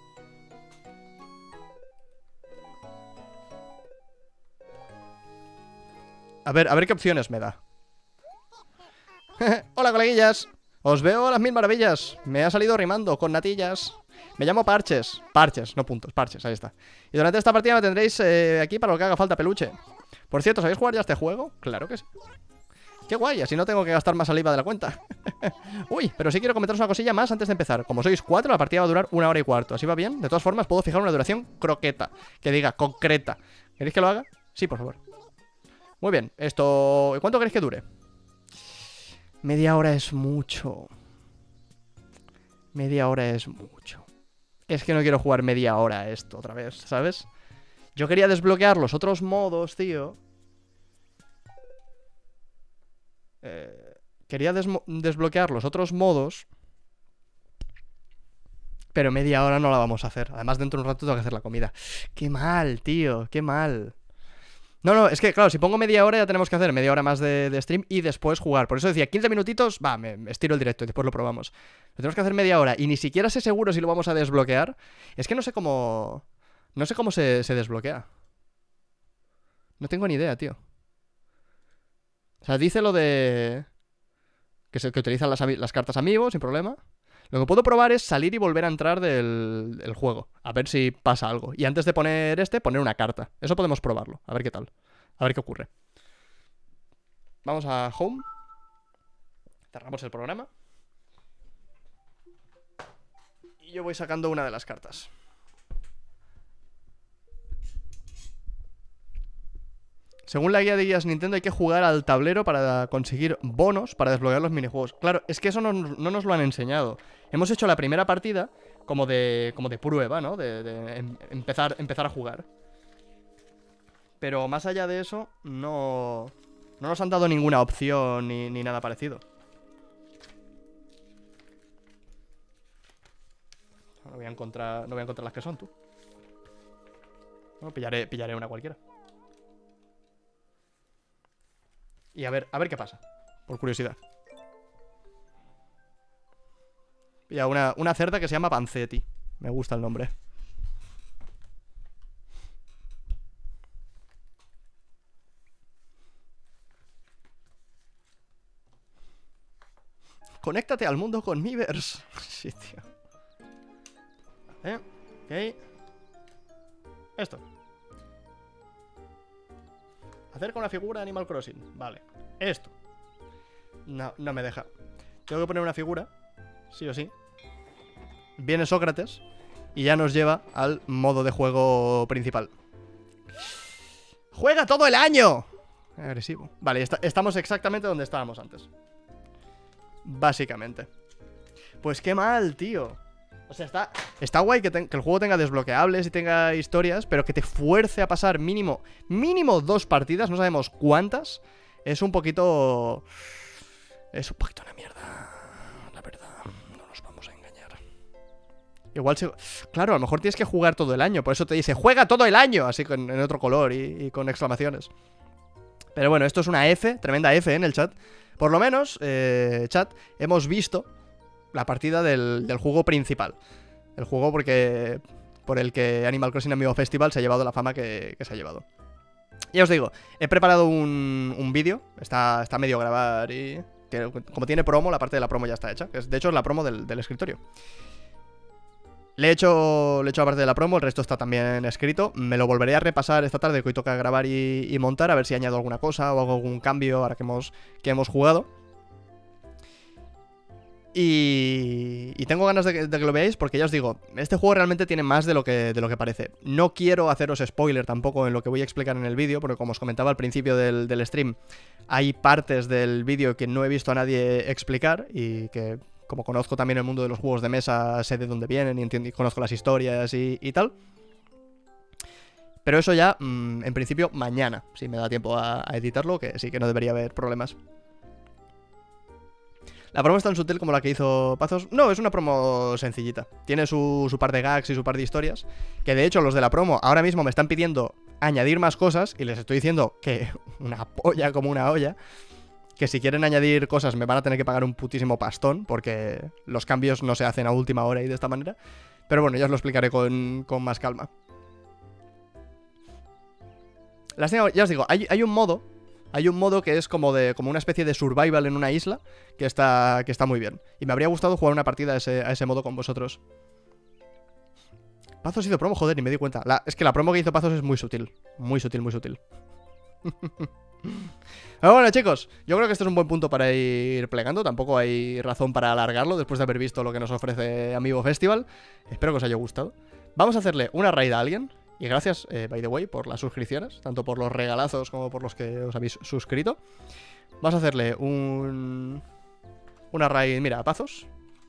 A ver qué opciones me da. Hola, coleguillas. Os veo a las mil maravillas. Me ha salido rimando con natillas. Me llamo Parches. Parches, no puntos, Parches, ahí está. Y durante esta partida me tendréis aquí para lo que haga falta, peluche. Por cierto, ¿sabéis jugar ya este juego? Claro que sí. Qué guay, así no tengo que gastar más saliva de la cuenta. Uy, pero sí quiero comentaros una cosilla más antes de empezar. Como sois 4, la partida va a durar 1 hora y cuarto. ¿Así va bien? De todas formas, puedo fijar una duración croqueta. Que diga concreta. ¿Queréis que lo haga? Sí, por favor. Muy bien, esto... ¿Cuánto queréis que dure? Media hora es mucho. Media hora es mucho. Es que no quiero jugar media hora a esto otra vez, ¿sabes? Yo quería desbloquear los otros modos, tío. Quería desbloquear los otros modos. Pero media hora no la vamos a hacer. Además, dentro de un rato tengo que hacer la comida. Qué mal, tío, qué mal. No, es que claro, si pongo media hora ya tenemos que hacer media hora más de stream y después jugar. Por eso decía, 15 minutitos, va, me estiro el directo y después lo probamos. Pero tenemos que hacer media hora y ni siquiera sé seguro si lo vamos a desbloquear. Es que no sé cómo... No sé cómo se desbloquea. No tengo ni idea, tío. O sea, dice lo de... Que utilizan las cartas Amiibo sin problema. Lo que puedo probar es salir y volver a entrar del juego. A ver si pasa algo. Y antes de poner poner una carta. Eso podemos probarlo. A ver qué tal. A ver qué ocurre. Vamos a Home. Cerramos el programa. Y yo voy sacando una de las cartas. Según la guía de guías Nintendo hay que jugar al tablero para conseguir bonos para desbloquear los minijuegos. Claro, es que eso no nos lo han enseñado. Hemos hecho la primera partida como de prueba, ¿no? De empezar a jugar. Pero más allá de eso, no nos han dado ninguna opción ni nada parecido. No voy a encontrar las que son, tú. No, pillaré una cualquiera. Y a ver qué pasa. Por curiosidad. Pilla una cerda que se llama Pancetti. Me gusta el nombre. Conéctate al mundo con Miiverse. Sí, tío. Ok. Esto. Acerca una figura de Animal Crossing. Vale. Esto. No me deja. Tengo que poner una figura. Sí o sí. Viene Sócrates. Y ya nos lleva al modo de juego principal. ¡Juega todo el año! Agresivo. Vale, estamos exactamente donde estábamos antes. Básicamente. Pues qué mal, tío. O sea, está guay que el juego tenga desbloqueables y tenga historias, pero que te fuerce a pasar mínimo 2 partidas, no sabemos cuántas. Es un poquito una mierda, la verdad. No nos vamos a engañar. Igual claro, a lo mejor tienes que jugar todo el año. Por eso te dice, ¡juega todo el año! Así en otro color y con exclamaciones. Pero bueno, esto es una F, tremenda F en el chat. Por lo menos, chat, hemos visto la partida del juego principal. El juego por el que Animal Crossing Amiibo Festival se ha llevado la fama que se ha llevado. Ya os digo, he preparado un vídeo. Está medio a grabar y... como tiene promo, la parte de la promo ya está hecha. De hecho es la promo del escritorio. Le he hecho la parte de la promo, el resto está también escrito. Me lo volveré a repasar esta tarde, que hoy toca grabar y montar, a ver si añado alguna cosa o hago algún cambio ahora que hemos jugado. Y tengo ganas de que lo veáis porque ya os digo, este juego realmente tiene más de lo que parece. No quiero haceros spoiler tampoco en lo que voy a explicar en el vídeo, porque como os comentaba al principio del stream, hay partes del vídeo que no he visto a nadie explicar y que, como conozco también el mundo de los juegos de mesa, sé de dónde vienen y conozco las historias y tal. Pero eso ya, en principio, mañana, si me da tiempo a editarlo, que sí que no debería haber problemas. ¿La promo es tan sutil como la que hizo Pazos? No, es una promo sencillita. Tiene su par de gags y su par de historias. Que de hecho los de la promo ahora mismo me están pidiendo añadir más cosas. Y les estoy diciendo que una polla como una olla. Que si quieren añadir cosas me van a tener que pagar un putísimo pastón. Porque los cambios no se hacen a última hora y de esta manera. Pero bueno, ya os lo explicaré con más calma. Ya os digo, hay un modo... Hay un modo que es como una especie de survival en una isla que está muy bien. Y me habría gustado jugar una partida a ese modo con vosotros. Pazos hizo promo, joder, ni me di cuenta. Es que la promo que hizo Pazos es muy sutil. Muy sutil, muy sutil. Pero bueno, chicos, yo creo que este es un buen punto para ir plegando. Tampoco hay razón para alargarlo después de haber visto lo que nos ofrece Amiibo Festival. Espero que os haya gustado. Vamos a hacerle una raid a alguien. Y gracias, by the way, por las suscripciones, tanto por los regalazos como por los que os habéis suscrito. Vamos a hacerle una raid, mira, a Pazos.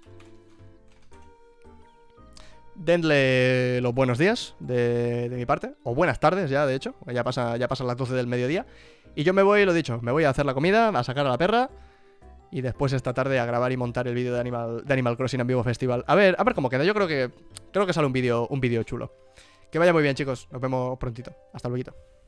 Denle los buenos días de mi parte, o buenas tardes ya, de hecho, ya pasan las 12 del mediodía. Y yo me voy, lo dicho, me voy a hacer la comida, a sacar a la perra. Y después esta tarde a grabar y montar el vídeo de Animal Crossing Amiibo Festival. A ver cómo queda, yo creo que sale un vídeo chulo. Que vaya muy bien, chicos. Nos vemos prontito. Hasta luego.